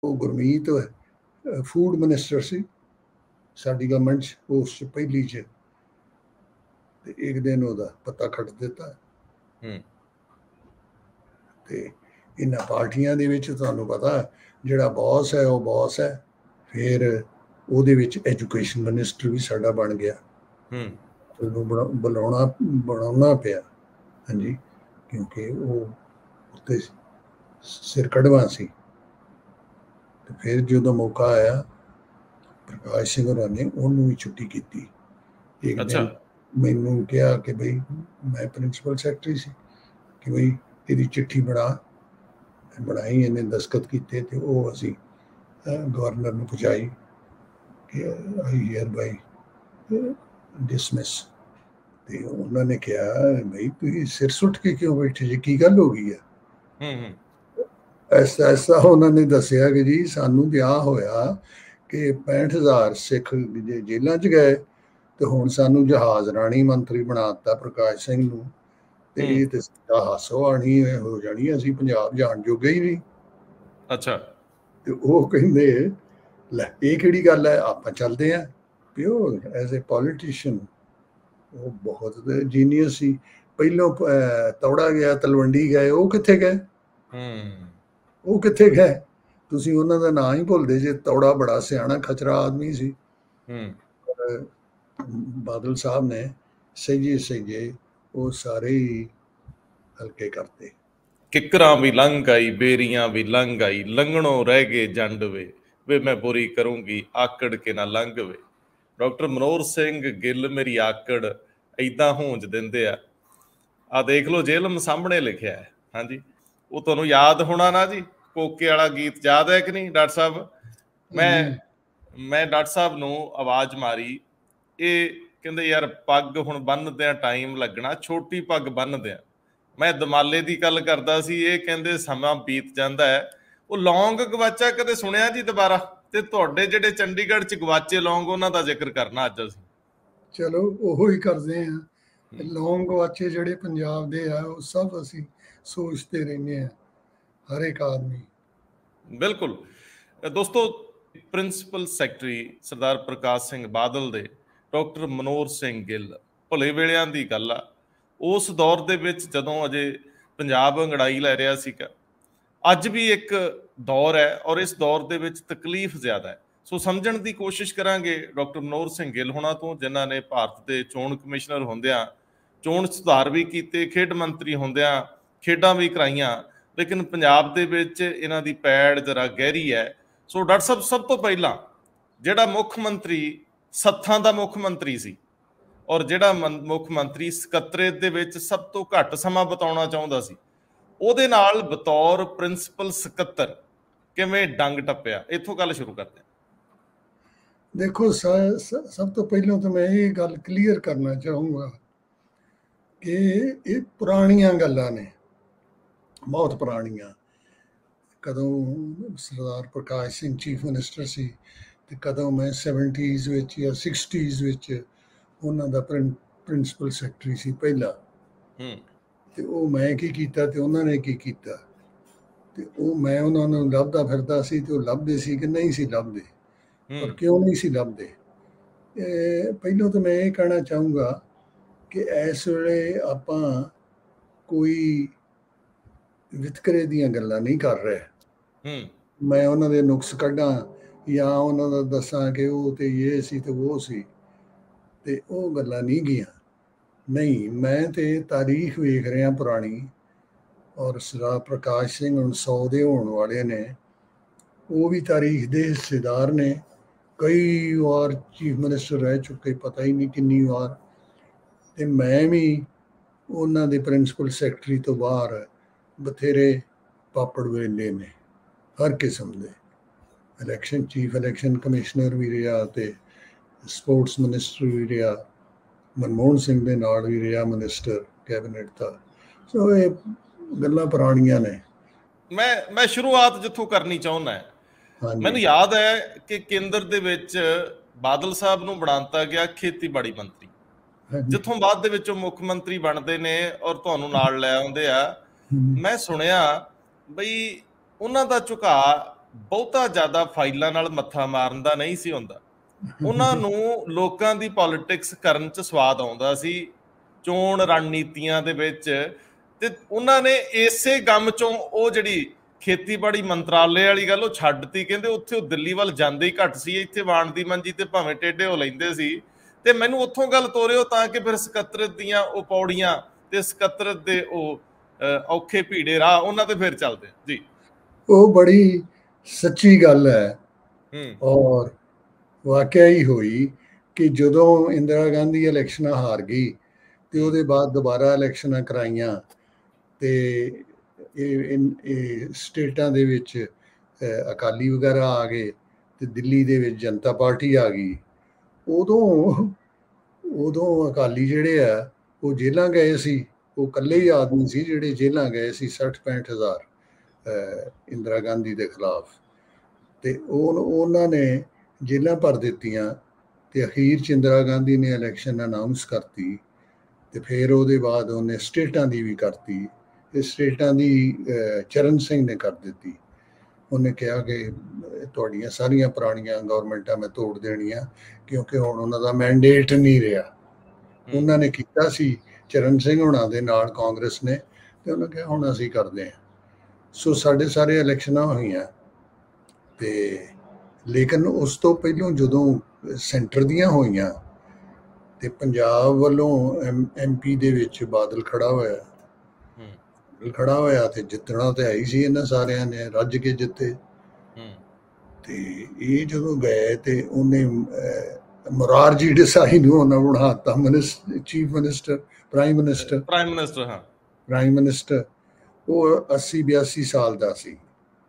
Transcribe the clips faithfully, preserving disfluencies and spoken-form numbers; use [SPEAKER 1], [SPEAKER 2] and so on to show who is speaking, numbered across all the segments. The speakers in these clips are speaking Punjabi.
[SPEAKER 1] ਉਹ ਗੁਰਮੀਤ ਫੂਡ ਮਿਨਿਸਟਰ ਸੀ ਸਾਡੀ ਗਵਰਨਮੈਂਟ 'ਚ ਉਸ 'ਚ ਪਹਿਲੀ 'ਚ, ਤੇ ਇੱਕ ਦਿਨ ਉਹਦਾ ਪਤਾ ਕੱਟ ਦਿੱਤਾ। ਤੇ ਇਹਨਾਂ ਪਾਰਟੀਆਂ ਦੇ ਵਿੱਚ ਤੁਹਾਨੂੰ ਪਤਾ ਜਿਹੜਾ ਬੌਸ ਹੈ ਉਹ ਬੌਸ ਹੈ, ਫਿਰ ਉਹਦੇ ਵਿੱਚ ਐਜੂਕੇਸ਼ਨ ਮਿਨਿਸਟਰ ਵੀ ਸਾਡਾ ਬਣ ਗਿਆ, ਉਹਨੂੰ ਬਣਾ ਬੁਲਾਉਣਾ ਬਣਾਉਣਾ ਪਿਆ। ਹਾਂਜੀ, ਕਿਉਂਕਿ ਉਹ ਉੱਤੇ ਸਿਰ ਕਢਵਾ ਸੀ। ਤੇ ਫਿਰ ਜਦੋਂ ਮੌਕਾ ਆਇਆ ਪ੍ਰਕਾਸ਼ ਸਿੰਘ ਹੋਰਾਂ ਨੇ ਉਹਨੂੰ ਵੀ ਛੁੱਟੀ ਕੀਤੀ। ਇੱਕ ਦਿਨ ਮੈਨੂੰ ਕਿਹਾ ਕਿ ਬਈ, ਮੈਂ ਪ੍ਰਿੰਸੀਪਲ ਸੈਕਟਰੀ ਸੀ, ਕਿ ਬਈ ਇਹਦੀ ਚਿੱਠੀ ਬਣਾ। ਬਣਾਈ, ਇਹਨੇ ਦਸਤਖਤ ਕੀਤੇ ਤੇ ਉਹ ਅਸੀਂ ਗਵਰਨਰ ਨੂੰ ਪਹੁੰਚਾਈ ਕਿ ਆਈ ਹੀਅਰ ਬਾਈ ਡਿਸਮਿਸ। ਤੇ ਉਹਨਾਂ ਨੇ ਕਿਹਾ ਬਈ ਤੁਸੀਂ ਸਿਰ ਸੁੱਟ ਕੇ ਕਿਉਂ ਬੈਠੇ ਜੀ, ਕੀ ਗੱਲ ਹੋ ਗਈ ਹੈ? ਐਸਾ ਐਸਾ ਉਹਨਾਂ ਨੇ ਦੱਸਿਆ ਕਿ ਜੀ ਸਾਨੂੰ ਵਿਆਹ ਹੋਇਆ ਕਿ ਪੈਂਹਠ ਹਜ਼ਾਰ ਸਿੱਖ ਜੇਲ੍ਹਾਂ 'ਚ ਗਏ ਤੇ ਹੁਣ ਸਾਨੂੰ ਜਹਾਜ਼ ਰਾਣੀ ਮੰਤਰੀ ਬਣਾ ਦਿੱਤਾ ਪ੍ਰਕਾਸ਼ ਸਿੰਘ ਨੂੰ, ਤੇ ਇਹ ਤੇ ਹਾਸੋ ਆਣੀ ਹੋ ਜਾਣੀ, ਅਸੀਂ ਪੰਜਾਬ ਜਾਣ ਜੋਗੇ ਹੀ ਨਹੀਂ।
[SPEAKER 2] ਅੱਛਾ।
[SPEAKER 1] ਤੇ ਉਹ ਕਹਿੰਦੇ ਲੈ ਇਹ ਕਿਹੜੀ ਗੱਲ ਹੈ, ਆਪਾਂ ਚੱਲਦੇ ਹਾਂ। ਪਿਓ ਐਜ਼ ਏ ਪੋਲੀਟੀਸ਼ੀਅਨ ਉਹ ਬਹੁਤ ਜੀਨੀਅਸ ਸੀ। ਪਹਿਲੋਂ ਤੌੜਾ ਗਿਆ, ਤਲਵੰਡੀ ਗਏ, ਉਹ ਕਿੱਥੇ ਗਏ? ਉਹ ਕਿੱਥੇ ਗਏ? ਤੁਸੀਂ ਉਹਨਾਂ ਦਾ ਨਾਂ ਹੀ ਭੁੱਲਦੇ ਜੇ। ਤੌੜਾ ਬੜਾ ਸਿਆਣਾ ਖਚਰਾ ਆਦਮੀ ਸੀ। ਬਾਦਲ ਸਾਹਿਬ ਨੇ ਸਹੀਏ ਸਹੀਏ ਉਹ ਸਾਰੇ ਹੀ ਹਲਕੇ ਕਰਤੇ।
[SPEAKER 2] ਕਿੱਕਰਾਂ ਵੀ ਲੰਘ ਆਈ, ਬੇਰੀਆਂ ਵੀ ਲੰਘ ਆਈ, ਲੰਘਣੋਂ ਰਹਿ ਗਏ ਜੰਡ ਵੇ, ਵੇ ਮੈਂ ਬੁਰੀ ਕਰੂੰਗੀ ਆਕੜ ਕੇ ਨਾ ਲੰਘ ਵੇ। ਡਾਕਟਰ ਮਨੋਹਰ ਸਿੰਘ ਗਿੱਲ ਮੇਰੀ ਆਕੜ ਏਦਾਂ ਹੂੰਜ ਦਿੰਦੇ ਆ। ਆਹ ਦੇਖ ਲਓ ਜੇਲਮ ਸਾਹਮਣੇ ਲਿਖਿਆ ਹੈ। ਹਾਂਜੀ, ਉਹ ਤੁਹਾਨੂੰ ਯਾਦ ਹੋਣਾ ਨਾ ਜੀ, ਕੋਕੇ ਵਾਲਾ ਗੀਤ ਯਾਦ ਹੈ ਕਿ ਨਹੀਂ ਡਾਕਟਰ ਸਾਹਿਬ? ਮੈਂ ਮੈਂ ਡਾਕਟਰ ਸਾਹਿਬ ਨੂੰ ਆਵਾਜ਼ ਮਾਰੀ, ਇਹ ਕਹਿੰਦੇ ਯਾਰ ਪੱਗ ਹੁਣ ਬੰਨ੍ਹਦਿਆਂ ਟਾਈਮ ਲੱਗਣਾ, ਛੋਟੀ ਪੱਗ ਬੰਨ੍ਹਦਿਆਂ। ਮੈਂ ਦਮਾਲੇ ਦੀ ਗੱਲ ਕਰਦਾ ਸੀ, ਇਹ ਕਹਿੰਦੇ ਸਮਾਂ ਬੀਤ ਜਾਂਦਾ ਹੈ। ਉਹ ਲੌਂਗ ਗਵਾਚਾ ਕਦੇ ਸੁਣਿਆ ਜੀ ਦੁਬਾਰਾ? ਤੇ ਤੁਹਾਡੇ ਜਿਹੜੇ ਚੰਡੀਗੜ੍ਹ 'ਚ ਗਵਾਚੇ ਲੌਂਗ, ਉਹਨਾਂ ਦਾ ਜ਼ਿਕਰ ਕਰਨਾ ਅੱਜ ਅਸੀਂ।
[SPEAKER 1] ਚਲੋ ਉਹੋ ਹੀ ਕਰਦੇ ਹਾਂ। ਲੌਂਗ ਗਵਾਚੇ ਜਿਹੜੇ ਪੰਜਾਬ ਦੇ ਆ ਉਹ ਸਭ ਅਸੀਂ ਸੋਚਦੇ ਰਹਿੰਦੇ ਹਾਂ, ਹਰ ਇੱਕ ਆਦਮੀ।
[SPEAKER 2] ਬਿਲਕੁਲ ਦੋਸਤੋ, ਪ੍ਰਿੰਸੀਪਲ ਸੈਕਟਰੀ ਸਰਦਾਰ ਪ੍ਰਕਾਸ਼ ਸਿੰਘ ਬਾਦਲ ਦੇ ਡਾਕਟਰ ਮਨੋਹਰ ਸਿੰਘ ਗਿੱਲ, ਭਲੇ ਵੇਲਿਆਂ ਦੀ ਗੱਲ ਆ। ਉਸ ਦੌਰ ਦੇ ਵਿੱਚ ਜਦੋਂ ਅਜੇ ਪੰਜਾਬ ਅੰਗੜਾਈ ਲੈ ਰਿਹਾ ਸੀਗਾ। ਅੱਜ ਵੀ ਇੱਕ ਦੌਰ ਹੈ ਔਰ ਇਸ ਦੌਰ ਦੇ ਵਿੱਚ ਤਕਲੀਫ ਜ਼ਿਆਦਾ ਹੈ। ਸੋ ਸਮਝਣ ਦੀ ਕੋਸ਼ਿਸ਼ ਕਰਾਂਗੇ ਡਾਕਟਰ ਮਨੋਹਰ ਸਿੰਘ ਗਿੱਲ ਹੋਣਾ ਤੋਂ, ਜਿਨ੍ਹਾਂ ਨੇ ਭਾਰਤ ਦੇ ਚੋਣ ਕਮਿਸ਼ਨਰ ਹੁੰਦਿਆਂ ਚੋਣ ਸੁਧਾਰ ਵੀ ਕੀਤੇ, ਖੇਡ ਮੰਤਰੀ ਹੁੰਦਿਆਂ ਖੇਡਾਂ ਵੀ ਕਰਾਈਆਂ, ਲੇਕਿਨ ਪੰਜਾਬ ਦੇ ਵਿੱਚ ਇਹਨਾਂ ਦੀ ਪੈੜ ਜ਼ਰਾ ਗਹਿਰੀ ਹੈ। ਸੋ ਡਾਕਟਰ ਸਾਹਿਬ, ਸਭ ਤੋਂ ਪਹਿਲਾਂ ਜਿਹੜਾ ਮੁੱਖ ਮੰਤਰੀ ਸੱਥਾਂ ਦਾ ਮੁੱਖ ਮੰਤਰੀ ਸੀ ਔਰ ਜਿਹੜਾ ਮੁੱਖ ਮੰਤਰੀ ਸਕੱਤਰੇਤ ਦੇ ਵਿੱਚ ਸਭ ਤੋਂ ਘੱਟ ਸਮਾਂ ਬਿਤਾਉਣਾ ਚਾਹੁੰਦਾ ਸੀ, ਉਹਦੇ ਨਾਲ ਬਤੌਰ ਪ੍ਰਿੰਸੀਪਲ ਸਕੱਤਰ ਕਿਵੇਂ ਡੰਗ ਟੱਪਿਆ? ਇੱਥੋਂ ਗੱਲ ਸ਼ੁਰੂ ਕਰਦੇ ਹਾਂ।
[SPEAKER 1] ਦੇਖੋ, ਸਭ ਤੋਂ ਪਹਿਲਾਂ ਤਾਂ ਮੈਂ ਇਹ ਗੱਲ ਕਲੀਅਰ ਕਰਨਾ ਚਾਹੂੰਗਾ ਕਿ ਇਹ ਪੁਰਾਣੀਆਂ ਗੱਲਾਂ ਨੇ, ਬਹੁਤ ਪੁਰਾਣੀਆਂ। ਕਦੋਂ ਸਰਦਾਰ ਪ੍ਰਕਾਸ਼ ਸਿੰਘ ਚੀਫ ਮਿਨਿਸਟਰ ਸੀ ਤੇ ਕਦੋਂ ਮੈਂ ਸੈਵਨਟੀਜ਼ ਵਿੱਚ ਜਾਂ ਸਿਕਸਟੀਜ਼ ਵਿੱਚ ਉਹਨਾਂ ਦਾ ਪ੍ਰਿੰਸੀਪਲ ਸੈਕਟਰੀ ਸੀ ਪਹਿਲਾਂ। ਤੇ ਉਹ ਮੈਂ ਕੀ ਕੀਤਾ ਤੇ ਉਹਨਾਂ ਨੇ ਕੀ ਕੀਤਾ, ਤੇ ਉਹ ਮੈਂ ਉਹਨਾਂ ਨੂੰ ਲੱਭਦਾ ਫਿਰਦਾ ਸੀ ਤੇ ਉਹ ਲੱਭਦੇ ਸੀ ਕਿ ਨਹੀਂ ਸੀ ਲੱਭਦੇ, ਪਰ ਕਿਉਂ ਨਹੀਂ ਸੀ ਲੱਭਦੇ? ਪਹਿਲਾਂ ਤਾਂ ਮੈਂ ਇਹ ਕਹਿਣਾ ਚਾਹੂੰਗਾ ਕਿ ਇਸ ਵੇਲੇ ਆਪਾਂ ਕੋਈ ਵਿਤਕਰੇ ਦੀਆਂ ਗੱਲਾਂ ਨਹੀਂ ਕਰ ਰਹੇ। ਮੈਂ ਉਹਨਾਂ ਦੇ ਨੁਕਸ ਕੱਢਾਂ ਜਾਂ ਉਹਨਾਂ ਦਾ ਦੱਸਾਂ ਕਿ ਉਹ ਤੇ ਇਹ ਸੀ ਤੇ ਉਹ ਸੀ, ਤੇ ਉਹ ਗੱਲਾਂ ਨਹੀਂ ਗਈਆਂ। ਨਹੀਂ, ਮੈਂ ਤੇ ਤਾਰੀਖ ਵੇਖ ਰਿਹਾ ਪੁਰਾਣੀ, ਔਰ ਸਰਦਾਰ ਪ੍ਰਕਾਸ਼ ਸਿੰਘ ਹੁਣ ਸੌ ਦੇ ਹੋਣ ਵਾਲੇ ਨੇ, ਉਹ ਵੀ ਤਾਰੀਖ ਦੇ ਹਿੱਸੇਦਾਰ ਨੇ। ਕਈ ਵਾਰ ਚੀਫ ਮਿਨਿਸਟਰ ਰਹਿ ਚੁੱਕੇ, ਪਤਾ ਹੀ ਨਹੀਂ ਕਿੰਨੀ ਵਾਰ। ਤੇ ਮੈਂ ਵੀ ਉਹਨਾਂ ਦੇ ਪ੍ਰਿੰਸੀਪਲ ਸੈਕਟਰੀ ਤੋਂ ਬਾਹਰ ਬਥੇਰੇ ਪਾਪੜ ਵੇਲੇ ਨੇ, ਹਰ ਕਿਸਮ ਦੇ। ਇਲੈਕਸ਼ਨ ਚੀਫ ਇਲੈਕਸ਼ਨ ਕਮਿਸ਼ਨਰ ਵੀ ਰਿਹਾ ਤੇ ਸਪੋਰਟਸ ਮਿਨਿਸਟਰ ਵੀ ਰਿਹਾ, ਮਨਮੋਹਨ ਸਿੰਘ ਦੇ ਨਾਲ ਵੀ ਰਿਹਾ ਮਿਨਿਸਟਰ ਕੈਬਨਿਟ ਦਾ। ਸੋ ਇਹ ਗੱਲਾਂ ਪੁਰਾਣੀਆਂ ਨੇ।
[SPEAKER 2] ਮੈਂ ਮੈਂ ਸ਼ੁਰੂਆਤ ਜਿੱਥੋਂ ਕਰਨੀ ਚਾਹੁੰਦਾ, ਮੈਨੂੰ ਯਾਦ ਹੈ ਕਿ ਕੇਂਦਰ ਦੇ ਵਿੱਚ ਬਾਦਲ ਸਾਹਿਬ ਨੂੰ ਬਣਾਤਾ ਗਿਆ ਖੇਤੀਬਾੜੀ ਮੰਤਰੀ, ਜਿੱਥੋਂ ਬਾਅਦ ਦੇ ਵਿੱਚ ਉਹ ਮੁੱਖ ਮੰਤਰੀ ਬਣਦੇ ਨੇ ਔਰ ਤੁਹਾਨੂੰ ਨਾਲ ਲੈ ਆਉਂਦੇ ਆ। ਮੈਂ ਸੁਣਿਆ ਬਈ ਉਹਨਾਂ ਦਾ ਝੁਕਾਅ ਬਹੁਤਾ ਜ਼ਿਆਦਾ ਫਾਈਲਾਂ ਨਾਲ ਮੱਥਾ ਮਾਰਨ ਦਾ ਨਹੀਂ ਸੀ ਹੁੰਦਾ। ਉਹਨਾਂ ਨੂੰ ਲੋਕਾਂ ਦੀ ਪੋਲਿਟਿਕਸ ਕਰਨ 'ਚ ਸਵਾਦ ਆਉਂਦਾ ਸੀ, ਚੋਣ ਰਣਨੀਤੀਆਂ ਦੇ ਵਿੱਚ, ਤੇ ਉਹਨਾਂ ਨੇ ਇਸੇ ਗਮ 'ਚੋਂ ਉਹ ਜਿਹੜੀ ਖੇਤੀਬਾੜੀ ਮੰਤਰਾਲੇ ਵਾਲੀ ਗੱਲ ਉਹ ਛੱਡਤੀ। ਕਹਿੰਦੇ ਉੱਥੇ ਉਹ ਦਿੱਲੀ ਵੱਲ ਜਾਂਦੇ ਹੀ ਘੱਟ ਸੀ, ਇੱਥੇ ਵਾਣ ਦੀ ਮੰਜੀ ਤੇ ਭਾਵੇਂ ਟੇਢੇ ਹੋ ਲੈਂਦੇ ਸੀ। ਤੇ ਮੈਨੂੰ ਉੱਥੋਂ ਗੱਲ ਤੋਰਿਓ ਤਾਂ ਕਿ ਫਿਰ ਸਕੱਤਰਤ ਦੀਆਂ ਉਹ ਪੌੜੀਆਂ ਤੇ ਸਕੱਤਰਤ ਦੇ ਉਹ ਔਖੇ ਭੀੜੇ ਰਾਹ ਉਹਨਾਂ ਤੇ ਫਿਰ ਚੱਲਦੇ ਜੀ।
[SPEAKER 1] ਉਹ ਬੜੀ ਸੱਚੀ ਗੱਲ ਹੈ ਔਰ ਵਾਕਿਆ ਹੀ ਹੋਈ ਕਿ ਜਦੋਂ ਇੰਦਰਾ ਗਾਂਧੀ ਇਲੈਕਸ਼ਨਾਂ ਹਾਰ ਗਈ ਤੇ ਉਹਦੇ ਬਾਅਦ ਦੁਬਾਰਾ ਇਲੈਕਸ਼ਨਾਂ ਕਰਾਈਆਂ ਤੇ ਇਹ ਸਟੇਟਾਂ ਦੇ ਵਿੱਚ ਅਕਾਲੀ ਵਗੈਰਾ ਆ ਗਏ ਤੇ ਦਿੱਲੀ ਦੇ ਵਿੱਚ ਜਨਤਾ ਪਾਰਟੀ ਆ ਗਈ। ਉਦੋਂ ਉਦੋਂ ਅਕਾਲੀ ਜਿਹੜੇ ਆ ਉਹ ਜੇਲ੍ਹਾਂ ਗਏ ਸੀ। ਉਹ ਇਕੱਲੇ ਹੀ ਆਦਮੀ ਸੀ ਜਿਹੜੇ ਜੇਲ੍ਹਾਂ ਗਏ ਸੀ, ਸੱਠ ਪੈਂਹਠ ਹਜ਼ਾਰ ਇੰਦਰਾ ਗਾਂਧੀ ਦੇ ਖਿਲਾਫ। ਤੇ ਉਹ ਉਹਨਾਂ ਨੇ ਜੇਲ੍ਹਾਂ ਭਰ ਦਿੱਤੀਆਂ ਤੇ ਅਖੀਰ 'ਚ ਇੰਦਰਾ ਗਾਂਧੀ ਨੇ ਇਲੈਕਸ਼ਨ ਅਨਾਊਂਸ ਕਰਤੀ ਤੇ ਫਿਰ ਉਹਦੇ ਬਾਅਦ ਉਹਨੇ ਸਟੇਟਾਂ ਦੀ ਵੀ ਕਰਤੀ ਤੇ ਸਟੇਟਾਂ ਦੀ ਚਰਨ ਸਿੰਘ ਨੇ ਕਰ ਦਿੱਤੀ। ਉਹਨੇ ਕਿਹਾ ਕਿ ਤੁਹਾਡੀਆਂ ਸਾਰੀਆਂ ਪੁਰਾਣੀਆਂ ਗਵਰਨਮੈਂਟਾਂ ਮੈਂ ਤੋੜ ਦੇਣੀਆਂ ਕਿਉਂਕਿ ਹੁਣ ਉਹਨਾਂ ਦਾ ਮੈਂਡੇਟ ਨਹੀਂ ਰਿਹਾ। ਉਹਨਾਂ ਨੇ ਕੀਤਾ ਸੀ ਚਰਨ ਸਿੰਘ ਹੋਣਾ ਦੇ ਨਾਲ ਕਾਂਗਰਸ ਨੇ, ਤੇ ਉਹਨਾਂ ਕਿਹਾ ਹੁਣ ਅਸੀਂ ਕਰਦੇ ਹਾਂ। ਸੋ ਸਾਡੇ ਸਾਰੇ ਇਲੈਕਸ਼ਨਾਂ ਹੋਈਆਂ ਤੇ ਲੇਕਿਨ ਉਸ ਤੋਂ ਪਹਿਲਾਂ ਜਦੋਂ ਸੈਂਟਰ ਦੀਆਂ ਹੋਈਆਂ ਤੇ ਪੰਜਾਬ ਵੱਲੋਂ ਐਮ ਐਮ ਪੀ ਦੇ ਵਿੱਚ ਬਾਦਲ ਖੜਾ ਹੋਇਆ ਖੜਾ ਹੋਇਆ ਤੇ ਜਿੱਤਣਾ ਤੇ ਆਈ ਸੀ ਇਹਨਾਂ ਸਾਰਿਆਂ ਨੇ, ਰੱਜ ਕੇ ਜਿੱਤੇ। ਤੇ ਇਹ ਜਦੋਂ ਗਏ ਤੇ ਉਹਨੇ ਮੁਰਾਰਜੀ ਦੇਸਾਈ ਨੂੰ ਉਹਨਾਂ ਬਣਾਤਾ minister, chief minister, prime minister
[SPEAKER 2] prime minister ਹਾਂ
[SPEAKER 1] ਪ੍ਰਾਈਮ ਮਿਨਿਸਟਰ। ਉਹ ਅੱਸੀ ਬਿਆਸੀ ਸਾਲ ਦਾ ਸੀ,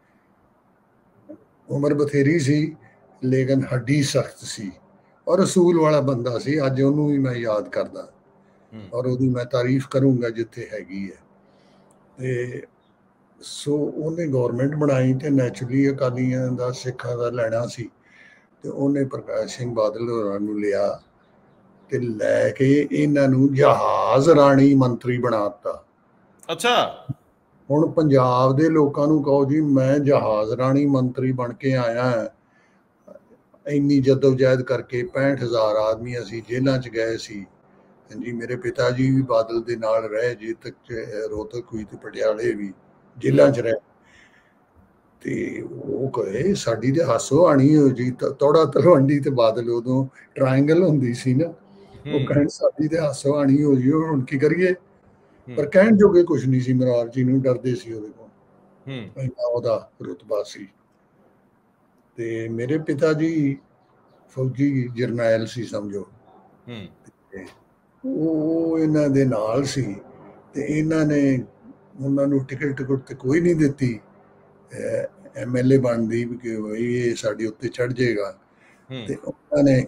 [SPEAKER 1] ਉਮਰ ਬਥੇਰੀ ਸੀ ਲੇਕਿਨ ਹੱਡੀ ਸਖਤ ਸੀ ਔਰ ਅਸੂਲ ਵਾਲਾ ਬੰਦਾ ਸੀ। ਅੱਜ ਉਹਨੂੰ ਵੀ ਮੈਂ ਯਾਦ ਕਰਦਾ ਔਰ ਉਹਦੀ ਮੈਂ ਤਾਰੀਫ ਕਰੂੰਗਾ ਜਿੱਥੇ ਹੈਗੀ ਹੈ। ਤੇ ਸੋ ਉਹਨੇ ਗੌਰਮੈਂਟ ਬਣਾਈ ਤੇ ਨੈਚੁਰਲੀ ਅਕਾਲੀਆਂ ਦਾ ਸਿੱਖਾਂ ਦਾ ਲੈਣਾ ਸੀ ਤੇ ਉਹਨੇ ਪ੍ਰਕਾਸ਼ ਸਿੰਘ ਬਾਦਲ ਹੋਰਾਂ ਨੂੰ ਲਿਆ ਤੇ ਲੈ ਕੇ ਇਹਨਾਂ ਨੂੰ ਜਹਾਜ਼ ਰਾਣੀ ਮੰਤਰੀ ਬਣਾ ਦਿੱਤਾ।
[SPEAKER 2] ਅੱਛਾ,
[SPEAKER 1] ਹੁਣ ਪੰਜਾਬ ਦੇ ਲੋਕਾਂ ਨੂੰ ਕਹੋ ਜੀ ਮੈਂ ਜਹਾਜ਼ ਰਾਣੀ ਮੰਤਰੀ ਬਣ ਕੇ ਆਇਆ, ਇੰਨੀ ਜਦੋਜਹਿਦ ਕਰਕੇ ਪੈਂਹਠ ਹਜ਼ਾਰ ਆਦਮੀ ਅਸੀਂ ਜੇਲ੍ਹਾਂ 'ਚ ਗਏ ਸੀ। ਹਾਂਜੀ, ਮੇਰੇ ਪਿਤਾ ਜੀ ਵੀ ਬਾਦਲ ਦੇ ਨਾਲ ਰਹੇ, ਜੇ ਤੱਕ ਰੋਹਤਕ ਹੋਈ ਤੇ ਪਟਿਆਲੇ ਵੀ ਜੇਲ੍ਹਾਂ 'ਚ ਰਹੇ। ਤੇ ਉਹ ਕਹੇ ਸਾਡੀ ਤੇ ਹਾਸੋ ਆਣੀ ਹੋ ਜੀ, ਤੋੜਾ ਤਲਵੰਡੀ ਤੇ ਬਾਦਲ ਉਦੋਂ ਟਰਾਇੰਗਲ ਹੁੰਦੀ ਸੀ ਨਾ, ਉਹ ਕਹਿਣ ਸਾਡੀ ਤੇ ਹਾਸੋ ਆਣੀ ਹੋ ਜੀ, ਹੁਣ ਕੀ ਕਰੀਏ। ਪਰ ਕਹਿਣ ਜੋਗੇ ਕੁਛ ਨਹੀਂ ਸੀ, ਮੁਰਾਰਜੀ ਨੂੰ ਡਰਦੇ ਸੀ ਉਹਦੇ ਕੋਲ, ਇੰਨਾ ਉਹਦਾ ਰੁਤਬਾ ਸੀ। ਤੇ ਮੇਰੇ ਪਿਤਾ ਜੀ ਫੌਜੀ ਜਰਨੈਲ ਸੀ ਸਮਝੋ, ਉਹ ਇਹਨਾਂ ਦੇ ਨਾਲ ਸੀ ਤੇ ਇਹਨਾਂ ਨੇ ਉਹਨਾਂ ਨੂੰ ਟਿਕਟ ਟਿਕਟ ਤੇ ਕੋਈ ਨਹੀਂ ਦਿੱਤੀ ਐਮ ਐਲ ਏ ਬਣਦੀ ਕਿ ਬਈ ਇਹ ਸਾਡੇ ਉੱਤੇ ਚੜ ਜਾਏਗਾ। ਤੇ ਉਹਨਾਂ ਨੇ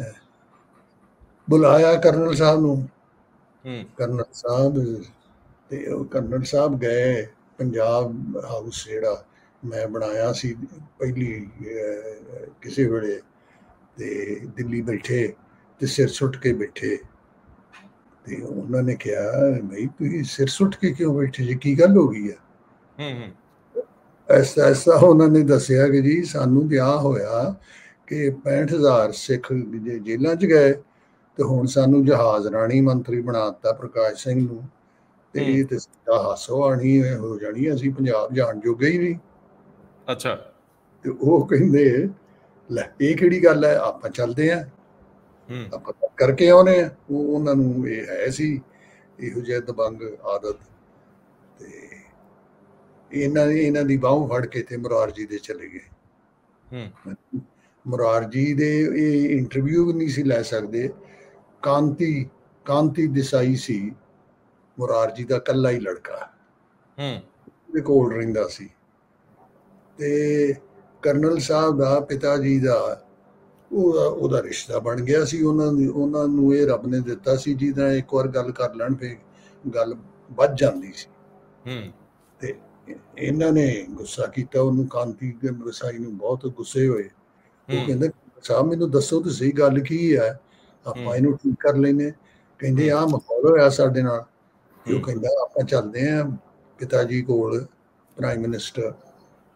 [SPEAKER 1] ਬੁਲਾਇਆ ਕਰਨਲ ਸਾਹਿਬ ਨੂੰ, ਕਰਨਲ ਸਾਹਿਬ ਤੇ ਉਹ ਕਰਨਲ ਸਾਹਿਬ ਗਏ ਪੰਜਾਬ ਹਾਊਸ ਜਿਹੜਾ ਮੈਂ ਬਣਾਇਆ ਸੀ ਪਹਿਲੀ ਕਿਸੇ ਵੇਲੇ, ਤੇ ਦਿੱਲੀ ਬੈਠੇ ਤੇ ਸਿਰ ਸੁੱਟ ਕੇ ਬੈਠੇ। ਤੇ ਉਹਨਾਂ ਨੇ ਕਿਹਾ ਬਈ ਤੁਸੀਂ ਸਿਰ ਸੁੱਟ ਕੇ ਕਿਉਂ ਬੈਠੇ ਜੀ, ਕੀ ਗੱਲ ਹੋ ਗਈ ਹੈ। ਐਸਾ ਐਸਾ ਉਹਨਾਂ ਨੇ ਦੱਸਿਆ ਕਿ ਜੀ ਸਾਨੂੰ ਵਿਆਹ ਹੋਇਆ ਕਿ ਪੈਂਹਠ ਹਜ਼ਾਰ ਸਿੱਖ ਜੇਲ੍ਹਾਂ 'ਚ ਗਏ ਤੇ ਹੁਣ ਸਾਨੂੰ ਜਹਾਜ਼ ਰਾਣੀ ਮੰਤਰੀ ਬਣਾ ਦਿੱਤਾ ਪ੍ਰਕਾਸ਼ ਸਿੰਘ ਨੂੰ, ਤੇ ਇਹ ਤੇ ਹਾਸੋ ਆਣੀ ਹੋ ਜਾਣੀ, ਅਸੀਂ ਪੰਜਾਬ ਜਾਣ ਜੋਗੇ ਹੀ ਨਹੀਂ।
[SPEAKER 2] ਅੱਛਾ,
[SPEAKER 1] ਤੇ ਉਹ ਕਹਿੰਦੇ ਲੈ ਇਹ ਕਿਹੜੀ ਗੱਲ ਹੈ, ਆਪਾਂ ਚੱਲਦੇ ਹਾਂ, ਆਪਾਂ ਕਰਕੇ ਆਉਣੇ ਆ। ਉਹ ਉਹਨਾਂ ਨੂੰ ਇਹ ਹੈ ਸੀ ਇਹੋ ਜਿਹੇ ਦਬੰਗ ਆਦਤ। ਤੇ ਇਹਨਾਂ ਨੇ ਇਹਨਾਂ ਦੀ ਬਾਹੋਂ ਫੜ ਕੇ ਤੇ ਮੁਰਾਰਜੀ ਦੇ ਚਲੇ ਗਏ। ਮੁਰਾਰਜੀ ਦੇ ਇਹ ਇੰਟਰਵਿਊ ਨਹੀਂ ਸੀ ਲੈ ਸਕਦੇ। ਕਾਂਤੀ ਕਾਂਤੀ ਦੇਸਾਈ ਸੀ ਮੁਰਾਰਜੀ ਦਾ ਇਕੱਲਾ ਹੀ ਲੜਕਾ, ਉਹਦੇ ਕੋਲ ਰਹਿੰਦਾ ਸੀ। ਤੇ ਕਰਨਲ ਸਾਹਿਬ ਦਾ ਪਿਤਾ ਜੀ ਦਾ ਉਹਦਾ ਉਹਦਾ ਰਿਸ਼ਤਾ ਬਣ ਗਿਆ ਸੀ। ਉਹਨਾਂ ਨੂੰ ਉਹਨਾਂ ਨੂੰ ਇਹ ਰੱਬ ਨੇ ਦਿੱਤਾ ਸੀ ਜਿਹਦਾ ਇੱਕ ਵਾਰ ਗੱਲ ਕਰ ਲੈਣ ਫਿਰ ਗੱਲ ਵੱਧ ਜਾਂਦੀ ਸੀ। ਤੇ ਇਹਨਾਂ ਨੇ ਗੁੱਸਾ ਕੀਤਾ ਉਹਨੂੰ, ਕਾਂਤੀ ਦੇਸਾਈ ਨੂੰ ਬਹੁਤ ਗੁੱਸੇ ਹੋਏ। ਉਹ ਕਹਿੰਦੇ ਸਾਹਿਬ ਮੈਨੂੰ ਦੱਸੋ ਤੇ ਸਹੀ ਗੱਲ ਕੀ ਹੈ, ਆਪਾਂ ਇਹਨੂੰ ਠੀਕ ਕਰ ਲੈਨੇ। ਕਹਿੰਦੇ ਆਹ ਮਾਹੌਲ ਹੋਇਆ ਸਾਡੇ ਨਾਲ। ਉਹ ਕਹਿੰਦਾ ਆਪਾਂ ਚੱਲਦੇ ਹਾਂ ਪਿਤਾ ਜੀ ਕੋਲ ਪ੍ਰਾਈਮ ਮਿਨਿਸਟਰ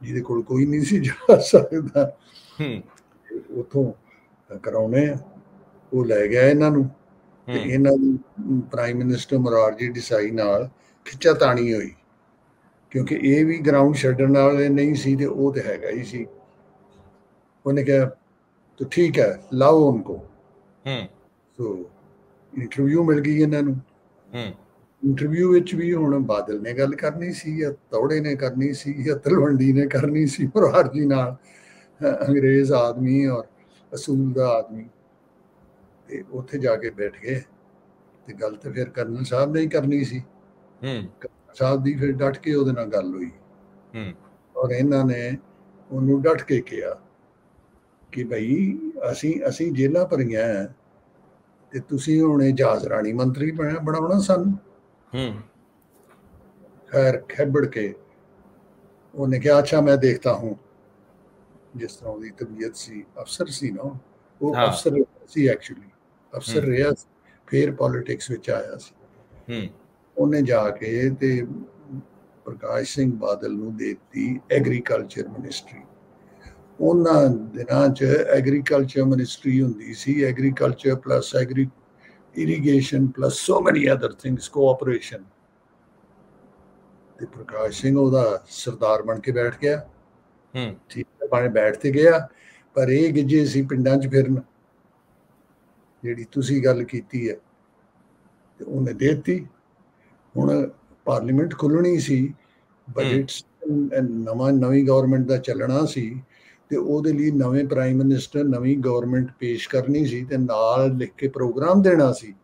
[SPEAKER 1] ਜਿਹਦੇ ਕੋਲ ਕੋਈ ਨਹੀਂ ਸੀ ਜਾ ਸਕਦਾ, ਉੱਥੋਂ ਕਰਾਉਣੇ ਆ। ਉਹ ਲੈ ਗਿਆ ਇਹਨਾਂ ਨੂੰ, ਤੇ ਇਹਨਾਂ ਦੀ ਪ੍ਰਾਈਮ ਮਿਨਿਸਟਰ ਮੁਰਾਰਜੀ ਦੇਸਾਈ ਨਾਲ ਖਿੱਚਾ ਤਾਣੀ ਹੋਈ, ਕਿਉਂਕਿ ਇਹ ਵੀ ਗਰਾਊਂਡ ਛੱਡਣ ਵਾਲੇ ਨਹੀਂ ਸੀ ਤੇ ਉਹ ਤੇ ਹੈਗਾ ਹੀ ਸੀ। ਉਹਨੇ ਕਿਹਾ तो ठीक है लाओ उनको। तो इंटरव्यू मिल गई इन्हों। इंटरव्यू विच भी हुण बादल ने गल करनी सी या तौड़े ने करनी सी या तलवंडी ने करनी सी, मुरारजी नाल अंग्रेज आदमी और असूल दा आदमी, ते उत्थे जाके बैठ गए ते गल ते फिर कर्नल साहब ने ही करनी सी। कर्नल साहब दी फिर डट के उहदे नाल गल हुई और इन्हां ने उहनूं डट के कहा कि भाई असी असी जेलां भरीआं ते तुसीं हुण जहाज राणी मंत्री बनाउणा सानूं। खैर खैबड़ के उन्हें कहा अच्छा मैं देखता हूँ, जिस तरह उसकी तबीयत सी, अफसर सी ना वो, हाँ। अफसर सी एक्चुअली अफसर रहा, फिर पॉलिटिक्स विच आया सी। उन्हें जाके ते प्रकाश सिंह बादल नूं देती एग्रीकल्चर मिनिस्ट्री। उन्हां दिनां च एग्रीकल्चर मिनिस्ट्री हुंदी सी, agriculture plus agri irrigation plus so many other things, cooperation. ते प्रकाश सिंह उहदा सरदार बन के बैठ गया। ठीक है, भावें बैठ ते गया, पर ये गिजे सी पिंडां च फिरन, जिहड़ी तुसीं गल कीती है ते उहने देती। हुण पार्लीमेंट खुलणी सी, बजट नवां नवीं गवर्नमेंट दा चलना सी, ते ਉਹਦੇ ਲਈ ਨਵੇਂ ਪ੍ਰਾਈਮ ਮਿਨਿਸਟਰ ਨਵੀਂ ਗਵਰਨਮੈਂਟ ਪੇਸ਼ ਕਰਨੀ ਸੀ ਤੇ ਨਾਲ ਲਿਖ ਕੇ ਪ੍ਰੋਗਰਾਮ ਦੇਣਾ ਸੀ।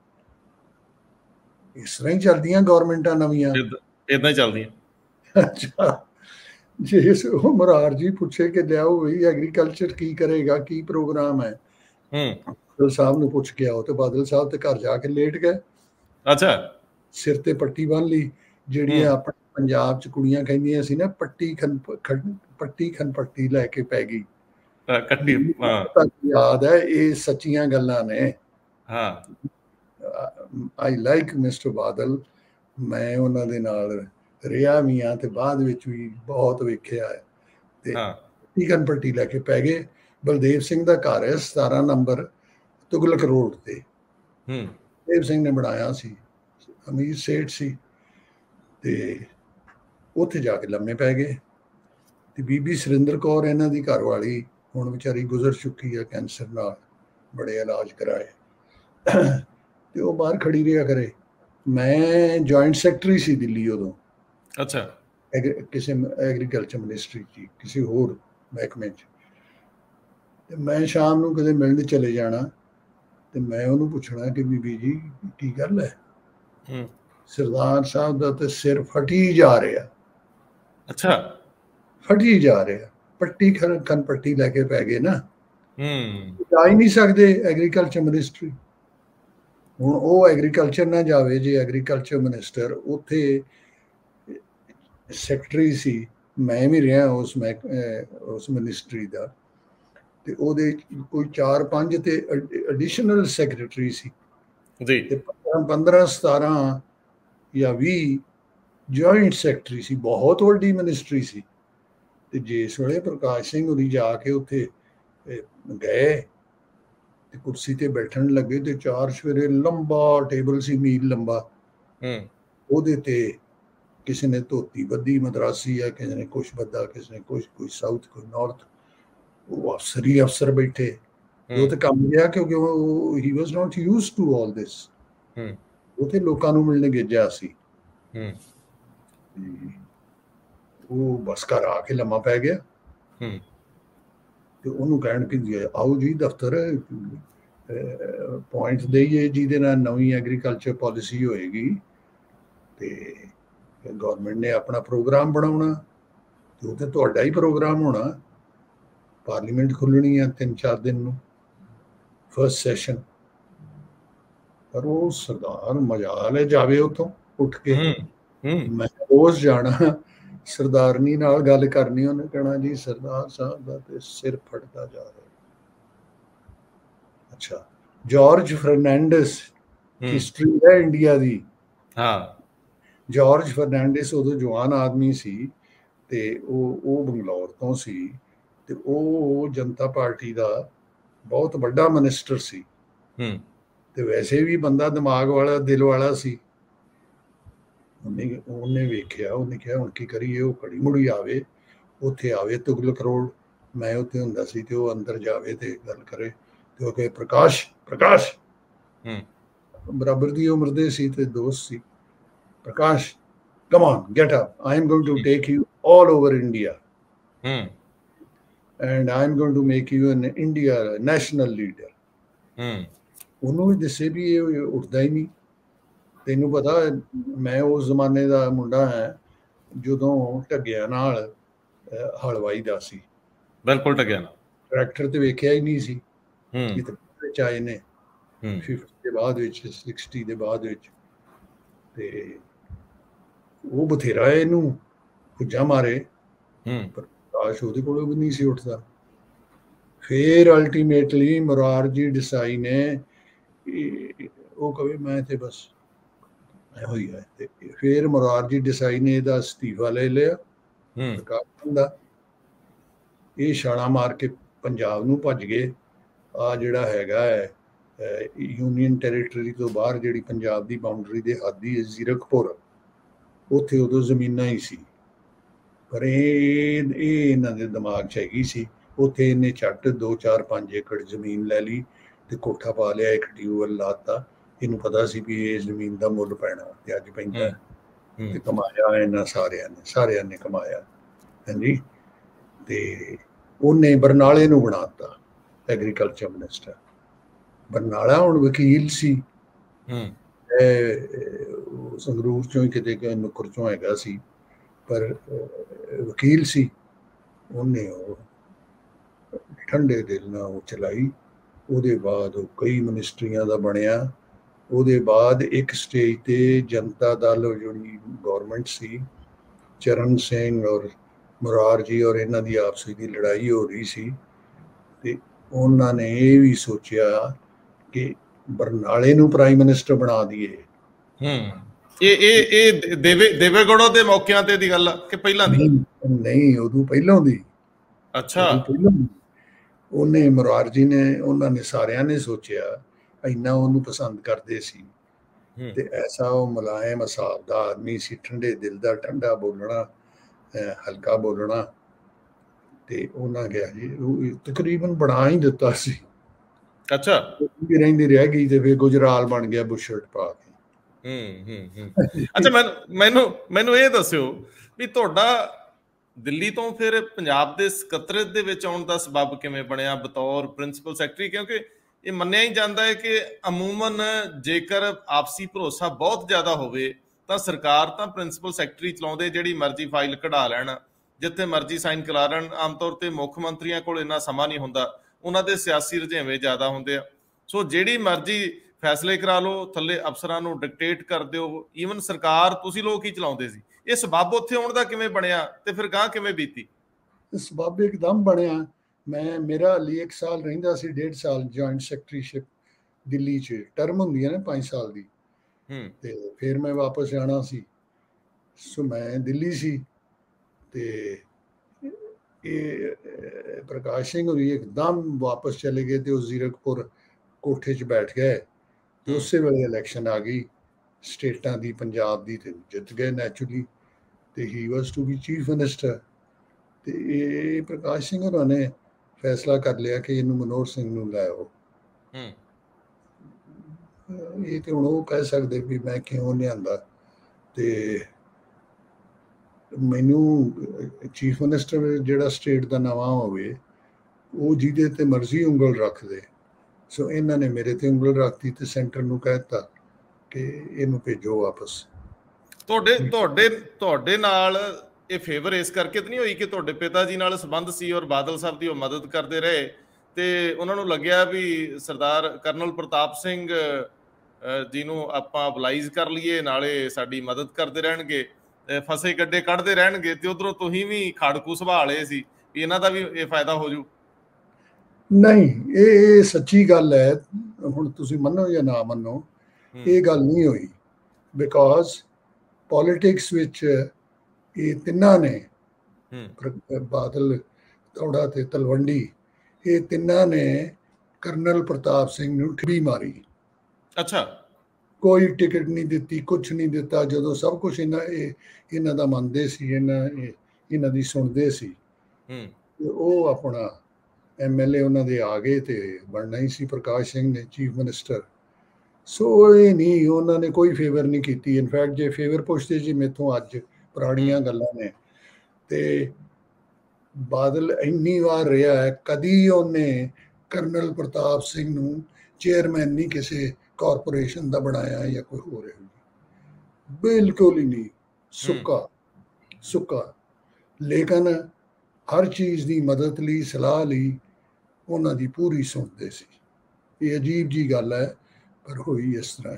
[SPEAKER 1] ਇਸ ਤਰ੍ਹਾਂ ਹੀ ਚੱਲਦੀਆਂ ਗਵਰਨਮੈਂਟਾਂ ਨਵੀਆਂ,
[SPEAKER 2] ਇਦਾਂ ਹੀ ਚੱਲਦੀਆਂ।
[SPEAKER 1] ਅੱਛਾ, ਜੇ ਉਹ ਮੁਰਾਰਜੀ ਪੁੱਛੇ ਕਿ ਲਿਆਓ ਵੀ ਐਗਰੀਕਲਚਰ ਕੀ ਕਰੇਗਾ, ਕੀ ਪ੍ਰੋਗਰਾਮ ਹੈ, ਬਾਦਲ ਸਾਹਿਬ ਨੂੰ ਪੁੱਛ ਕੇ ਆਓ, ਤੇ ਬਾਦਲ ਸਾਹਿਬ ਤੇ ਘਰ ਜਾ ਕੇ ਲੇਟ ਗਏ।
[SPEAKER 2] ਅੱਛਾ, ਸਿਰ
[SPEAKER 1] ਤੇ ਪੱਟੀ ਬੰਨ ਲਈ, ਜਿਹੜੀਆਂ ਆਪਣੇ ਪੰਜਾਬ ਚ ਕੁੜੀਆਂ ਕਹਿੰਦੀਆਂ ਸੀ ਨਾ, ਪੱਟੀ ਖਨ ਪੱਟੀ ਖਨ ਪੱਟੀ ਲੈ ਕੇ ਪੈ ਗਈ।
[SPEAKER 2] ਕੱਟੀ
[SPEAKER 1] ਯਾਦ ਹੈ, ਇਹ ਸੱਚੀਆਂ ਗੱਲਾਂ ਨੇ।
[SPEAKER 2] ਹਾਂ,
[SPEAKER 1] ਆਈ ਲਾਈਕ ਮਿਸਟਰ ਬਾਦਲ, ਮੈਂ ਉਹਨਾਂ ਦੇ ਨਾਲ ਰਿਹਾ ਵੀ ਹਾਂ ਤੇ ਬਾਅਦ ਵਿੱਚ ਵੀ ਬਹੁਤ ਵੇਖਿਆ ਹੈ। ਤੇ ਪੱਟੀ ਖਨ ਪੱਟੀ ਲੈ ਕੇ ਪੈ ਗਏ। ਬਲਦੇਵ ਸਿੰਘ ਦਾ ਘਰ ਹੈ ਸਤਾਰਾਂ ਨੰਬਰ ਤੁਗਲਕ ਰੋਡ ਤੇ, ਬਲਦੇਵ ਸਿੰਘ ਨੇ ਬਣਾਇਆ ਸੀ, ਅਮੀਰ ਸੇਠ ਸੀ, ਤੇ ਉੱਥੇ ਜਾ ਕੇ ਲੰਮੇ ਪੈ ਗਏ। ਤੇ ਬੀਬੀ ਸੁਰਿੰਦਰ ਕੌਰ ਇਹਨਾਂ ਦੀ ਘਰ ਵਾਲੀ ਹੁਣ ਵਿਚਾਰੀ ਗੁਜ਼ਰ ਚੁੱਕੀ ਹੈ ਕੈਂਸਰ ਨਾਲ, ਬੜੇ ਇਲਾਜ ਕਰਾਏ, ਤੇ ਉਹ ਬਾਹਰ ਖੜੀ ਰਿਹਾ ਕਰੇ। ਮੈਂ ਜੁਆਇੰਟ ਸੈਕਟਰੀ ਸੀ ਦਿੱਲੀ ਉਦੋਂ।
[SPEAKER 2] ਅੱਛਾ,
[SPEAKER 1] ਕਿਸੇ ਐਗਰੀਕਲਚਰ ਮਿਨਿਸਟਰੀ 'ਚ, ਕਿਸੇ ਹੋਰ ਮਹਿਕਮੇ 'ਚ। ਤੇ ਮੈਂ ਸ਼ਾਮ ਨੂੰ ਕਦੇ ਮਿਲਣ ਚਲੇ ਜਾਣਾ, ਤੇ ਮੈਂ ਉਹਨੂੰ ਪੁੱਛਣਾ ਕਿ ਬੀਬੀ ਜੀ ਕੀ ਗੱਲ ਹੈ? ਸਰਦਾਰ ਸਾਹਿਬ ਦਾ ਤੇ ਸਿਰ ਫਟੀ ਜਾ ਰਿਹਾ।
[SPEAKER 2] ਅੱਛਾ,
[SPEAKER 1] ਫਟੀ ਜਾ ਰਿਹਾ, ਪੱਟੀ ਖਨ ਖਨ ਪੱਟੀ ਲੈ ਕੇ ਪੈ ਗਏ ਨਾ, ਜਾ ਹੀ ਨਹੀਂ ਸਕਦੇ ਐਗਰੀਕਲਚਰ ਮਿਨਿਸਟਰੀ। ਹੁਣ ਉਹ ਐਗਰੀਕਲਚਰ ਨਾ ਜਾਵੇ, ਜੇ ਐਗਰੀਕਲਚਰ ਮਿਨਿਸਟਰ ਉੱਥੇ ਸੈਕਟਰੀ ਸੀ, ਮੈਂ ਵੀ ਰਿਹਾ ਉਸ ਮਹਿਕ ਉਸ ਮਿਨਿਸਟਰੀ ਦਾ, ਤੇ ਉਹਦੇ ਕੋਈ ਚਾਰ ਪੰਜ ਤੇ ਐਡੀਸ਼ਨਲ ਸੈਕਟਰੀ ਸੀ, ਤੇ ਪੰਦਰਾਂ ਸਤਾਰਾਂ ਜਾਂ ਵੀਹ ਜੁਆਇੰਟ ਸੈਕਟਰੀ ਸੀ। ਬਹੁਤ ਵੱਡੀ ਮਿਨਿਸਟਰੀ ਸੀ। ਤੇ ਜਿਸ ਵੇਲੇ ਪ੍ਰਕਾਸ਼ ਸਿੰਘ ਹੋਰੀ ਜਾ ਕੇ ਉੱਥੇ ਗਏ ਤੇ ਕੁਰਸੀ ਤੇ ਬੈਠਣ ਲੱਗੇ, ਤੇ ਚਾਰ ਸਵੇਰੇ ਲੰਬਾ ਟੇਬਲ ਸੀ, ਮੀਲ ਲੰਬਾ, ਉਹਦੇ ਤੇ ਕਿਸੇ ਨੇ ਧੋਤੀ ਬੱਧੀ ਮਦਰਾਸੀ ਹੈ, ਕਿਸੇ ਨੇ ਕੁਛ ਬੱਧਾ, ਕਿਸੇ ਨੇ ਕੁਛ, ਕੋਈ ਸਾਊਥ ਕੋਈ ਨਾਰਥ। ਉਹ ਅਫਸਰ ਹੀ ਅਫਸਰ ਬੈਠੇ, ਉਹ ਤੇ ਕੰਮ ਗਿਆ, ਕਿਉਂਕਿ ਉਹ ਹੀ ਵਾਜ਼ ਨਾਟ ਯੂਜ਼ਡ ਟੂ ਆਲ ਦਿਸ। ਉੱਥੇ ਲੋਕਾਂ ਨੂੰ ਮਿਲਣ ਗੇਜਿਆ ਸੀ। ਉਹ ਬਸ ਘਰ ਆ ਕੇ ਲੰਮਾ ਪੈ ਗਿਆ। ਤੇ ਉਹਨੂੰ ਕਹਿਣ ਕਿ ਆਓ ਜੀ ਦਫ਼ਤਰ, ਪੁਆਇੰਟ ਦੇਈਏ ਜਿਹਦੇ ਨਾਲ ਨਵੀਂ ਐਗਰੀਕਲਚਰ ਪਾਲਿਸੀ ਹੋਏਗੀ, ਤੇ ਗੌਰਮੈਂਟ ਨੇ ਆਪਣਾ ਪ੍ਰੋਗਰਾਮ ਬਣਾਉਣਾ, ਤੇ ਉਹ ਤੇ ਤੁਹਾਡਾ ਹੀ ਪ੍ਰੋਗਰਾਮ ਹੋਣਾ। ਪਾਰਲੀਮੈਂਟ ਖੁੱਲਣੀ ਆ ਤਿੰਨ ਚਾਰ ਦਿਨ ਨੂੰ, ਫਸਟ ਸੈਸ਼ਨ। ਪਰ ਉਹ ਸਰਦਾਰ ਮਜਾਲ ਹੈ, ਜਾਵੇ ਉੱਥੋਂ ਉੱਠ ਕੇ। ਮੈਂ ਰੋਜ਼ ਜਾਣਾ, ਸਰਦਾਰਨੀ ਨਾਲ ਗੱਲ ਕਰਨੀ, ਉਹਨੇ ਕਹਿਣਾ ਜੀ ਸਰਦਾਰ ਸਾਹਿਬ ਦਾ ਤੇ ਸਿਰ ਫਟਦਾ ਜਾ ਰਿਹਾ। ਅੱਛਾ, ਜਾਰਜ ਫਰਨੈਂਡਸ ਹਿਸਟਰੀ ਹੈ ਇੰਡੀਆ ਦੀ।
[SPEAKER 2] ਹਾਂ,
[SPEAKER 1] ਜਾਰਜ ਫਰਨੈਂਡਸ ਉਦੋਂ ਜਵਾਨ ਆਦਮੀ ਸੀ, ਤੇ ਉਹ ਉਹ ਬੰਗਲੌਰ ਤੋਂ ਸੀ ਤੇ ਉਹ ਜਨਤਾ ਪਾਰਟੀ ਦਾ ਬਹੁਤ ਵੱਡਾ ਮਿਨਿਸਟਰ ਸੀ ਤੇ ਵੈਸੇ ਵੀ ਬੰਦਾ ਦਿਮਾਗ ਵਾਲਾ, ਦਿਲ ਵਾਲਾ ਸੀ। ਉਹਨੇ ਉਹਨੇ ਵੇਖਿਆ, ਉਹਨੇ ਕਿਹਾ ਹੁਣ ਕੀ ਕਰੀਏ। ਉਹ ਘੜੀ ਮੁੜੀ ਆਵੇ, ਉੱਥੇ ਆਵੇ ਤੁਗਲਕ ਰੋਡ, ਮੈਂ ਉੱਥੇ ਹੁੰਦਾ ਸੀ ਤੇ ਉਹ ਅੰਦਰ ਜਾਵੇ ਤੇ ਗੱਲ ਕਰੇ ਤੇ ਉਹ ਕਹੇ ਪ੍ਰਕਾਸ਼ ਪ੍ਰਕਾਸ਼, ਬਰਾਬਰ ਦੀ ਉਮਰ ਦੇ ਸੀ ਤੇ ਦੋਸਤ ਸੀ। ਪ੍ਰਕਾਸ਼, come on, get up. I am going to take you all over India. Hmm. And I am going to make you an India national leader. Hmm. ਉਹਨੂੰ ਵੀ ਦੱਸੇ ਵੀ ਇਹ ਉੱਠਦਾ ਹੀ ਨਹੀਂ। ਤੈਨੂੰ ਪਤਾ ਮੈਂ ਉਸ ਜ਼ਮਾਨੇ ਦਾ ਮੁੰਡਾ ਹਾਂ ਜਦੋਂ ਢੱਗਿਆਂ ਨਾਲ ਹਲਵਾਈ ਦਾ ਸੀ।
[SPEAKER 2] ਬਿਲਕੁਲ ਢੱਗਿਆਂ ਨਾਲ। ਟਰੈਕਟਰ
[SPEAKER 1] ਤੇ ਵੇਖਿਆ ਹੀ ਨਹੀਂ ਸੀ ਵਿੱਚ ਆਏ ਨੇ ਫਿਫਟੀ ਦੇ ਬਾਅਦ ਵਿੱਚ, ਸਿਕਸਟੀ ਦੇ ਬਾਅਦ ਵਿੱਚ। ਤੇ ਉਹ ਬਥੇਰਾ ਇਹਨੂੰ ਪੁੱਜਾ ਮਾਰੇ ਪਰ ਪ੍ਰਕਾਸ਼ ਉਹਦੇ ਕੋਲੋਂ ਵੀ ਨਹੀਂ ਸੀ ਉੱਠਦਾ। ਫਿਰ ਅਲਟੀਮੇਟਲੀ ਮੁਰਾਰਜੀ ਦੇਸਾਈ ਨੇ ਉਹ ਕਹੇ ਮੈਂ ਤੇ ਬਸ ਇਹੋ ਹੀ ਹੈ। ਤੇ ਫਿਰ ਮੁਰਾਰਜੀ ਦੇਸਾਈ ਨੇ ਇਹਦਾ ਅਸਤੀਫਾ ਲੈ ਲਿਆ ਪ੍ਰਕਾਸ਼ ਦਾ। ਇਹ ਛਾਲਾਂ ਮਾਰ ਕੇ ਪੰਜਾਬ ਨੂੰ ਭੱਜ ਗਏ। ਆ ਜਿਹੜਾ ਹੈਗਾ ਹੈ ਯੂਨੀਅਨ ਟੈਰੀਟਰੀ ਤੋਂ ਬਾਹਰ ਜਿਹੜੀ ਪੰਜਾਬ ਦੀ ਬਾਉਂਡਰੀ ਦੇ ਹੱਦ ਹੀ ਜ਼ੀਰਕਪੁਰ, ਉੱਥੇ ਉਦੋਂ ਜ਼ਮੀਨਾਂ ਹੀ ਸੀ ਪਰ ਇਹ ਇਹ ਇਹਨਾਂ ਦੇ ਦਿਮਾਗ 'ਚ ਹੈਗੀ ਸੀ। ਉੱਥੇ ਇਹਨੇ ਝੱਟ ਦੋ ਚਾਰ ਪੰਜ ਏਕੜ ਜ਼ਮੀਨ ਲੈ ਲਈ ਤੇ ਕੋਠਾ ਪਾ ਲਿਆ, ਇੱਕ ਟਿਊਬਵੈੱਲ ਲਾਤਾ। ਇਹਨੂੰ ਪਤਾ ਸੀ ਵੀ ਇਹ ਜ਼ਮੀਨ ਦਾ ਮੁੱਲ ਪੈਣਾ ਤੇ ਅੱਜ ਪੈਂਦਾ ਤੇ ਕਮਾਇਆ ਇਹਨਾਂ ਸਾਰਿਆਂ ਨੇ, ਸਾਰਿਆਂ ਨੇ ਕਮਾਇਆ। ਹਾਂਜੀ, ਤੇ ਉਹਨੇ ਬਰਨਾਲੇ ਨੂੰ ਬਣਾ ਦਿੱਤਾ ਐਗਰੀਕਲਚਰ ਮਿਨਿਸਟਰ। ਬਰਨਾਲਾ ਹੁਣ ਵਕੀਲ ਸੀ, ਸੰਗਰੂਰ ਚੋਂ ਹੀ ਕਿਤੇ ਨੁੱਕਰ ਚੋਂ ਹੈਗਾ ਸੀ ਪਰ ਵਕੀਲ ਸੀ। ਉਹਨੇ ਉਹ ਠੰਡੇ ਦਿਲ ਨਾਲ ਉਹ ਚਲਾਈ। ਉਹਦੇ ਬਾਅਦ ਉਹ ਕਈ ਮਿਨਿਸਟਰੀਆਂ ਦਾ ਬਣਿਆ। ਉਹਦੇ ਬਾਅਦ ਇੱਕ ਸਟੇਜ ਤੇ ਜਨਤਾ ਦਲ ਜਿਹੜੀ ਗੌਰਮੈਂਟ ਸੀ, ਚਰਨ ਸਿੰਘ ਔਰ ਮੁਰਾਰਜੀ ਔਰ ਇਹਨਾਂ ਦੀ ਆਪਸੀ ਦੀ ਲੜਾਈ ਹੋ ਰਹੀ ਸੀ ਤੇ ਉਹਨਾਂ ਨੇ ਇਹ ਵੀ ਸੋਚਿਆ ਕਿ ਬਰਨਾਲੇ ਨੂੰ ਪ੍ਰਾਈਮ ਮਿਨਿਸਟਰ ਬਣਾ ਦਈਏ।
[SPEAKER 2] ਹੂੰ, ਇਹ ਇਹ ਇਹ ਦੇਵੇ ਦੇਵੇਗੌੜਾ ਦੇ ਮੌਕਿਆਂ ਤੇ ਦੀ ਗੱਲ ਕਿ ਪਹਿਲਾਂ ਦੀ?
[SPEAKER 1] ਨਹੀਂ, ਉਦੋਂ ਪਹਿਲਾਂ ਦੀ।
[SPEAKER 2] ਅੱਛਾ।
[SPEAKER 1] ਉਹਨੇ ਮੁਰਾਰਜੀ ਨੇ, ਉਹਨਾਂ ਨੇ ਸਾਰਿਆਂ ਨੇ ਸੋਚਿਆ, ਇੰਨਾ ਉਹਨੂੰ ਪਸੰਦ ਕਰਦੇ ਸੀ ਤੇ ਐਸਾ ਉਹ ਮੁਲਾਇਮ ਹਿਸਾਬ ਦਾ ਆਦਮੀ ਸੀ, ਠੰਡੇ ਦਿਲ ਦਾ, ਠੰਡਾ ਬੋਲਣਾ, ਹਲਕਾ ਬੋਲਣਾ। ਤੇ ਉਹਨਾਂ ਕਿਹਾ ਜੀ ਉਹ ਤਕਰੀਬਨ ਬਣਾ ਹੀ ਦਿੱਤਾ ਸੀ।
[SPEAKER 2] ਅੱਛਾ।
[SPEAKER 1] ਰਹਿੰਦੀ ਰਹਿ ਗਈ ਤੇ ਫਿਰ ਗੁਜਰਾਲ ਬਣ ਗਿਆ ਬੁਸ਼ਰਟ ਪਾ ਕੇ।
[SPEAKER 2] ਹੂੰ ਹੂੰ ਹੂੰ ਅੱਛਾ, ਮੈਨੂੰ ਮੈਨੂੰ ਮੈਨੂੰ ਇਹ ਦੱਸਿਓ ਵੀ ਤੁਹਾਡਾ ਦਿੱਲੀ ਤੋਂ ਫਿਰ ਪੰਜਾਬ ਦੇ ਸਕੱਤਰੇਤ ਦੇ ਵਿੱਚ ਆਉਣ ਦਾ ਸਬੱਬ ਕਿਵੇਂ ਬਣਿਆ ਬਤੌਰ ਪ੍ਰਿੰਸੀਪਲ ਸੈਕਟਰੀ? ਕਿਉਂਕਿ ਇਹ ਮੰਨਿਆ ਹੀ ਜਾਂਦਾ ਹੈ ਕਿ ਅਮੂਮਨ ਜੇਕਰ ਆਪਸੀ ਭਰੋਸਾ ਬਹੁਤ ਜ਼ਿਆਦਾ ਹੋਵੇ ਤਾਂ ਸਰਕਾਰ ਤਾਂ ਪ੍ਰਿੰਸੀਪਲ ਸੈਕਟਰੀ ਚਲਾਉਂਦੇ, ਜਿਹੜੀ ਮਰਜ਼ੀ ਫਾਈਲ ਕਢਾ ਲੈਣ, ਜਿੱਥੇ ਮਰਜ਼ੀ ਸਾਈਨ ਕਰਾ ਲੈਣ। ਆਮ ਤੌਰ ਤੇ ਮੁੱਖ ਮੰਤਰੀਆਂ ਕੋਲ ਇੰਨਾ ਸਮਾਂ ਨਹੀਂ ਹੁੰਦਾ, ਉਹਨਾਂ ਦੇ ਸਿਆਸੀ ਰੁਝੇਵੇਂ ਜ਼ਿਆਦਾ ਹੁੰਦੇ ਆ। ਸੋ ਜਿਹੜੀ ਮਰਜ਼ੀ ਫੈਸਲੇ ਕਰਾ ਲਓ, ਥੱਲੇ ਅਫਸਰਾਂ ਨੂੰ ਡਿਕਟੇਟ ਕਰ ਦਿਓ। ਈਵਨ ਸਰਕਾਰ ਤੁਸੀਂ ਲੋਕ ਹੀ ਚਲਾਉਂਦੇ ਸੀ। ਇਹ ਸਬੱਬ ਉੱਥੇ ਆਉਣ ਦਾ ਕਿਵੇਂ ਬਣਿਆ ਤੇ ਫਿਰ ਗਾਂ ਕਿਵੇਂ ਬੀਤੀ?
[SPEAKER 1] ਸਬੱਬ ਇੱਕਦਮ ਬਣਿਆ। ਮੈਂ ਮੇਰਾ ਲਈ ਇੱਕ ਸਾਲ ਰਹਿੰਦਾ ਸੀ, ਡੇਢ ਸਾਲ ਜੁਆਇੰਟ ਸੈਕਟਰੀਸ਼ਿਪ ਦਿੱਲੀ 'ਚ। ਟਰਮ ਹੁੰਦੀ ਹੈ ਨਾ ਪੰਜ ਸਾਲ ਦੀ। ਤੇ ਫਿਰ ਮੈਂ ਵਾਪਸ ਜਾਣਾ ਸੀ। ਸੋ ਮੈਂ ਦਿੱਲੀ ਸੀ ਤੇ ਇਹ ਪ੍ਰਕਾਸ਼ ਸਿੰਘ ਹੋਰੀ ਇੱਕਦਮ ਵਾਪਸ ਚਲੇ ਗਏ ਤੇ ਉਹ ਜ਼ੀਰਕਪੁਰ ਕੋਠੇ 'ਚ ਬੈਠ ਗਏ ਤੇ ਉਸੇ ਵੇਲੇ ਇਲੈਕਸ਼ਨ ਆ ਗਈ ਸਟੇਟਾਂ ਦੀ, ਪੰਜਾਬ ਦੀ, ਤੇ ਜਿੱਤ ਗਏ ਨੈਚੁਰਲੀ। ਤੇ he was to be chief minister. ਤੇ ਇਹ ਪ੍ਰਕਾਸ਼ ਸਿੰਘ ਹੋਰਾਂ ਨੇ ਫੈਸਲਾ ਕਰ ਲਿਆ ਕਿ ਇਹਨੂੰ ਮਨੋਹਰ ਸਿੰਘ ਨੂੰ ਲੈ ਆਓ। ਇਹ ਤੇ ਹੁਣ ਉਹ ਕਹਿ ਸਕਦੇ ਵੀ ਮੈਂ ਕਿਉਂ ਲਿਆਂਦਾ। ਤੇ ਮੈਨੂੰ ਚੀਫ ਮਿਨਿਸਟਰ ਜਿਹੜਾ ਸਟੇਟ ਦਾ ਨਵਾਂ ਹੋਵੇ ਉਹ ਜਿਹਦੇ ਤੇ ਮਰਜ਼ੀ ਉਂਗਲ ਰੱਖ ਦੇ। ਸੋ ਇਹਨਾਂ ਨੇ ਮੇਰੇ ਤੇ ਉਂਗਲ ਰੱਖਤੀ ਤੇ ਸੈਂਟਰ ਨੂੰ ਕਹਿ ਦਿੱਤਾ ਕਿ ਇਹਨੂੰ ਭੇਜੋ ਵਾਪਸ।
[SPEAKER 2] ਤੁਹਾਡੇ ਤੁਹਾਡੇ ਤੁਹਾਡੇ ਨਾਲ ਇਹ ਫੇਵਰ ਇਸ ਕਰਕੇ ਤਾਂ ਨਹੀਂ ਹੋਈ ਕਿ ਤੁਹਾਡੇ ਪਿਤਾ ਜੀ ਨਾਲ ਸੰਬੰਧ ਸੀ ਔਰ ਬਾਦਲ ਸਾਹਿਬ ਦੀ ਉਹ ਮਦਦ ਕਰਦੇ ਰਹੇ ਤੇ ਉਹਨਾਂ ਨੂੰ ਲੱਗਿਆ ਵੀ ਸਰਦਾਰ ਕਰਨਲ ਪ੍ਰਤਾਪ ਸਿੰਘ ਜੀ ਨੂੰ ਆਪਾਂ ਅਪਲਾਈਜ਼ ਕਰ ਲਈਏ, ਨਾਲੇ ਸਾਡੀ ਮਦਦ ਕਰਦੇ ਰਹਿਣਗੇ, ਫਸੇ ਗੱਡੇ ਕੱਢਦੇ ਰਹਿਣਗੇ ਤੇ ਉਧਰੋਂ ਤੁਸੀਂ ਵੀ ਖਾੜਕੂ ਸੰਭਾਲੇ ਸੀ ਵੀ ਇਹਨਾਂ ਦਾ ਵੀ ਇਹ ਫਾਇਦਾ ਹੋ ਜੂ?
[SPEAKER 1] ਨਹੀਂ, ਇਹ ਸੱਚੀ ਗੱਲ ਹੈ। ਹੁਣ ਤੁਸੀਂ ਮੰਨੋ ਜਾਂ ਨਾ ਮੰਨੋ, ਇਹ ਗੱਲ ਨਹੀਂ ਹੋਈ। ਬਿਕੋਜ਼ ਪੋਲੀਟਿਕਸ ਵਿੱਚ ਇਹ ਤਿੰਨਾਂ ਨੇ ਬਾਦਲ, ਦੌੜਾ ਤੇ ਤਲਵੰਡੀ, ਇਹ ਤਿੰਨਾਂ ਨੇ ਕਰਨਲ ਪ੍ਰਤਾਪ ਸਿੰਘ ਨੂੰ ਠੱਗੀ ਮਾਰੀ।
[SPEAKER 2] ਅੱਛਾ। ਕੋਈ
[SPEAKER 1] ਟਿਕਟ ਨਹੀਂ ਦਿੱਤੀ, ਕੁਛ ਨਹੀਂ ਦਿੱਤਾ। ਜਦੋਂ ਸਭ ਕੁਛ ਇਹਨਾਂ ਇਹ ਇਹਨਾਂ ਦਾ ਮੰਨਦੇ ਸੀ, ਇਹਨਾਂ ਇਹਨਾਂ ਦੀ ਸੁਣਦੇ ਸੀ, ਉਹ ਆਪਣਾ ਐਮ ਐਲ ਏ ਉਹਨਾਂ ਦੇ ਆ ਗਏ ਤੇ ਬਣਨਾ ਹੀ ਸੀ ਪ੍ਰਕਾਸ਼ ਸਿੰਘ ਨੇ ਚੀਫ ਮਿਨਿਸਟਰ। ਸੋ ਇਹ ਨਹੀਂ, ਉਹਨਾਂ ਨੇ ਕੋਈ ਫੇਵਰ ਨਹੀਂ ਕੀਤੀ। ਇਨਫੈਕਟ ਜੇ ਫੇਵਰ ਪੁੱਛਦੇ ਜੀ ਮੇਥੋਂ, ਅੱਜ ਪੁਰਾਣੀਆਂ ਗੱਲਾਂ ਨੇ, ਤੇ ਬਾਦਲ ਇੰਨੀ ਵਾਰ ਰਿਹਾ ਹੈ, ਕਦੀ ਉਹਨੇ ਕਰਨਲ ਪ੍ਰਤਾਪ ਸਿੰਘ ਨੂੰ ਚੇਅਰਮੈਨ ਨਹੀਂ ਕਿਸੇ ਕਾਰਪੋਰੇਸ਼ਨ ਦਾ ਬਣਾਇਆ ਜਾਂ ਕੋਈ ਹੋਰ ਹੈ, ਬਿਲਕੁਲ ਹੀ ਨਹੀਂ। ਸੁੱਕਾ ਸੁੱਕਾ। ਲੇਕਿਨ ਹਰ ਚੀਜ਼ ਦੀ ਮਦਦ ਲਈ, ਸਲਾਹ ਲਈ ਉਹਨਾਂ ਦੀ ਪੂਰੀ ਸੁਣਦੇ ਸੀ। ਇਹ ਅਜੀਬ ਜੀ ਗੱਲ ਹੈ, ਪਰ ਹੋਈ ਇਸ ਤਰ੍ਹਾਂ।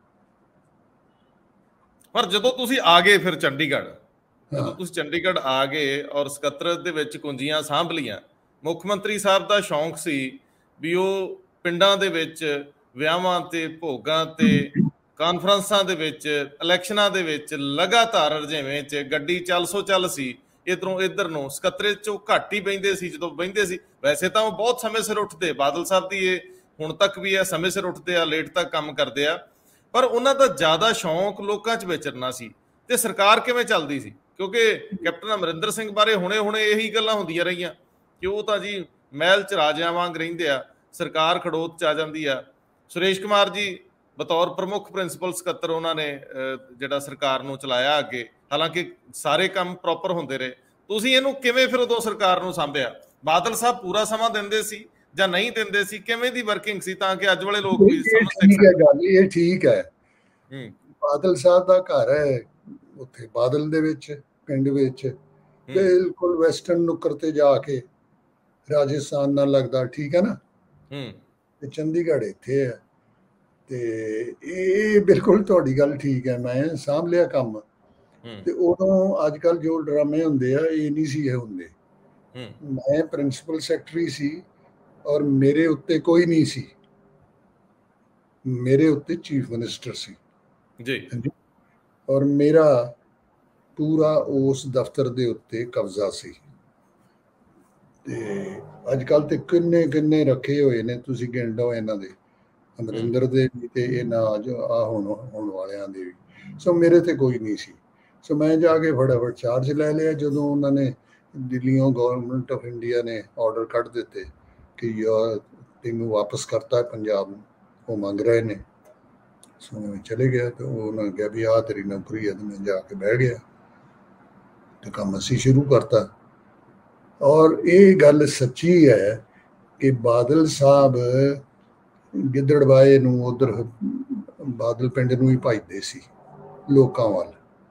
[SPEAKER 2] ਪਰ ਜਦੋਂ ਤੁਸੀਂ ਆ ਗਏ ਫਿਰ ਚੰਡੀਗੜ੍ਹ, ਜਦੋਂ ਤੁਸੀਂ ਚੰਡੀਗੜ੍ਹ ਆ ਗਏ ਔਰ ਸਕੱਤਰਤ ਦੇ ਵਿੱਚ ਕੁੰਜੀਆਂ ਸਾਂਭ ਲਈਆਂ, ਮੁੱਖ ਮੰਤਰੀ ਸਾਹਿਬ ਦਾ ਸ਼ੌਂਕ ਸੀ ਵੀ ਉਹ ਪਿੰਡਾਂ ਦੇ ਵਿੱਚ ਵਿਆਹਾਂ ਤੇ, ਭੋਗਾਂ ਤੇ, ਕਾਨਫਰੰਸਾਂ ਦੇ ਵਿੱਚ, ਇਲੈਕਸ਼ਨਾਂ ਦੇ ਵਿੱਚ ਲਗਾਤਾਰ ਰੁਝੇਵੇਂ 'ਚ ਗੱਡੀ ਚੱਲ ਸੋ ਚੱਲ ਸੀ। ਇੱਧਰੋਂ ਇੱਧਰ ਨੂੰ ਸਕੱਤਰੇਤ 'ਚੋਂ ਘੱਟ ਹੀ ਬਹਿੰਦੇ ਸੀ ਜਦੋਂ ਬਹਿੰਦੇ ਸੀ। ਵੈਸੇ ਤਾਂ ਉਹ ਬਹੁਤ ਸਮੇਂ ਸਿਰ ਉੱਠਦੇ, ਬਾਦਲ ਸਾਹਿਬ ਦੀ ਇਹ ਹੁਣ ਤੱਕ ਵੀ ਹੈ, ਸਮੇਂ ਸਿਰ ਉੱਠਦੇ ਆ, ਲੇਟ ਤੱਕ ਕੰਮ ਕਰਦੇ ਆ, ਪਰ ਉਹਨਾਂ ਦਾ ਜ਼ਿਆਦਾ ਸ਼ੌਂਕ ਲੋਕਾਂ 'ਚ ਵਿਚਰਨਾ ਸੀ। ਤੇ ਸਰਕਾਰ ਕਿਵੇਂ ਚੱਲਦੀ ਸੀ? ਕਿਉਂਕਿ ਕੈਪਟਨ ਅਮਰਿੰਦਰ ਸਿੰਘ ਬਾਰੇ ਹੁਣੇ ਹੁਣੇ ਇਹੀ ਗੱਲਾਂ ਹੁੰਦੀਆਂ ਰਹੀਆਂ ਕਿ ਉਹ ਤਾਂ ਜੀ ਮਹਿਲ 'ਚ ਰਾਜਿਆਂ ਵਾਂਗ ਰਹਿੰਦੇ ਆ, ਸਰਕਾਰ ਖੜੋਤ 'ਚ ਆ ਜਾਂਦੀ ਆ। ਸੁਰੇਸ਼ ਕੁਮਾਰ ਜੀ ਬਤੌਰ ਪ੍ਰਮੁੱਖ ਪ੍ਰਿੰਸੀਪਲ ਸਕੱਤਰ ਉਹਨਾਂ ਨੇ ਜਿਹੜਾ ਸਰਕਾਰ ਨੂੰ ਚਲਾਇਆ ਅੱਗੇ, ਹਾਲਾਂਕਿ ਸਾਰੇ ਕੰਮ ਪ੍ਰੋਪਰ ਹੁੰਦੇ ਰਹੇ। ਤੁਸੀਂ ਇਹਨੂੰ ਕਿਵੇਂ ਫਿਰ ਉਦੋਂ ਸਰਕਾਰ ਨੂੰ ਸਾਂਭਿਆ? ਬਾਦਲ ਸਾਹਿਬ ਪੂਰਾ ਸਮਾਂ ਦਿੰਦੇ ਸੀ ਜਾਂ ਨਹੀਂ ਦਿੰਦੇ ਸੀ? ਕਿਵੇਂ ਦੀ ਵਰਕਿੰਗ ਸੀ ਤਾਂ ਕਿ ਅੱਜ ਵਾਲੇ ਲੋਕ ਵੀ ਸਮਝ
[SPEAKER 1] ਸਕਣ? ਗੱਲ ਇਹ ਠੀਕ ਹੈ, ਬਾਦਲ ਸਾਹਿਬ ਦਾ ਘਰ ਹੈ ਉੱਥੇ ਬਾਦਲ ਦੇ ਵਿੱਚ, ਪਿੰਡ ਵਿੱਚ, ਬਿਲਕੁਲ ਵੈਸਟਰਨ ਨੁੱਕਰ ਤੇ ਜਾ ਕੇ, ਰਾਜਸਥਾਨ ਨਾਲ ਲੱਗਦਾ, ਠੀਕ ਹੈ ਨਾ। ਤੇ ਚੰਡੀਗੜ੍ਹ ਇੱਥੇ ਹੈ। ਤੇ ਇਹ ਬਿਲਕੁਲ ਤੁਹਾਡੀ ਗੱਲ ਠੀਕ ਹੈ, ਮੈਂ ਸਾਂਭ ਲਿਆ ਕੰਮ। ਤੇ ਉਦੋਂ ਅੱਜ ਕੱਲ੍ਹ ਜੋ ਡਰਾਮੇ ਹੁੰਦੇ ਆ, ਇਹ ਨਹੀਂ ਸੀ ਇਹ ਹੁੰਦੇ। ਮੈਂ ਪ੍ਰਿੰਸੀਪਲ ਸੈਕਟਰੀ ਸੀ ਔਰ ਮੇਰੇ ਉੱਤੇ ਕੋਈ ਨਹੀਂ ਸੀ, ਮੇਰੇ ਉੱਤੇ ਚੀਫ ਮਿਨਿਸਟਰ ਸੀ
[SPEAKER 2] ਜੀ,
[SPEAKER 1] ਔਰ ਮੇਰਾ ਪੂਰਾ ਉਸ ਦਫ਼ਤਰ ਦੇ ਉੱਤੇ ਕਬਜ਼ਾ ਸੀ। ਤੇ ਅੱਜ ਕੱਲ੍ਹ ਤੇ ਕਿੰਨੇ ਕਿੰਨੇ ਰੱਖੇ ਹੋਏ ਨੇ, ਤੁਸੀਂ ਗਿਣ ਲਓ ਇਹਨਾਂ ਦੇ, ਅਮਰਿੰਦਰ ਦੇ ਵੀ ਤੇ ਇਹਨਾਂ ਆ ਹੁਣ ਹੋਣ ਵਾਲਿਆਂ ਦੇ ਵੀ। ਸੋ ਮੇਰੇ ਤੇ ਕੋਈ ਨਹੀਂ ਸੀ। ਸੋ ਮੈਂ ਜਾ ਕੇ ਫਟਾਫਟ ਚਾਰਜ ਲੈ ਲਿਆ। ਜਦੋਂ ਉਹਨਾਂ ਨੇ ਦਿੱਲੀੋਂ, ਗਵਰਨਮੈਂਟ ਆਫ ਇੰਡੀਆ ਨੇ ਆਰਡਰ ਕੱਢ ਦਿੱਤੇ ਕਿ ਯਾਰ ਤੈਨੂੰ ਵਾਪਸ ਕਰਤਾ ਪੰਜਾਬ ਨੂੰ, ਉਹ ਮੰਗ ਰਹੇ ਨੇ। ਸੋ ਮੈਂ ਚਲੇ ਗਿਆ ਤੇ ਉਹਨਾਂ ਨੇ ਕਿਹਾ ਵੀ ਆਹ ਤੇਰੀ ਨੌਕਰੀ ਹੈ। ਤੇ ਮੈਂ ਜਾ ਕੇ ਬਹਿ ਗਿਆ ਤੇ ਕੰਮ ਅਸੀਂ ਸ਼ੁਰੂ ਕਰਤਾ। ਔਰ ਇਹ ਗੱਲ ਸੱਚੀ ਹੈ ਕਿ ਬਾਦਲ ਸਾਹਿਬ ਗਿੱਦੜਬਾਏ ਨੂੰ, ਉਧਰ ਬਾਦਲ ਪਿੰਡ ਨੂੰ ਹੀ ਭਜਦੇ ਸੀ ਲੋਕਾਂ ਵੱਲ।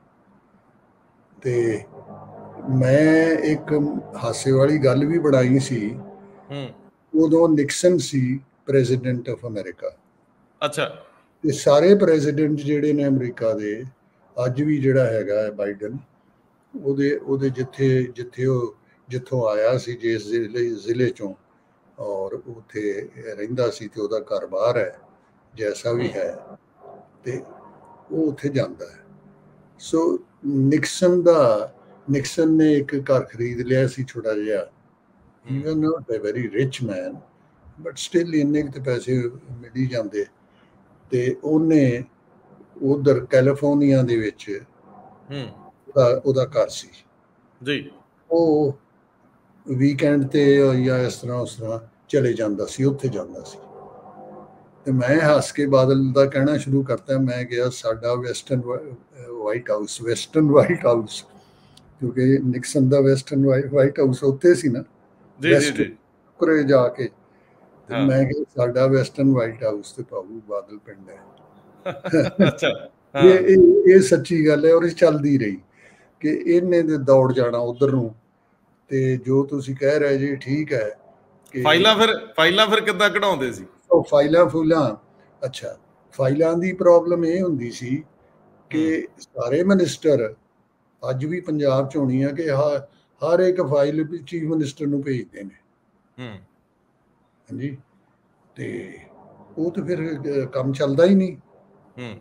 [SPEAKER 1] ਤੇ ਮੈਂ ਇੱਕ ਹਾਸੇ ਵਾਲੀ ਗੱਲ ਵੀ ਬਣਾਈ ਸੀ, ਉਦੋਂ ਨਿਕਸਨ ਸੀ ਪ੍ਰੈਜ਼ੀਡੈਂਟ ਆਫ ਅਮਰੀਕਾ।
[SPEAKER 2] ਅੱਛਾ।
[SPEAKER 1] ਤੇ ਸਾਰੇ ਪ੍ਰੈਜ਼ੀਡੈਂਟ ਜਿਹੜੇ ਨੇ ਅਮਰੀਕਾ ਦੇ, ਅੱਜ ਵੀ ਜਿਹੜਾ ਹੈਗਾ ਹੈ ਬਾਈਡਨ, ਉਹਦੇ ਉਹਦੇ ਜਿੱਥੇ ਜਿੱਥੇ ਉਹ ਜਿੱਥੋਂ ਆਇਆ ਸੀ, ਜਿਸ ਜ਼ਿਲ੍ਹੇ ਜ਼ਿਲ੍ਹੇ ਚੋਂ, ਔਰ ਉੱਥੇ ਰਹਿੰਦਾ ਸੀ ਤੇ ਉਹਦਾ ਘਰ ਬਾਹਰ ਹੈ, ਜੈਸਾ ਵੀ ਹੈ, ਤੇ ਉਹ ਉੱਥੇ ਜਾਂਦਾ ਹੈ। ਸੋ ਨਿਕਸਨ ਦਾ ਨਿਕਸਨ ਨੇ ਇੱਕ ਘਰ ਖਰੀਦ ਲਿਆ ਸੀ ਛੋਟਾ ਜਿਹਾ, even not a very rich man, but still ਇੰਨੇ ਕੁ ਪੈਸੇ ਮਿਲ ਹੀ ਜਾਂਦੇ। ਤੇ ਉਹਨੇ ਉਧਰ ਕੈਲੀਫੋਰਨੀਆ ਦੇ ਵਿੱਚ ਉਹਦਾ ਘਰ ਸੀ
[SPEAKER 2] ਜੀ।
[SPEAKER 1] ਉਹ ਵੀਕਐਂਡ ਤੇ ਜਾਂ ਇਸ ਤਰ੍ਹਾਂ ਉਸ ਤਰ੍ਹਾਂ ਚਲੇ ਜਾਂਦਾ ਸੀ, ਉੱਥੇ ਜਾਂਦਾ ਸੀ। ਤੇ ਮੈਂ ਹੱਸ ਕੇ ਬਾਦਲ ਦਾ ਕਹਿਣਾ ਸ਼ੁਰੂ ਕਰਤਾ, ਮੈਂ ਕਿਹਾ ਸਾਡਾ western white house, western white house, ਕਿਉਂਕਿ ਨਿਕਸਨ ਦਾ ਵੈਸਟਰਨ ਵਾਈਟ ਹਾਊਸ ਉੱਥੇ ਸੀ ਨਾ,
[SPEAKER 2] ਜੀ ਜੀ ਜੀ,
[SPEAKER 1] ਕੁਰੇ ਜਾ ਕੇ। ਤੇ ਮੈਂ ਕਿਹਾ ਸਾਡਾ ਵੈਸਟਰਨ ਵਾਈਟ ਹਾਊਸ ਤੇ ਭਾਊ ਬਾਦਲ ਪਿੰਡ ਹੈ।
[SPEAKER 2] ਅੱਛਾ।
[SPEAKER 1] ਇਹ ਇਹ ਸੱਚੀ ਗੱਲ ਹੈ, ਔਰ ਇਹ ਚੱਲਦੀ ਰਹੀ ਕਿ ਇਹਨੇ ਦੇ ਦੌੜ ਜਾਣਾ ਉਧਰ ਨੂੰ। ਤੇ ਜੋ ਤੁਸੀਂ ਕਹਿ ਰਹੇ ਜੀ ਠੀਕ ਹੈ ਕਿ
[SPEAKER 2] ਫਾਈਲਾਂ ਫਿਰ ਫਾਈਲਾਂ ਫਿਰ ਕਿੱਦਾਂ ਕਢਾਉਂਦੇ ਸੀ?
[SPEAKER 1] ਉਹ ਫਾਈਲਾਂ ਫੂਲਾਂ, ਅੱਛਾ, ਫਾਈਲਾਂ ਦੀ ਪ੍ਰੋਬਲਮ ਇਹ ਹੁੰਦੀ ਸੀ ਕਿ ਸਾਰੇ ਮਿਨਿਸਟਰ ਅੱਜ ਵੀ ਪੰਜਾਬ 'ਚ ਹੋਣੀ ਆ ਕਿ ਹਰ ਇੱਕ ਫਾਈਲ ਚੀਫ ਮਿਨਿਸਟਰ ਨੂੰ ਭੇਜਦੇ ਨੇ। ਹਾਂਜੀ। ਤੇ ਉਹ ਤਾਂ ਫਿਰ ਕੰਮ ਚੱਲਦਾ ਹੀ ਨਹੀਂ,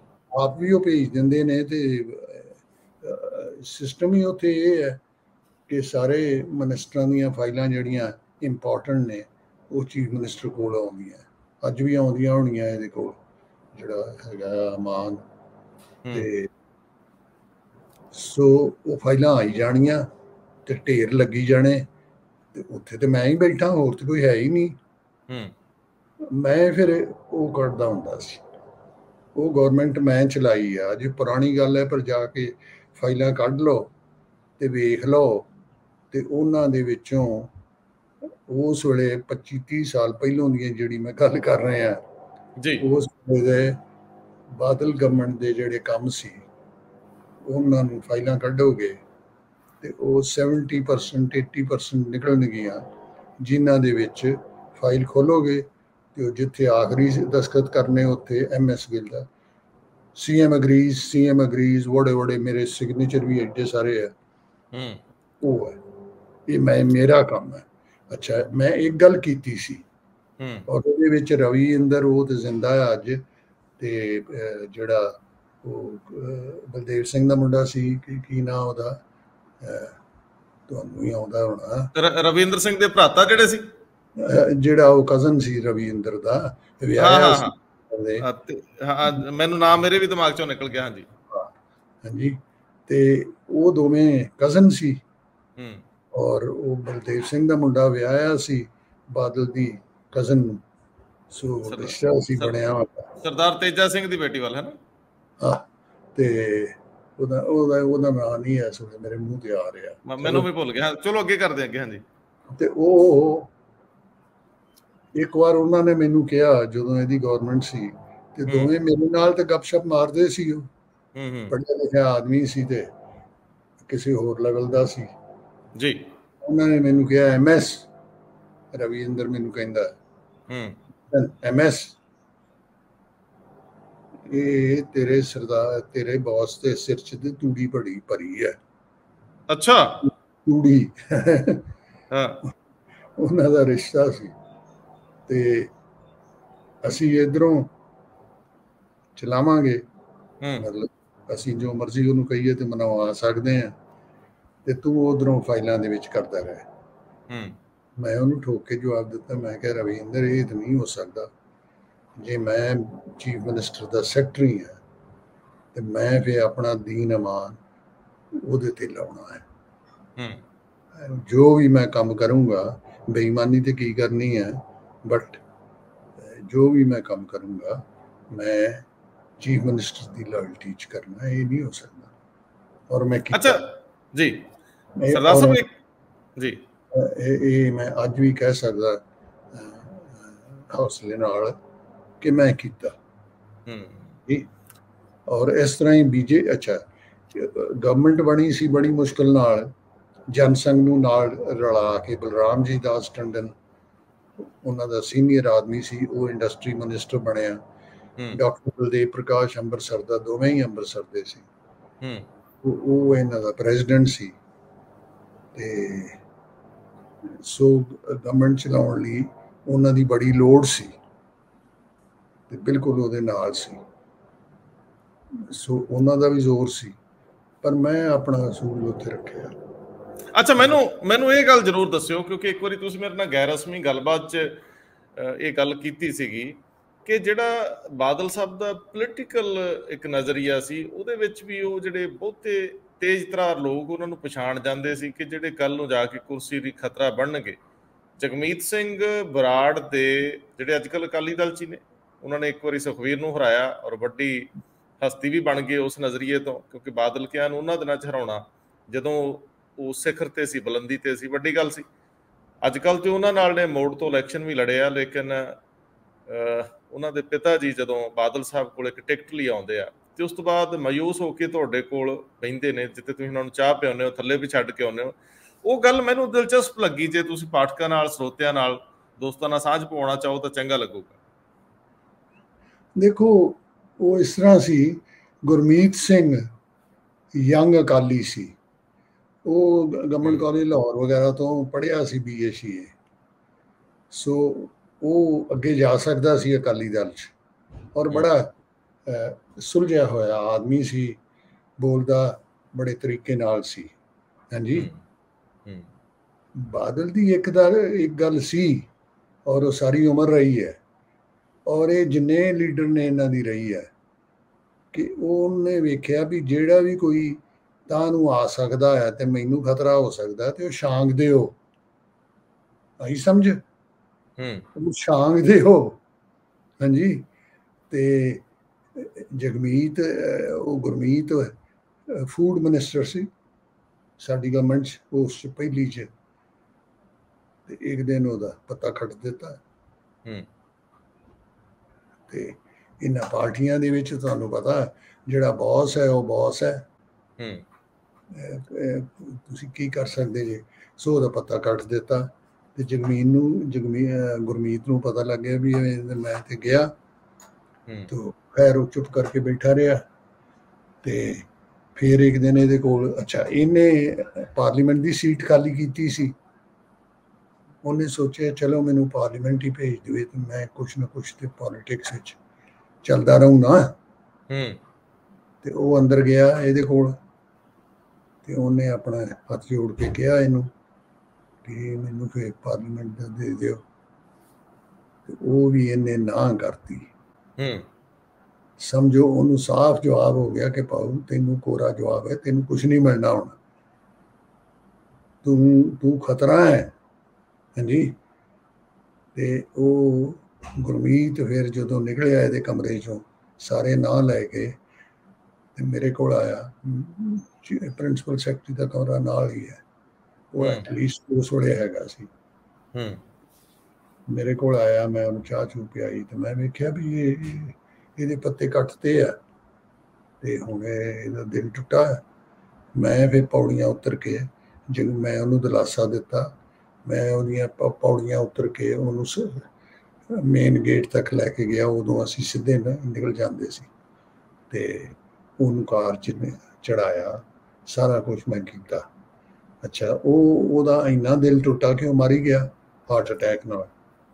[SPEAKER 1] ਆਪ ਵੀ ਉਹ ਭੇਜ ਦਿੰਦੇ ਨੇ। ਤੇ ਸਿਸਟਮ ਹੀ ਉੱਥੇ ਇਹ ਹੈ कि सारे मिनिस्टरां दीयां फाइलां जिहड़ियां इंपॉर्टेंट ने वो चीफ मिनिस्टर कोल आउंदियां, अज भी आउंदियां होणियां इहदे कोल जिहड़ा हैगा अमान ते सो वो फाइलां आई जाणियां ते ढेर लगी जाने ते उत्थे ते मैं ही बैठा, होर ते कोई है ही नहीं। मैं फिर वो कड्ढदा हुंदा सी, वो गौरमेंट मैं चलाई आ, जे पुरानी गल है, पर जाके फाइलां कढ लो ते वेख लो ते उन्हां दे विचों उस वेले पच्ची तीह साल पहलों दी जिहड़ी मैं गल कर रहा
[SPEAKER 2] जी,
[SPEAKER 1] उस वेले बादल गवर्नमेंट दे जिहड़े कम सी उन्हां नूं फाइलां कढोगे ते वो सैवनटी परसेंट एटी परसेंट निकलणगियां, जिन्हां दे विच फाइल खोलोगे ते जिथे आखिरी दस्तखत करने उत्थे एम एस गिल दा सी एम अग्रीज सी एम अग्रीज बड़े बड़े मेरे सिग्नेचर भी एडे सारे है, वो है ये मैं मेरा काम है। अच्छा मैं एक गल कीती सी और ਉਹਦੇ ਵਿੱਚ ਰਵੀ ਇੰਦਰ ਉਹ ਤੇ ਜ਼ਿੰਦਾ ਹੈ ਅੱਜ ਤੇ ਜਿਹੜਾ ਉਹ ਬਲਦੇਵ ਸਿੰਘ ਦਾ ਮੁੰਡਾ ਸੀ ਕੀ ਕੀ ਨਾਂ ਉਹਦਾ ਤੁਹਾਨੂੰ ਹੀ ਆਉਂਦਾ ਹੋਣਾ,
[SPEAKER 2] ਰਵਿੰਦਰ ਸਿੰਘ ਦੇ ਭਰਾਤਾ ਜਿਹੜੇ ਸੀ,
[SPEAKER 1] ਜਿਹੜਾ ਉਹ ਕਜ਼ਨ ਸੀ ਰਵੀ ਇੰਦਰ ਦਾ ਵਿਆਹਿਆ ਸੀ,
[SPEAKER 2] ਹਾਂ ਮੈਨੂੰ ਨਾਮ ਮੇਰੇ ਵੀ ਦਿਮਾਗ ਚੋਂ ਨਿਕਲ ਗਿਆ। ਹਾਂਜੀ
[SPEAKER 1] ਹਾਂਜੀ ਤੇ ਉਹ ਦੋਵੇਂ ਕਜ਼ਨ ਸੀ ਔਰ ਉਹ ਬਲਦੇਵ ਸਿੰਘ ਦਾ ਮੁੰਡਾ ਵਿਆਹਿਆ ਸੀ ਬਾਦਲ ਦੀ ਕਜ਼ਨ ਨੂੰ, ਸੋ ਰਿਸ਼ਤਾ ਸੀ ਬਣਿਆ
[SPEAKER 2] ਸਰਦਾਰ ਤੇਜਾ ਸਿੰਘ ਦੀ ਬੇਟੀ ਵੱਲ, ਹੈ ਨਾ?
[SPEAKER 1] ਹਾਂ ਤੇ ਉਹਦਾ ਉਹਦਾ ਉਹਦਾ ਨਾਂ ਨਹੀਂ ਹੈ ਇਸ ਵੇਲੇ ਮੇਰੇ ਮੂੰਹ ਤੇ ਆ ਰਿਹਾ,
[SPEAKER 2] ਮੈਨੂੰ ਵੀ ਭੁੱਲ ਗਿਆ। ਚਲੋ ਅੱਗੇ ਕਰਦੇ ਅੱਗੇ। ਹਾਂਜੀ
[SPEAKER 1] ਤੇ ਉਹ ਇੱਕ ਵਾਰ ਉਹਨਾਂ ਨੇ ਮੈਨੂੰ ਕਿਹਾ ਜਦੋਂ ਇਹਦੀ ਗਵਰਨਮੈਂਟ ਸੀ ਤੇ ਦੋਵੇਂ ਮੇਰੇ ਨਾਲ ਤੇ ਗੱਪਸ਼ਪ ਮਾਰਦੇ ਸੀ, ਉਹ ਪੜ੍ਹਿਆ ਲਿਖਿਆ ਆਦਮੀ ਸੀ ਤੇ ਕਿਸੇ ਹੋਰ ਲੈਵਲ ਦਾ ਸੀ
[SPEAKER 2] ਜੀ।
[SPEAKER 1] ਉਹਨਾਂ ਨੇ ਮੈਨੂੰ ਕਿਹਾ ਐਮ ਐਸ ਰਵੀ ਇੰਦਰ ਮੈਨੂੰ ਕਹਿੰਦਾ ਐਮ ਐਸ ਇਹ ਤੇਰੇ ਸਰਦਾਰ ਤੇਰੇ ਬੌਸ ਦੇ ਸਿਰ ਚ ਤੇ ਤੂੜੀ ਬੜੀ ਭਰੀ ਹੈ।
[SPEAKER 2] ਅੱਛਾ
[SPEAKER 1] ਤੂੜੀ
[SPEAKER 2] ਹਾਂ
[SPEAKER 1] ਉਹਨਾਂ ਦਾ ਰਿਸ਼ਤਾ ਸੀ ਤੇ ਅਸੀਂ ਇਧਰੋਂ ਚਲਾਵਾਂਗੇ, ਮਤਲਬ ਅਸੀਂ ਜੋ ਮਰਜ਼ੀ ਉਹਨੂੰ ਕਹੀਏ ਤੇ ਮਨਵਾ ਸਕਦੇ ਹਾਂ ਤੇ ਤੂੰ ਉਧਰੋਂ ਫਾਈਲਾਂ ਦੇ ਵਿੱਚ ਕਰਦਾ ਰਹੇ। ਮੈਂ ਉਹਨੂੰ ਠੋਕ ਕੇ ਜਵਾਬ ਦਿੱਤਾ, ਮੈਂ ਕਿਹਾ ਰਵਿੰਦਰ ਇਹ ਤਾਂ ਨਹੀਂ ਹੋ ਸਕਦਾ, ਜੇ ਮੈਂ ਚੀਫ ਮਿਨਿਸਟਰ ਦਾ ਸੈਕਟਰੀ ਹਾਂ ਤੇ ਮੈਂ ਫਿਰ ਆਪਣਾ ਦੀਨ ਅਮਾਨ ਉਹਦੇ ਤੇ ਲਾਉਣਾ ਹੈ। ਜੋ ਵੀ ਮੈਂ ਕੰਮ ਕਰੂੰਗਾ ਬੇਈਮਾਨੀ ਤੇ ਕੀ ਕਰਨੀ ਹੈ, ਬਟ ਜੋ ਵੀ ਮੈਂ ਕੰਮ ਕਰੂੰਗਾ ਮੈਂ ਚੀਫ ਮਿਨਿਸਟਰ ਦੀ ਲਾਇਲਟੀ ਚ ਕਰਨਾ, ਇਹ ਨਹੀਂ ਹੋ ਸਕਦਾ। ਔਰ ਮੈਂ
[SPEAKER 2] ਅੱਛਾ ਜੀ ਸਰਦਾਰ ਸਾਹਿਬ ਜੀ
[SPEAKER 1] ਇਹ ਮੈਂ ਅੱਜ ਵੀ ਕਹਿ ਸਕਦਾ ਹੌਸਲੇ ਨਾਲ ਕਿ ਮੈਂ ਕੀਤਾ ਜੀ। ਔਰ ਇਸ ਤਰ੍ਹਾਂ ਹੀ ਬੀਜੇ ਅੱਛਾ ਗਵਰਨਮੈਂਟ ਬਣੀ ਸੀ ਬੜੀ ਮੁਸ਼ਕਿਲ ਨਾਲ, ਜਨਸੰਘ ਨੂੰ ਨਾਲ ਰਲਾ ਕੇ ਬਲਰਾਮ ਜੀ ਦਾਸ ਟੰਡਨ ਉਹਨਾਂ ਦਾ ਸੀਨੀਅਰ ਆਦਮੀ ਸੀ, ਉਹ ਇੰਡਸਟਰੀ ਮਿਨਿਸਟਰ ਬਣਿਆ। ਡਾਕਟਰ ਬਲਦੇਵ ਪ੍ਰਕਾਸ਼ ਅੰਮ੍ਰਿਤਸਰ ਦਾ, ਦੋਵੇਂ ਹੀ ਅੰਮ੍ਰਿਤਸਰ ਦੇ ਸੀ, ਉਹ ਇਹਨਾਂ ਦਾ ਪ੍ਰੈਜ਼ੀਡੈਂਟ ਸੀ ਤੇ ਸੋ ਗਵਰਨਮੈਂਟ ਚਲਾਉਣ ਲਈ ਉਹਨਾਂ ਦੀ ਬੜੀ ਲੋੜ ਸੀ ਤੇ ਬਿਲਕੁਲ ਉਹਦੇ ਨਾਲ ਸੀ, ਸੋ ਉਹਨਾਂ ਦਾ ਵੀ ਜ਼ੋਰ ਸੀ, ਪਰ ਮੈਂ ਆਪਣਾ ਅਸੂਲ ਉੱਥੇ ਰੱਖਿਆ।
[SPEAKER 2] ਅੱਛਾ ਮੈਨੂੰ ਮੈਨੂੰ ਇਹ ਗੱਲ ਜ਼ਰੂਰ ਦੱਸਿਓ, ਕਿਉਂਕਿ ਇੱਕ ਵਾਰੀ ਤੁਸੀਂ ਮੇਰੇ ਨਾਲ ਗੈਰ ਰਸਮੀ ਗੱਲਬਾਤ 'ਚ ਇਹ ਗੱਲ ਕੀਤੀ ਸੀਗੀ ਕਿ ਜਿਹੜਾ ਬਾਦਲ ਸਾਹਿਬ ਦਾ ਪੋਲੀਟੀਕਲ ਇੱਕ ਨਜ਼ਰੀਆ ਸੀ, ਉਹਦੇ ਵਿੱਚ ਵੀ ਉਹ ਜਿਹੜੇ ਬਹੁਤੇ ਤੇਜ਼ ਤਰਾਰ ਲੋਕ ਉਹਨਾਂ ਨੂੰ ਪਛਾਣ ਜਾਂਦੇ ਸੀ ਕਿ ਜਿਹੜੇ ਕੱਲ੍ਹ ਨੂੰ ਜਾ ਕੇ ਕੁਰਸੀ ਦੀ ਖਤਰਾ ਬਣਨਗੇ। ਜਗਮੀਤ ਸਿੰਘ ਬਰਾੜ ਦੇ ਜਿਹੜੇ ਅੱਜ ਕੱਲ੍ਹ ਅਕਾਲੀ ਦਲ 'ਚ ਹੀ ਨੇ, ਉਹਨਾਂ ਨੇ ਇੱਕ ਵਾਰੀ ਸੁਖਵੀਰ ਨੂੰ ਹਰਾਇਆ ਔਰ ਵੱਡੀ ਹਸਤੀ ਵੀ ਬਣ ਗਏ ਉਸ ਨਜ਼ਰੀਏ ਤੋਂ, ਕਿਉਂਕਿ ਬਾਦਲ ਕਿਆਂ ਨੂੰ ਉਹਨਾਂ ਦਿਨਾਂ 'ਚ ਹਰਾਉਣਾ ਜਦੋਂ ਉਹ ਸਿਖਰ 'ਤੇ ਸੀ, ਬੁਲੰਦੀ 'ਤੇ ਸੀ, ਵੱਡੀ ਗੱਲ ਸੀ। ਅੱਜ ਕੱਲ੍ਹ ਤੇ ਉਹਨਾਂ ਨਾਲ ਨੇ ਮੋੜ ਤੋਂ ਇਲੈਕਸ਼ਨ ਵੀ ਲੜਿਆ, ਲੇਕਿਨ ਉਹਨਾਂ ਦੇ ਪਿਤਾ ਜੀ ਜਦੋਂ ਬਾਦਲ ਸਾਹਿਬ ਕੋਲ ਇੱਕ ਟਿਕਟ ਲਈ ਆਉਂਦੇ ਆ ਤੇ ਉਸ ਤੋਂ ਬਾਅਦ ਮਾਯੂਸ ਹੋ ਕੇ ਤੁਹਾਡੇ ਕੋਲ ਬਹਿੰਦੇ ਨੇ, ਜਿੱਥੇ ਤੁਸੀਂ ਉਹਨਾਂ ਨੂੰ ਚਾਹ ਪਿਆਉਂਦੇ ਹੋ, ਥੱਲੇ ਵੀ ਛੱਡ ਕੇ ਆਉਂਦੇ ਹੋ। ਉਹ ਗੱਲ ਮੈਨੂੰ ਦਿਲਚਸਪ ਲੱਗੀ, ਜੇ ਤੁਸੀਂ ਪਾਠਕਾਂ ਨਾਲ, ਸਰੋਤਿਆਂ ਨਾਲ, ਦੋਸਤਾਂ ਨਾਲ ਸਾਂਝ ਪਾਉਣਾ ਚਾਹੋ ਤਾਂ ਚੰਗਾ ਲੱਗੂਗਾ।
[SPEAKER 1] ਦੇਖੋ ਉਹ ਇਸ ਤਰ੍ਹਾਂ ਸੀ, ਗੁਰਮੀਤ ਸਿੰਘ ਯੰਗ ਅਕਾਲੀ ਸੀ, ਉਹ ਗਵਰਨਮੈਂਟ ਕਾਲਜ ਲਾਹੌਰ ਵਗੈਰਾ ਤੋਂ ਪੜ੍ਹਿਆ ਸੀ ਬੀ ਏ ਸੀ ਏ, ਸੋ ਉਹ ਅੱਗੇ ਜਾ ਸਕਦਾ ਸੀ ਅਕਾਲੀ ਦਲ 'ਚ, ਔਰ ਬੜਾ ਸੁਲਝਿਆ ਹੋਇਆ ਆਦਮੀ ਸੀ, ਬੋਲਦਾ ਬੜੇ ਤਰੀਕੇ ਨਾਲ ਸੀ। ਹਾਂਜੀ बादल दी एक दर एक गल सी और वो सारी उम्र रही है, और ये जिन्ने लीडर ने इन्हां दी रही है कि ਉਹਨੇ ਵੇਖਿਆ ਵੀ ਜਿਹੜਾ ਵੀ ਕੋਈ ਤਾਂ ਨੂੰ ਆ ਸਕਦਾ ਹੈ ਤੇ ਮੈਨੂੰ ਖਤਰਾ ਹੋ ਸਕਦਾ ਤੇ ਉਹ ਛਾਂਗ ਦਿਓ। ਆਈ ਸਮਝ?
[SPEAKER 2] ਹੂੰ
[SPEAKER 1] ਛਾਂਗ ਦਿਓ। ਹਾਂਜੀ। ਤੇ ਜਗਮੀਤ ਉਹ ਗੁਰਮੀਤ ਫੂਡ ਮਿਨਿਸਟਰ ਸੀ ਸਾਡੀ ਗਵਰਨਮੈਂਟ 'ਚ, ਉਸ 'ਚ ਪਹਿਲੀ 'ਚ। ਤੇ ਇੱਕ ਦਿਨ ਉਹਦਾ ਪਤਾ ਖੱਟ ਦਿੱਤਾ। ਤੇ ਇਹਨਾਂ ਪਾਰਟੀਆਂ ਦੇ ਵਿੱਚ ਤੁਹਾਨੂੰ ਪਤਾ ਜਿਹੜਾ ਬੌਸ ਹੈ ਉਹ ਬੌਸ ਹੈ, ਤੁਸੀਂ ਕੀ ਕਰ ਸਕਦੇ ਜੇ। ਸੋ ਉਹਦਾ ਪਤਾ ਕੱਟ ਦਿੱਤਾ ਤੇ ਜਗਮੀਤ ਨੂੰ ਜਗਮੀ ਗੁਰਮੀਤ ਨੂੰ ਪਤਾ ਲੱਗ ਗਿਆ ਵੀ ਮੈਂ ਤੇ ਗਿਆ। ਤੇ ਖੈਰ ਉਹ ਚੁੱਪ ਕਰਕੇ ਬੈਠਾ ਰਿਹਾ। ਤੇ ਫਿਰ ਇੱਕ ਦਿਨ ਇਹਦੇ ਕੋਲ, ਅੱਛਾ ਇਹਨੇ ਪਾਰਲੀਮੈਂਟ ਦੀ ਸੀਟ ਖਾਲੀ ਕੀਤੀ ਸੀ, ਉਹਨੇ ਸੋਚਿਆ ਚਲੋ ਮੈਨੂੰ ਪਾਰਲੀਮੈਂਟ ਹੀ ਭੇਜ ਦੇਵੇ ਤੇ ਮੈਂ ਕੁਛ ਨਾ ਕੁਛ ਤੇ ਪੋਲੀਟਿਕਸ ਵਿੱਚ ਚੱਲਦਾ ਰਹੂੰ ਨਾ। ਤੇ ਉਹ ਅੰਦਰ ਗਿਆ ਇਹਦੇ ਕੋਲ ਤੇ ਉਹਨੇ ਆਪਣਾ ਹੱਥ ਜੋੜ ਕੇ ਕਿਹਾ ਇਹਨੂੰ ਕਿ ਮੈਨੂੰ ਫਿਰ ਪਾਰਲੀਮੈਂਟ ਦਾ ਦੇ ਦਿਓ। ਤੇ ਉਹ ਵੀ ਇਹਨੇ ਨਾ ਕਰਤੀ। ਸਮਝੋ ਉਹਨੂੰ ਸਾਫ਼ ਜਵਾਬ ਹੋ ਗਿਆ ਕਿ ਭਾਊ ਤੈਨੂੰ ਕੋਰਾ ਜਵਾਬ ਹੈ, ਤੈਨੂੰ ਕੁਛ ਨਹੀਂ ਮਿਲਣਾ ਹੁਣ, ਤੂੰ ਤੂੰ ਖਤਰਾ ਹੈ। ਹਾਂਜੀ। ਤੇ ਉਹ ਗੁਰਮੀਤ ਫਿਰ ਜਦੋਂ ਨਿਕਲਿਆ ਇਹਦੇ ਕਮਰੇ 'ਚੋਂ ਸਾਰੇ ਨਾਂ ਲੈ ਕੇ ਤੇ ਮੇਰੇ ਕੋਲ ਆਇਆ। ਪ੍ਰਿੰਸੀਪਲ ਸੈਕਟਰੀ ਦਾ ਕਮਰਾ ਨਾਲ ਹੀ ਹੈ, ਉਹ ਐਟਲੀਸਟ ਉਸ ਵੇਲੇ ਹੈਗਾ ਸੀ। ਮੇਰੇ ਕੋਲ ਆਇਆ, ਮੈਂ ਉਹਨੂੰ ਚਾਹ ਚੂਹ ਪਿਆਈ ਤੇ ਮੈਂ ਵੇਖਿਆ ਵੀ ਇਹ ਇਹਦੇ ਪੱਤੇ ਕੱਟਦੇ ਆ ਤੇ ਹੁਣ ਇਹਦਾ ਦਿਲ ਟੁੱਟਾ ਹੈ। ਮੈਂ ਫਿਰ ਪੌੜੀਆਂ ਉਤਰ ਕੇ ਜਦੋਂ ਮੈਂ ਉਹਨੂੰ ਦਿਲਾਸਾ ਦਿੱਤਾ, ਮੈਂ ਉਹਦੀਆਂ ਪੌੜੀਆਂ ਉਤਰ ਕੇ ਉਹਨੂੰ ਮੇਨ ਗੇਟ ਤੱਕ ਲੈ ਕੇ ਗਿਆ। ਉਦੋਂ ਅਸੀਂ ਸਿੱਧੇ ਨਿਕਲ ਜਾਂਦੇ ਸੀ ਤੇ ਉਹਨੂੰ ਕਾਰ 'ਚ ਚੜਾਇਆ, ਸਾਰਾ ਕੁਛ ਮੈਂ ਕੀਤਾ। ਅੱਛਾ, ਉਹ ਉਹਦਾ ਇੰਨਾ ਦਿਲ ਟੁੱਟਾ ਕਿ ਉਹ ਮਰ ਹੀ ਗਿਆ ਹਾਰਟ ਅਟੈਕ ਨਾਲ।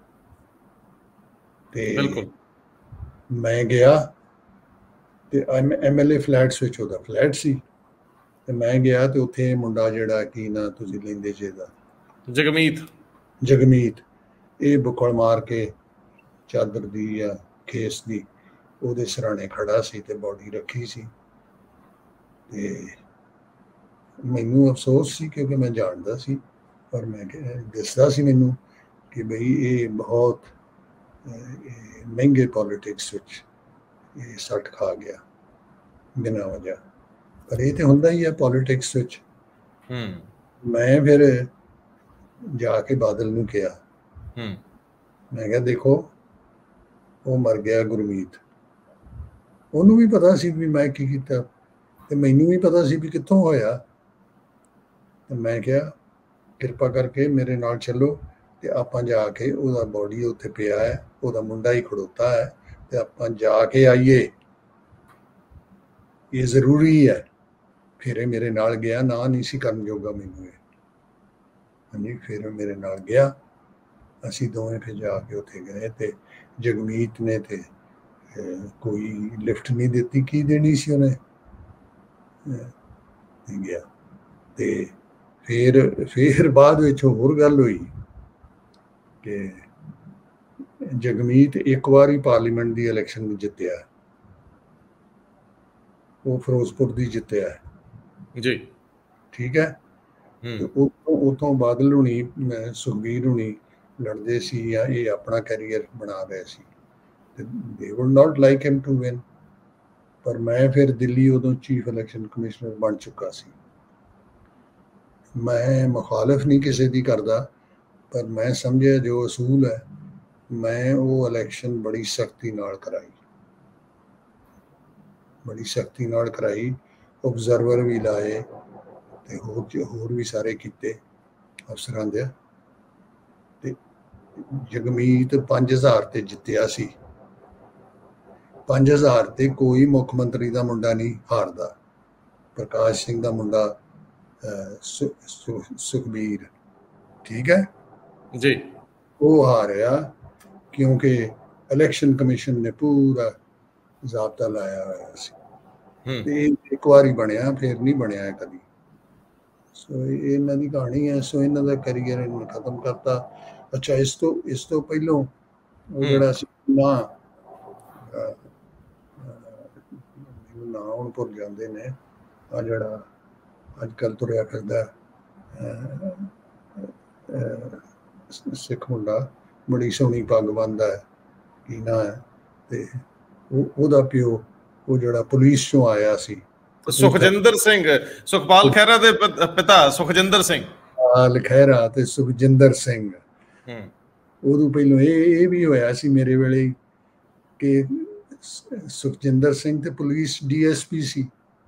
[SPEAKER 1] ਤੇ ਮੈਂ ਗਿਆ ਤੇ ਐਮ ਐਲ ਏ ਫਲੈਟਸ ਵਿੱਚ ਉਹਦਾ ਫਲੈਟ ਸੀ ਤੇ ਮੈਂ ਗਿਆ ਤੇ ਉੱਥੇ ਮੁੰਡਾ ਜਿਹੜਾ ਕੀ ਨਾ ਤੁਸੀਂ ਲੈਂਦੇ ਜੇ ਦਾ
[SPEAKER 2] ਜਗਮੀਤ
[SPEAKER 1] ਜਗਮੀਤ ਇਹ ਬੁੱਕਲ ਮਾਰ ਕੇ ਚਾਦਰ ਦੀ ਜਾਂ ਖੇਸ ਦੀ ਉਹਦੇ ਸਿਰਾਣੇ ਖੜਾ ਸੀ ਤੇ ਬੋਡੀ ਰੱਖੀ ਸੀ। ਤੇ ਮੈਨੂੰ ਅਫਸੋਸ ਸੀ ਕਿਉਂਕਿ ਮੈਂ ਜਾਣਦਾ ਸੀ, ਪਰ ਮੈਂ ਦੱਸਦਾ ਸੀ ਮੈਨੂੰ ਕਿ ਬਈ ਇਹ ਬਹੁਤ ਮਹਿੰਗੇ ਪੋਲੀਟਿਕਸ ਵਿੱਚ ਇਹ ਸੱਟ ਖਾ ਗਿਆ ਬਿਨਾਂ ਵਜ੍ਹਾ। ਪਰ ਇਹ ਤੇ ਹੁੰਦਾ ਹੀ ਹੈ ਪੋਲੀਟਿਕਸ ਵਿੱਚ। ਮੈਂ ਫਿਰ ਜਾ ਕੇ ਬਾਦਲ ਨੂੰ ਕਿਹਾ, ਮੈਂ ਕਿਹਾ ਦੇਖੋ ਉਹ ਮਰ ਗਿਆ ਗੁਰਮੀਤ, ਉਹਨੂੰ ਵੀ ਪਤਾ ਸੀ ਵੀ ਮੈਂ ਕੀ ਕੀਤਾ ਤੇ ਮੈਨੂੰ ਵੀ ਪਤਾ ਸੀ ਵੀ ਕਿੱਥੋਂ ਹੋਇਆ। ਤੇ ਮੈਂ ਕਿਹਾ ਕਿਰਪਾ ਕਰਕੇ ਮੇਰੇ ਨਾਲ ਚੱਲੋ ਤੇ ਆਪਾਂ ਜਾ ਕੇ, ਉਹਦਾ ਬੋਡੀ ਉੱਥੇ ਪਿਆ ਹੈ, ਉਹਦਾ ਮੁੰਡਾ ਹੀ ਖੜੋਤਾ ਹੈ ਤੇ ਆਪਾਂ ਜਾ ਕੇ ਆਈਏ, ਇਹ ਜ਼ਰੂਰੀ ਹੈ। ਫਿਰ ਇਹ ਮੇਰੇ ਨਾਲ ਗਿਆ, ਨਾ ਨਹੀਂ ਸੀ ਕਰਨ ਜੋਗਾ ਮੈਨੂੰ ਇਹ। ਹਾਂਜੀ, ਫਿਰ ਮੇਰੇ ਨਾਲ ਗਿਆ, ਅਸੀਂ ਦੋਵੇਂ ਫਿਰ ਜਾ ਕੇ ਉੱਥੇ ਗਏ ਤੇ ਜਗਮੀਤ ਨੇ ਤੇ ਕੋਈ ਲਿਫਟ ਨਹੀਂ ਦਿੱਤੀ, ਕੀ ਦੇਣੀ ਸੀ ਉਹਨੇ। ਗਿਆ ਤੇ ਫਿਰ ਫਿਰ ਬਾਅਦ ਵਿੱਚ ਹੋਰ ਗੱਲ ਹੋਈ ਕਿ ਜਗਮੀਤ ਇੱਕ ਵਾਰ ਹੀ ਪਾਰਲੀਮੈਂਟ ਦੀ ਇਲੈਕਸ਼ਨ ਜਿੱਤਿਆ, ਉਹ ਫਿਰੋਜ਼ਪੁਰ ਦੀ ਜਿੱਤਿਆ
[SPEAKER 2] ਜੀ, ਠੀਕ
[SPEAKER 1] ਹੈ। ਉੱਥੋਂ ਉੱਥੋਂ ਬਾਦਲ ਹੁਣੀ ਸੁਖਬੀਰ ਹੁਣੀ ਲੜਦੇ ਸੀ ਜਾਂ ਇਹ ਆਪਣਾ ਕੈਰੀਅਰ ਬਣਾ ਰਹੇ ਸੀ ਤੇ they would not like him to win. ਪਰ ਮੈਂ ਫਿਰ ਦਿੱਲੀ ਉਦੋਂ ਚੀਫ ਇਲੈਕਸ਼ਨ ਕਮਿਸ਼ਨਰ ਬਣ ਚੁੱਕਾ ਸੀ। ਮੈਂ ਮੁਖਾਲਫ ਨਹੀਂ ਕਿਸੇ ਦੀ ਕਰਦਾ, ਪਰ ਮੈਂ ਸਮਝਿਆ ਜੋ ਅਸੂਲ ਹੈ ਮੈਂ ਉਹ ਇਲੈਕਸ਼ਨ ਬੜੀ ਸਖਤੀ ਨਾਲ ਕਰਾਈ, ਬੜੀ ਸਖਤੀ ਨਾਲ ਕਰਾਈ। ਓਬਜ਼ਰਵਰ ਵੀ ਲਾਏ ਤੇ ਹੋਰ ਹੋਰ ਵੀ ਸਾਰੇ ਕੀਤੇ ਅਫਸਰਾਂ ਦੇ। ਤੇ ਜਗਮੀਤ ਪੰਜ ਹਜ਼ਾਰ ਤੇ ਜਿੱਤਿਆ ਸੀ। ਪੰਜ ਹਜ਼ਾਰ ਤੇ ਕੋਈ ਮੁੱਖ ਮੰਤਰੀ ਦਾ ਮੁੰਡਾ ਨਹੀਂ ਹਾਰਦਾ। ਪ੍ਰਕਾਸ਼ ਸਿੰਘ ਦਾ ਮੁੰਡਾ ਸੁਖਬੀਰ, ਠੀਕ ਹੈ
[SPEAKER 2] ਜੀ,
[SPEAKER 1] ਉਹ ਹਾਰਿਆ ਕਿਉਂਕਿ ਇਲੈਕਸ਼ਨ ਕਮਿਸ਼ਨ ਨੇ ਪੂਰਾ ਜ਼ਾਬਤਾ ਲਾਇਆ ਹੋਇਆ ਸੀ। ਤੇ ਇੱਕ ਵਾਰੀ ਬਣਿਆ, ਫਿਰ ਨਹੀਂ ਬਣਿਆ ਕਦੀ। ਸੋ ਇਹ ਇਹਨਾਂ ਦੀ ਕਹਾਣੀ ਹੈ। ਸੋ ਇਹਨਾਂ ਦਾ ਕੈਰੀਅਰ ਇਹਨਾਂ ਨੇ ਖਤਮ ਕਰਤਾ। ਅੱਛਾ, ਇਸ ਤੋਂ ਇਸ ਤੋਂ ਪਹਿਲਾਂ ਉਹ ਜਿਹੜਾ ਸੀ ਨਾ ਨਾ ਹੁਣ ਭੁੱਲ ਜਾਂਦੇ ਨੇ, ਆ ਜਿਹੜਾ ਅੱਜ ਕੱਲ੍ਹ ਤੁਰਿਆ ਫਿਰਦਾ ਸਿੱਖ ਮੁੰਡਾ, ਬੜੀ ਸੋਹਣੀ ਪੱਗ ਬੰਨ੍ਹਦਾ ਹੈ, ਕੀ ਨਾਂ ਹੈ, ਤੇ ਉਹ ਉਹਦਾ ਪਿਓ ਉਹ ਜਿਹੜਾ ਪੁਲਿਸ ਚੋਂ ਆਇਆ ਸੀ,
[SPEAKER 2] ਸੁਖਜਿੰਦਰ ਸਿੰਘ, ਸੁਖਪਾਲ ਖਹਿਰਾ ਦੇ ਪਿਤਾ ਸੁਖਜਿੰਦਰ ਸਿੰਘ।
[SPEAKER 1] ਸੁਖਪਾਲ ਖਹਿਰਾ ਤੇ ਸੁਖਜਿੰਦਰ ਸਿੰਘ। ਉਦੋਂ ਪਹਿਲਾਂ ਇਹ ਇਹ ਵੀ ਹੋਇਆ ਸੀ ਮੇਰੇ ਵੇਲੇ ਕਿ ਸੁਖਜਿੰਦਰ ਸਿੰਘ ਤੇ ਪੁਲਿਸ ਡੀ ਐਸ ਪੀ ਸੀ,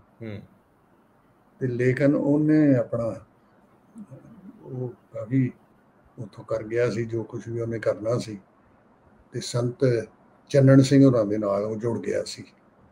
[SPEAKER 1] ਤੇ ਲੇਕਿਨ ਉਹਨੇ ਆਪਣਾ ਉਹ ਕਾਫੀ ਉੱਥੋਂ ਕਰ ਗਿਆ ਸੀ ਜੋ ਕੁਛ ਵੀ ਉਹਨੇ ਕਰਨਾ ਸੀ, ਤੇ ਸੰਤ ਚੰਨਣ ਸਿੰਘ ਹੋਰਾਂ ਦੇ ਨਾਲ ਉਹ ਜੁੜ ਗਿਆ ਸੀ,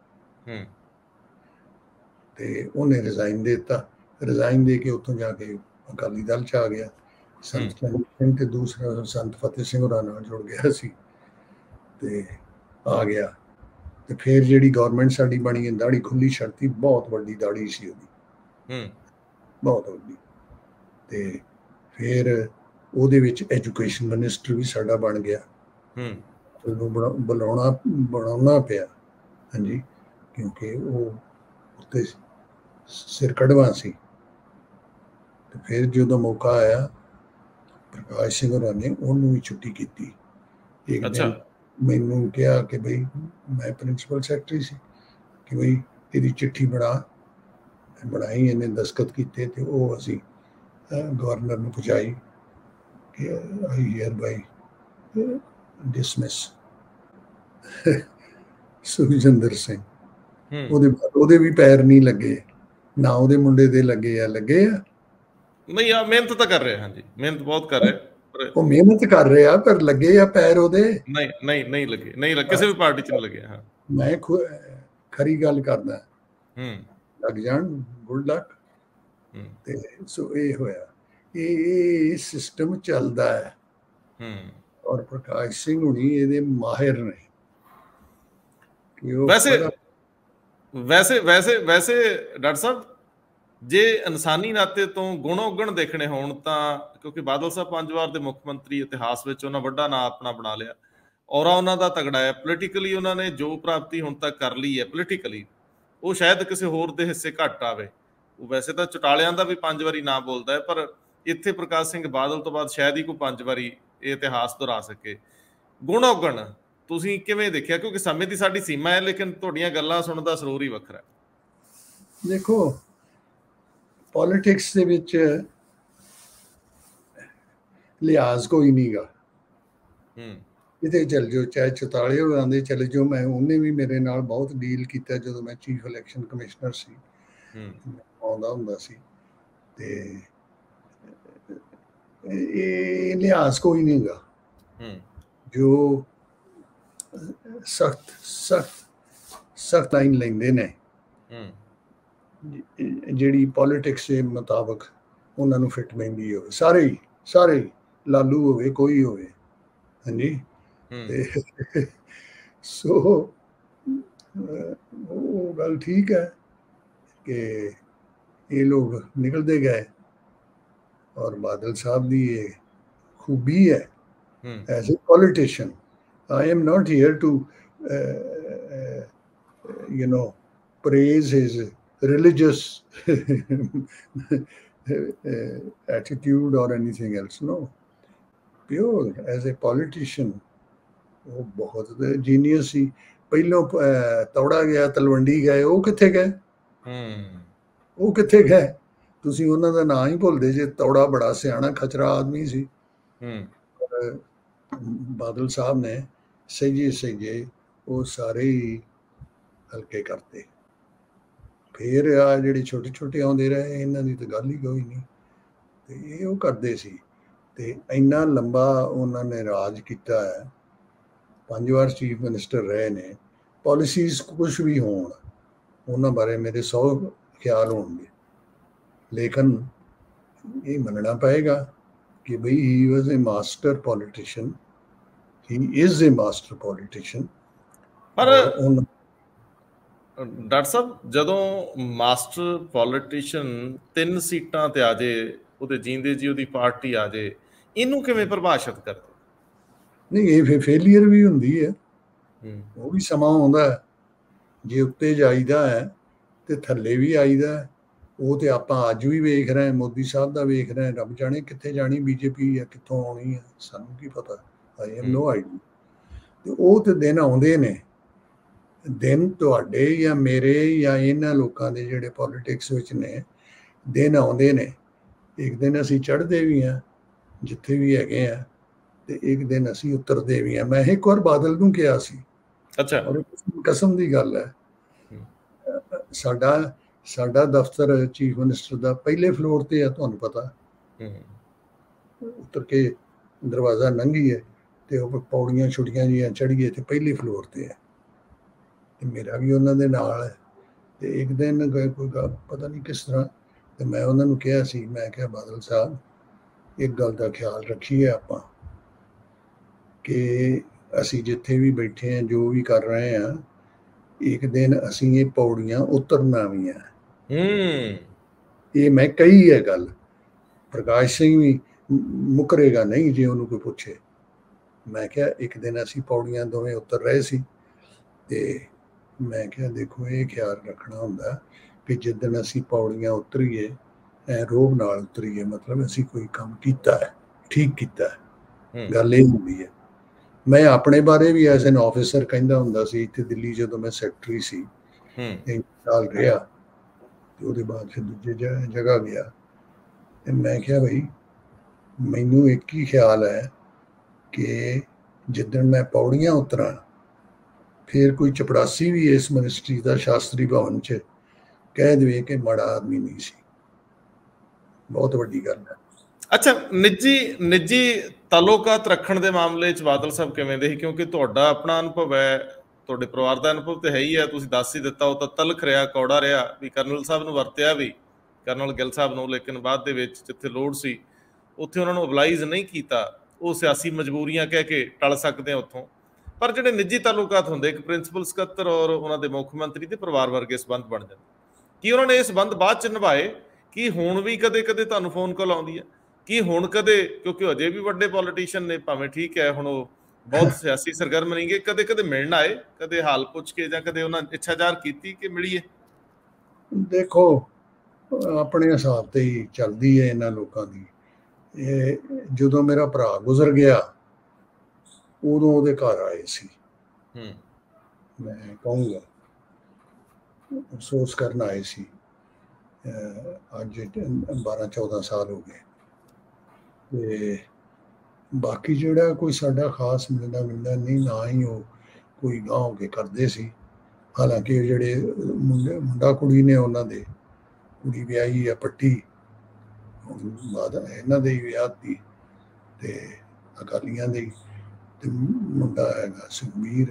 [SPEAKER 1] ਤੇ ਉਹਨੇ ਰਿਜ਼ਾਈਨ ਦੇ ਦਿੱਤਾ। ਰਿਜ਼ਾਈਨ ਦੇ ਕੇ ਉੱਥੋਂ ਜਾ ਕੇ ਅਕਾਲੀ ਦਲ ਚ ਆ ਗਿਆ। ਸੰਤ ਚੰਨਣ ਸਿੰਘ ਤੇ ਦੂਸਰਾ ਸੰਤ ਫਤਿਹ ਸਿੰਘ ਹੋਰਾਂ ਨਾਲ ਜੁੜ ਗਿਆ ਸੀ ਤੇ ਆ ਗਿਆ। ਤੇ ਫਿਰ ਜਿਹੜੀ ਗੌਰਮੈਂਟ ਸਾਡੀ ਬਣੀ, ਦਾੜੀ ਖੁੱਲੀ ਛੱਡਤੀ, ਬਹੁਤ ਵੱਡੀ ਦਾੜੀ ਸੀ ਉਹਦੀ, ਬਹੁਤ ਵੱਡੀ। ਤੇ ਫਿਰ ਉਹਦੇ ਵਿੱਚ ਐਜੂਕੇਸ਼ਨ ਮਿਨਿਸਟਰ ਵੀ ਸਾਡਾ ਬਣ ਗਿਆ। ਉਹਨੂੰ ਬੁਲਾਉਣਾ ਬਣਾਉਣਾ ਪਿਆ, ਹਾਂਜੀ, ਕਿਉਂਕਿ ਉਹ ਉੱਤੇ ਸਿਰ ਕਢਵਾ ਸੀ। ਤੇ ਫਿਰ ਜਦੋਂ ਮੌਕਾ ਆਇਆ, ਪ੍ਰਕਾਸ਼ ਸਿੰਘ ਹੋਰਾਂ ਨੇ ਉਹਨੂੰ ਵੀ ਛੁੱਟੀ ਕੀਤੀ। ਇੱਕ ਦਿਨ ਮੈਨੂੰ ਕਿਹਾ ਕਿ ਬਈ, ਮੈਂ ਪ੍ਰਿੰਸੀਪਲ ਸੈਕਟਰੀ ਸੀ, ਕਿ ਬਈ ਇਹਦੀ ਚਿੱਠੀ ਬਣਾ। ਬਣਾਈ, ਇਹਨੇ ਦਸਤਖਤ ਕੀਤੇ, ਤੇ ਉਹ ਅਸੀਂ ਗਵਰਨਰ ਨੂੰ ਪਹੁੰਚਾਈ ਕਿ I hereby dismiss Sukhjinder Singh. ਉਹਦੇ ਉਹਦੇ ਵੀ ਪੈਰ ਨਹੀਂ ਲੱਗੇ, ਨਾ ਉਹਦੇ ਮੁੰਡੇ ਦੇ ਲੱਗੇ ਆ। ਲੱਗੇ ਆ
[SPEAKER 2] ਨਹੀਂ, ਆ ਮਿਹਨਤ ਤਾਂ ਕਰ ਰਿਹਾ। ਹਾਂਜੀ, ਮਿਹਨਤ ਬਹੁਤ ਕਰ ਰਿਹਾ।
[SPEAKER 1] ਉਹ ਮਿਹਨਤ ਕਰ ਰਿਹਾ, ਪਰ ਲੱਗੇ ਆ ਪੈਰ ਉਹਦੇ? ਨਹੀਂ
[SPEAKER 2] ਨਹੀਂ ਨਹੀਂ ਲੱਗੇ, ਨਹੀਂ ਲੱਗੇ, ਕਿਸੇ ਵੀ ਪਾਰਟੀ ਚ ਨਹੀਂ ਲੱਗੇ। ਹਾਂ,
[SPEAKER 1] ਮੈਂ ਖਰੀ ਗੱਲ ਕਰਦਾ, ਲੱਗ ਜਾਣ, ਗੁੱਡ ਲੱਕ। ਤੇ ਸੋ ਇਹ ਹੋਇਆ, ਇਹ ਸਿਸਟਮ ਚੱਲਦਾ ਹੈ, ਔਰ ਪ੍ਰਕਾਸ਼ ਸਿੰਘ ਹੁਣੀ ਇਹਦੇ ਮਾਹਿਰ ਨੇ।
[SPEAKER 2] ਵੈਸੇ ਵੈਸੇ ਵੈਸੇ ਵੈਸੇ ਡਾਕਟਰ ਸਾਹਿਬ, ਜੇ ਇਨਸਾਨੀ ਨਾਤੇ ਤੋਂ ਗੁਣ ਔਗਣ ਦੇਖਣੇ ਹੋਣ ਤਾਂ, ਕਿਉਂਕਿ ਬਾਦਲ ਸਾਹਿਬ ਪੰਜ ਵਾਰ ਦੇ ਮੁੱਖ ਮੰਤਰੀ, ਇਤਿਹਾਸ ਵਿੱਚ ਉਹਨਾਂ ਵੱਡਾ ਨਾਂ ਆਪਣਾ ਬਣਾ ਲਿਆ, ਔਰਾ ਉਹਨਾਂ ਦਾ ਤਗੜਾ ਹੈ। ਪੋਲੀਟੀਕਲੀ ਉਹਨਾਂ ਨੇ ਜੋ ਪ੍ਰਾਪਤੀ ਹੁਣ ਤੱਕ ਕਰ ਲਈ ਹੈ ਪੋਲੀਟੀਕਲੀ, ਉਹ ਸ਼ਾਇਦ ਕਿਸੇ ਹੋਰ ਦੇ ਹਿੱਸੇ ਘੱਟ ਆਵੇ। ਉਹ ਵੈਸੇ ਤਾਂ ਚੁਟਾਲਿਆਂ ਦਾ ਵੀ ਪੰਜ ਵਾਰੀ ਨਾਂ ਬੋਲਦਾ ਹੈ, ਪਰ ਇੱਥੇ ਪ੍ਰਕਾਸ਼ ਸਿੰਘ ਬਾਦਲ ਤੋਂ ਬਾਅਦ ਸ਼ਾਇਦ ਹੀ ਕੋਈ ਪੰਜ ਵਾਰੀ ਇਹ ਇਤਿਹਾਸ ਦੁਹਰਾ ਸਕੇ। ਗੁਣ ਔਗਣ ਤੁਸੀਂ ਕਿਵੇਂ ਦੇਖਿਆ? ਕਿਉਂਕਿ ਸਮੇਂ ਦੀ ਸਾਡੀ ਸੀਮਾ ਹੈ, ਲੇਕਿਨ ਤੁਹਾਡੀਆਂ ਗੱਲਾਂ ਸੁਣਨ ਦਾ ਸਰੋਰ ਹੀ ਵੱਖਰਾ।
[SPEAKER 1] ਦੇਖੋ, ਪੋਲੀਟਿਕਸ ਦੇ ਵਿੱਚ ਲਿਹਾਜ਼ ਕੋਈ ਨਹੀਂ ਗਾ। ਕਿਤੇ ਚੱਲ ਜਾਓ, ਚਾਹੇ ਚੁਤਾਲੇ ਹੋਰਾਂ ਦੇ ਚਲੇ ਜਾਓ। ਮੈਂ ਉਹਨੇ ਵੀ ਮੇਰੇ ਨਾਲ ਬਹੁਤ ਡੀਲ ਕੀਤਾ ਜਦੋਂ ਮੈਂ ਚੀਫ ਇਲੈਕਸ਼ਨ ਕਮਿਸ਼ਨਰ ਸੀ, ਆਉਂਦਾ ਹੁੰਦਾ ਸੀ। ਤੇ ਇਹ ਲਿਹਾਜ਼ ਕੋਈ ਨਹੀਂ ਗਾ। ਜੋ ਸਖਤ ਸਖਤ ਸਖਤ ਲਾਈਨ ਲੈਂਦੇ ਨੇ, ਜਿਹੜੀ ਪੋਲੀਟਿਕਸ ਦੇ ਮੁਤਾਬਕ ਉਹਨਾਂ ਨੂੰ ਫਿੱਟ ਪੈਂਦੀ ਹੋਵੇ, ਸਾਰੇ ਹੀ ਸਾਰੇ ਹੀ ਲਾਲੂ ਹੋਵੇ, ਕੋਈ ਹੋਵੇ, ਹਾਂਜੀ। ਤੇ ਸੋ ਉਹ ਗੱਲ ਠੀਕ ਹੈ ਕਿ ਇਹ ਲੋਕ ਨਿਕਲਦੇ ਗਏ, ਔਰ ਬਾਦਲ ਸਾਹਿਬ ਦੀ ਇਹ ਖੂਬੀ ਹੈ as a politician. I am not here to uh, uh, you know praise his religious attitude or anything else. No, pure as a politician, ਉਹ ਬਹੁਤ ਜੀਨੀਅਸ ਸੀ। ਪਹਿਲੋਂ ਤੌੜਾ ਗਿਆ, ਤਲਵੰਡੀ ਗਏ, ਉਹ ਕਿੱਥੇ ਗਏ? ਉਹ ਕਿੱਥੇ ਗਏ? ਤੁਸੀਂ ਉਹਨਾਂ ਦਾ ਨਾਂ ਹੀ ਭੁੱਲਦੇ ਜੇ। ਤੌੜਾ ਬੜਾ ਸਿਆਣਾ ਖਚਰਾ ਆਦਮੀ ਸੀ। ਬਾਦਲ ਸਾਹਿਬ ਨੇ ਸਹੀਏ ਸਹੀਏ ਉਹ ਸਾਰੇ ਹੀ ਹਲਕੇ ਕਰਤੇ। ਫਿਰ ਆ ਜਿਹੜੇ ਛੋਟੇ ਛੋਟੇ ਆਉਂਦੇ ਰਹੇ, ਇਹਨਾਂ ਦੀ ਤਾਂ ਗੱਲ ਹੀ ਕੋਈ ਨਹੀਂ। ਤੇ ਇਹ ਉਹ ਕਰਦੇ ਸੀ, ਤੇ ਇੰਨਾ ਲੰਬਾ ਉਹਨਾਂ ਨੇ ਰਾਜ ਕੀਤਾ ਹੈ। ਪੰਜ ਵਾਰ ਚੀਫ ਮਿਨਿਸਟਰ ਰਹੇ ਨੇ। ਪਾਲਿਸੀਜ਼ ਕੁਛ ਵੀ ਹੋਣ, ਉਹਨਾਂ ਬਾਰੇ ਮੇਰੇ ਸੌ ਖਿਆਲ ਹੋਣਗੇ, ਲੇਕਿਨ ਇਹ ਮੰਨਣਾ ਪਏਗਾ ਕਿ ਬਈ he was a master politician. He is a master politician.
[SPEAKER 2] ਪਰ ਡਾਕਟਰ ਸਾਹਿਬ ਜਦੋਂ ਮਾਸਟਰ ਪੋਲੀਟੀਸ਼ੀਅਨ ਤਿੰਨ ਸੀਟਾਂ ਤੇ ਆ ਜੇ, ਉਹਦੇ ਜੀਂਦੇ ਜੀ ਉਹਦੀ ਪਾਰਟੀ ਆ ਜੇ, ਇਹਨੂੰ ਕਿਵੇਂ ਪਰਿਭਾਸ਼ਿਤ ਕਰਦੇ?
[SPEAKER 1] ਨਹੀਂ, ਇਹ ਫਿਰ ਫੇਲੀਅਰ ਵੀ ਹੁੰਦੀ ਹੈ, ਉਹ ਵੀ ਸਮਾਂ ਆਉਂਦਾ ਹੈ। ਜੇ ਉੱਤੇ ਜਾਈਦਾ ਹੈ ਤੇ ਥੱਲੇ ਵੀ ਆਈਦਾ ਹੈ। ਉਹ ਤੇ ਆਪਾਂ ਅੱਜ ਵੀ ਵੇਖ ਰਹੇ ਹਾਂ, ਮੋਦੀ ਸਾਹਿਬ ਦਾ ਵੇਖ ਰਹੇ ਹਾਂ, ਰੱਬ ਜਾਣੇ ਕਿੱਥੇ ਜਾਣੀ ਬੀਜੇਪੀ ਜਾਂ ਕਿੱਥੋਂ ਆਉਣੀ ਹੈ, ਸਾਨੂੰ ਕੀ ਪਤਾ, ਆਈ ਹੈਵ ਨੋ ਆਈਡੀਆ। ਤੇ ਉਹ ਤੇ ਦਿਨ ਆਉਂਦੇ ਨੇ, ਦਿਨ ਤੁਹਾਡੇ ਜਾਂ ਮੇਰੇ ਜਾਂ ਇਹਨਾਂ ਲੋਕਾਂ ਦੇ ਜਿਹੜੇ ਪੋਲੀਟਿਕਸ ਵਿੱਚ ਨੇ, ਦਿਨ ਆਉਂਦੇ ਨੇ। ਇੱਕ ਦਿਨ ਅਸੀਂ ਚੜ੍ਹਦੇ ਵੀ ਹਾਂ ਜਿੱਥੇ ਵੀ ਹੈਗੇ ਆ, ਤੇ ਇੱਕ ਦਿਨ ਅਸੀਂ ਉਤਰਦੇ ਵੀ ਹਾਂ। ਮੈਂ ਇੱਕ ਵਾਰ ਬਾਦਲ ਨੂੰ ਕਿਹਾ ਸੀ,
[SPEAKER 2] ਅੱਛਾ,
[SPEAKER 1] ਔਰ ਕਸਮ ਦੀ ਗੱਲ ਹੈ, ਸਾਡਾ ਸਾਡਾ ਦਫ਼ਤਰ ਚੀਫ ਮਿਨਿਸਟਰ ਦਾ ਪਹਿਲੇ ਫਲੋਰ ਤੇ ਆ, ਤੁਹਾਨੂੰ ਪਤਾ, ਉਤਰ ਕੇ ਦਰਵਾਜ਼ਾ ਲੰਘੀਏ ਤੇ ਉਹ ਪੌੜੀਆਂ ਛੁੱਟੀਆਂ ਜੀਆਂ ਚੜ੍ਹੀਏ ਤੇ ਪਹਿਲੇ ਫਲੋਰ ਤੇ ਹੈ, ਤੇ ਮੇਰਾ ਵੀ ਉਹਨਾਂ ਦੇ ਨਾਲ ਹੈ। ਤੇ ਇੱਕ ਦਿਨ ਕੋਈ ਪਤਾ ਨਹੀਂ ਕਿਸ ਤਰ੍ਹਾਂ, ਤੇ ਮੈਂ ਉਹਨਾਂ ਨੂੰ ਕਿਹਾ ਸੀ, ਮੈਂ ਕਿਹਾ ਬਾਦਲ ਸਾਹਿਬ, ਇੱਕ ਗੱਲ ਦਾ ਖਿਆਲ ਰੱਖੀਏ ਆਪਾਂ, ਕਿ ਅਸੀਂ ਜਿੱਥੇ ਵੀ ਬੈਠੇ ਹਾਂ, ਜੋ ਵੀ ਕਰ ਰਹੇ ਹਾਂ, ਇੱਕ ਦਿਨ ਅਸੀਂ ਇਹ ਪੌੜੀਆਂ ਉਤਰਨਾ ਵੀ ਹੈ। ਇਹ ਮੈਂ ਕਹੀ ਹੈ ਗੱਲ, ਪ੍ਰਕਾਸ਼ ਸਿੰਘ ਵੀ ਮੁਕਰੇਗਾ ਨਹੀਂ ਜੇ ਉਹਨੂੰ ਕੋਈ ਪੁੱਛੇ। ਮੈਂ ਕਿਹਾ ਇੱਕ ਦਿਨ ਅਸੀਂ ਪੌੜੀਆਂ ਦੋਵੇਂ ਉਤਰ ਰਹੇ ਸੀ, ਤੇ ਮੈਂ ਕਿਹਾ ਦੇਖੋ ਇਹ ਖਿਆਲ ਰੱਖਣਾ ਹੁੰਦਾ ਕਿ ਜਿੱਦਣ ਅਸੀਂ ਪੌੜੀਆਂ ਉਤਰੀਏ, ਐ ਰੋਬ ਨਾਲ ਉਤਰੀਏ, ਮਤਲਬ ਅਸੀਂ ਕੋਈ ਕੰਮ ਕੀਤਾ ਹੈ, ਠੀਕ ਕੀਤਾ ਹੈ, ਗੱਲ ਇਹ ਹੁੰਦੀ ਹੈ। ਮੈਂ ਆਪਣੇ ਬਾਰੇ ਵੀ ਐਜ਼ ਐਨ ਆਫਿਸਰ ਕਹਿੰਦਾ ਹੁੰਦਾ ਸੀ, ਇੱਥੇ ਦਿੱਲੀ ਜਦੋਂ ਮੈਂ ਸੈਕਟਰੀ ਸੀ, ਇੱਕ ਸਾਲ ਰਿਹਾ, ਤੇ ਉਹਦੇ ਬਾਅਦ ਫਿਰ ਦੂਜੇ ਜਗ੍ਹਾ ਗਿਆ, ਤੇ ਮੈਂ ਕਿਹਾ ਬਈ ਮੈਨੂੰ ਇੱਕ ਹੀ ਖਿਆਲ ਹੈ ਕਿ ਜਿੱਦਣ ਮੈਂ ਪੌੜੀਆਂ ਉਤਰਾਂ, ਫਿਰ ਕੋਈ ਚਪੜਾਸੀ ਵੀ ਇਸ ਮਿਨਿਸਟਰੀ ਦਾ ਸ਼ਾਸਤਰੀ ਭਵਨ 'ਚ ਕਹਿ ਦੇਵੇ ਕਿ ਮਾੜਾ ਆਦਮੀ ਨਹੀਂ ਸੀ, ਬਹੁਤ ਵੱਡੀ ਗੱਲ ਹੈ।
[SPEAKER 2] ਅੱਛਾ, ਨਿੱਜੀ ਨਿੱਜੀ ਤਾਲੁਕਾਤ ਰੱਖਣ ਦੇ ਮਾਮਲੇ 'ਚ ਬਾਦਲ ਸਾਹਿਬ ਕਿਵੇਂ ਦੇ ਸੀ? ਕਿਉਂਕਿ ਤੁਹਾਡਾ ਆਪਣਾ ਅਨੁਭਵ ਹੈ, ਤੁਹਾਡੇ ਪਰਿਵਾਰ ਦਾ ਅਨੁਭਵ ਤੇ ਹੈ ਹੀ ਹੈ, ਤੁਸੀਂ ਦੱਸ ਹੀ ਦਿੱਤਾ, ਉਹ ਤਾਂ ਤਲਖ ਰਿਹਾ, ਕੌੜਾ ਰਿਹਾ, ਵੀ ਕਰਨਲ ਸਾਹਿਬ ਨੂੰ ਵਰਤਿਆ ਵੀ, ਕਰਨਲ ਗਿੱਲ ਸਾਹਿਬ ਨੂੰ, ਲੇਕਿਨ ਬਾਅਦ ਦੇ ਵਿੱਚ ਜਿੱਥੇ ਲੋੜ ਸੀ ਉੱਥੇ ਉਹਨਾਂ ਨੂੰ ਅਬਲਾਈਜ਼ ਨਹੀਂ ਕੀਤਾ। ਉਹ ਸਿਆਸੀ ਮਜਬੂਰੀਆਂ ਕਹਿ ਕੇ ਟਲ ਸਕਦੇ ਆ ਉੱਥੋਂ, ਪਰ ਜਿਹੜੇ ਨਿੱਜੀ ਤਾਲੁਕਾਤ ਹੁੰਦੇ, ਇੱਕ ਪ੍ਰਿੰਸੀਪਲ ਸਕੱਤਰ ਔਰ ਉਹਨਾਂ ਦੇ ਮੁੱਖ ਮੰਤਰੀ ਤੇ ਪਰਿਵਾਰ ਵਰਗੇ ਸੰਬੰਧ ਬਣ ਜਾਂਦੇ, ਕੀ ਉਹਨਾਂ ਨੇ ਇਹ ਸੰਬੰਧ ਬਾਅਦ 'ਚ ਨਿਭਾਏ? ਕੀ ਹੁਣ ਵੀ ਕਦੇ ਕਦੇ ਤੁਹਾਨੂੰ ਫੋਨ ਕਾਲ ਆਉਂਦੀ ਹੈ? ਕੀ ਹੁਣ ਕਦੇ, ਕਿਉਂਕਿ ਅਜੇ ਵੀ ਵੱਡੇ ਪੋਲੀਟੀਸ਼ੀਅਨ ਨੇ, ਭਾਵੇਂ ਠੀਕ ਹੈ ਹੁਣ ਉਹ ਬਹੁਤ ਸਿਆਸੀ ਸਰਗਰਮ ਨਹੀਂ ਗੇ, ਕਦੇ ਕਦੇ ਮਿਲਣ ਆਏ, ਕਦੇ ਹਾਲ ਪੁੱਛ ਕੇ, ਜਾਂ ਕਦੇ ਉਹਨਾਂ ਇੱਛਾ ਜ਼ਾਹਰ ਕੀਤੀ ਕਿ ਮਿਲੀਏ?
[SPEAKER 1] ਦੇਖੋ, ਆਪਣੇ ਹਿਸਾਬ ਤੇ ਹੀ ਚੱਲਦੀ ਹੈ ਇਹਨਾਂ ਲੋਕਾਂ ਦੀ। ਇਹ ਜਦੋਂ ਮੇਰਾ ਭਰਾ ਗੁਜ਼ਰ ਗਿਆ, ਉਦੋਂ ਉਹਦੇ ਘਰ ਆਏ ਸੀ, ਮੈਂ ਕਹੂੰਗਾ ਅਫਸੋਸ ਕਰਨ ਆਏ ਸੀ। ਅੱਜ ਬਾਰਾਂ ਚੌਦਾਂ ਸਾਲ ਹੋ ਗਏ, ਤੇ ਬਾਕੀ ਜਿਹੜਾ ਕੋਈ ਸਾਡਾ ਖਾਸ ਮਿਲਦਾ ਮਿਲਦਾ ਨਹੀਂ, ਨਾ ਹੀ ਉਹ ਕੋਈ ਗਾਂਹ ਹੋ ਕੇ ਕਰਦੇ ਸੀ। ਹਾਲਾਂਕਿ ਜਿਹੜੇ ਮੁੰਡੇ ਮੁੰਡਾ ਕੁੜੀ ਨੇ, ਉਹਨਾਂ ਦੇ ਕੁੜੀ ਵਿਆਹੀ ਆ ਪੱਟੀ, ਬਾਅਦ ਇਹਨਾਂ ਦੇ ਹੀ ਵਿਆਹ ਦੀ, ਤੇ ਅਕਾਲੀਆਂ ਦੇ, ਤੇ ਮੁੰਡਾ ਹੈਗਾ ਸੁਖਬੀਰ।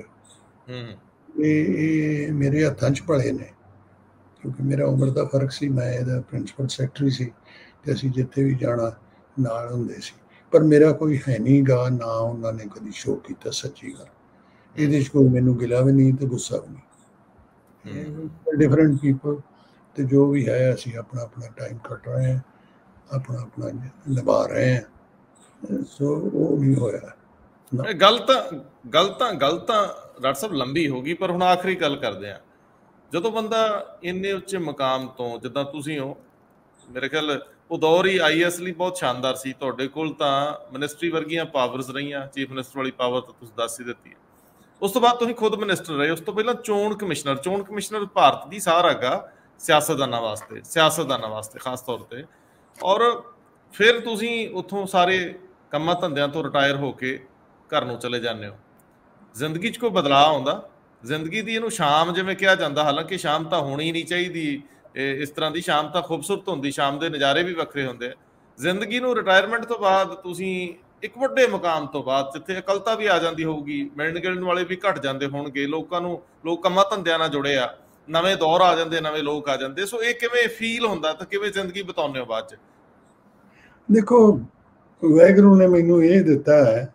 [SPEAKER 1] ਇਹ ਇਹ ਮੇਰੇ ਹੱਥਾਂ 'ਚ ਪਲੇ ਨੇ, ਕਿਉਂਕਿ ਮੇਰਾ ਉਮਰ ਦਾ ਫਰਕ ਸੀ, ਮੈਂ ਇਹਦਾ ਪ੍ਰਿੰਸੀਪਲ ਸੈਕਟਰੀ ਸੀ, ਤੇ ਅਸੀਂ ਜਿੱਥੇ ਵੀ ਜਾਣਾ ਨਾਲ ਹੁੰਦੇ ਸੀ। ਪਰ ਮੇਰਾ ਕੋਈ ਹੈ ਨਹੀਂ ਗਾ, ਨਾ ਉਹਨਾਂ ਨੇ ਕਦੀ ਸ਼ੋਅ ਕੀਤਾ, ਸੱਚੀ ਗੱਲ। ਇਹਦੇ 'ਚ ਕੋਈ ਮੈਨੂੰ ਗਿਲਾ ਵੀ ਨਹੀਂ ਤੇ ਗੁੱਸਾ ਵੀ ਨਹੀਂ, ਡਿਫਰੈਂਟ ਪੀਪਲ, ਤੇ ਜੋ ਵੀ ਹੈ ਅਸੀਂ ਆਪਣਾ ਆਪਣਾ ਟਾਈਮ ਕੱਟ ਰਹੇ ਹਾਂ, ਆਪਣਾ ਆਪਣਾ ਨਿਭਾ ਰਹੇ ਹਾਂ। ਸੋ ਉਹ ਨਹੀਂ ਹੋਇਆ।
[SPEAKER 2] ਗੱਲ ਤਾਂ ਗੱਲ ਤਾਂ ਗੱਲ ਤਾਂ ਡਾਕਟਰ ਸਾਹਿਬ ਲੰਬੀ ਹੋ ਗਈ, ਪਰ ਹੁਣ ਆਖਰੀ ਗੱਲ ਕਰਦੇ ਹਾਂ। ਜਦੋਂ ਬੰਦਾ ਇੰਨੇ ਉੱਚੇ ਮਕਾਮ ਤੋਂ, ਜਿੱਦਾਂ ਤੁਸੀਂ ਹੋ, ਮੇਰੇ ਖਿਆਲ ਉਹ ਦੌਰ ਹੀ ਆਈ ਐਸ ਲਈ ਬਹੁਤ ਸ਼ਾਨਦਾਰ ਸੀ। ਤੁਹਾਡੇ ਕੋਲ ਤਾਂ ਮਿਨਿਸਟਰੀ ਵਰਗੀਆਂ ਪਾਵਰਸ ਰਹੀਆਂ, ਚੀਫ ਮਿਨਿਸਟਰ ਵਾਲੀ ਪਾਵਰ ਤਾਂ ਤੁਸੀਂ ਦੱਸ ਹੀ ਦਿੱਤੀ ਹੈ। ਉਸ ਤੋਂ ਬਾਅਦ ਤੁਸੀਂ ਖੁਦ ਮਿਨਿਸਟਰ ਰਹੇ, ਉਸ ਤੋਂ ਪਹਿਲਾਂ ਚੋਣ ਕਮਿਸ਼ਨਰ। ਚੋਣ ਕਮਿਸ਼ਨਰ ਭਾਰਤ ਦੀ ਸਾਰ ਹੈਗਾ ਸਿਆਸਤਦਾਨਾਂ ਵਾਸਤੇ, ਸਿਆਸਤਦਾਨਾਂ ਵਾਸਤੇ ਖਾਸ ਤੌਰ ਤੇ। ਔਰ ਫਿਰ ਤੁਸੀਂ ਉੱਥੋਂ ਸਾਰੇ ਕੰਮਾਂ ਧੰਦਿਆਂ ਤੋਂ ਰਿਟਾਇਰ ਹੋ ਕੇ ਘਰ ਨੂੰ ਚਲੇ ਜਾਂਦੇ ਹੋ। ਜ਼ਿੰਦਗੀ 'ਚ ਕੋਈ ਬਦਲਾਅ ਆਉਂਦਾ? ਜ਼ਿੰਦਗੀ ਦੀ ਇਹਨੂੰ ਸ਼ਾਮ ਜਿਵੇਂ ਕਿਹਾ ਜਾਂਦਾ, ਹਾਲਾਂਕਿ ਸ਼ਾਮ ਤਾਂ ਹੋਣੀ ਨਹੀਂ ਚਾਹੀਦੀ ਇਸ ਤਰ੍ਹਾਂ ਦੀ, ਸ਼ਾਮ ਤਾਂ ਖੂਬਸੂਰਤ ਹੁੰਦੀ, ਸ਼ਾਮ ਦੇ ਨਜ਼ਾਰੇ ਵੀ ਵੱਖਰੇ ਹੁੰਦੇ ਆ। ਜ਼ਿੰਦਗੀ ਨੂੰ ਰਿਟਾਇਰਮੈਂਟ ਤੋਂ ਬਾਅਦ ਤੁਸੀਂ ਇੱਕ ਵੱਡੇ ਮੁਕਾਮ ਤੋਂ ਬਾਅਦ, ਜਿੱਥੇ ਇਕੱਲਤਾ ਵੀ ਆ ਜਾਂਦੀ ਹੋਊਗੀ, ਮਿਲਣ ਗਿਲਣ ਵਾਲੇ ਵੀ ਘੱਟ ਜਾਂਦੇ ਹੋਣਗੇ, ਲੋਕਾਂ ਨੂੰ ਲੋਕ ਕੰਮਾਂ ਧੰਦਿਆਂ ਨਾਲ ਜੁੜੇ ਆ, ਨਵੇਂ ਦੌਰ ਆ ਜਾਂਦੇ, ਨਵੇਂ ਲੋਕ ਆ ਜਾਂਦੇ। ਸੋ ਇਹ ਕਿਵੇਂ ਫੀਲ ਹੁੰਦਾ ਤਾਂ ਕਿਵੇਂ ਜ਼ਿੰਦਗੀ ਬਿਤਾਉਂਦੇ ਹੋ ਬਾਅਦ 'ਚ?
[SPEAKER 1] ਦੇਖੋ, ਵਾਹਿਗੁਰੂ ਨੇ ਮੈਨੂੰ ਇਹ ਦਿੱਤਾ ਹੈ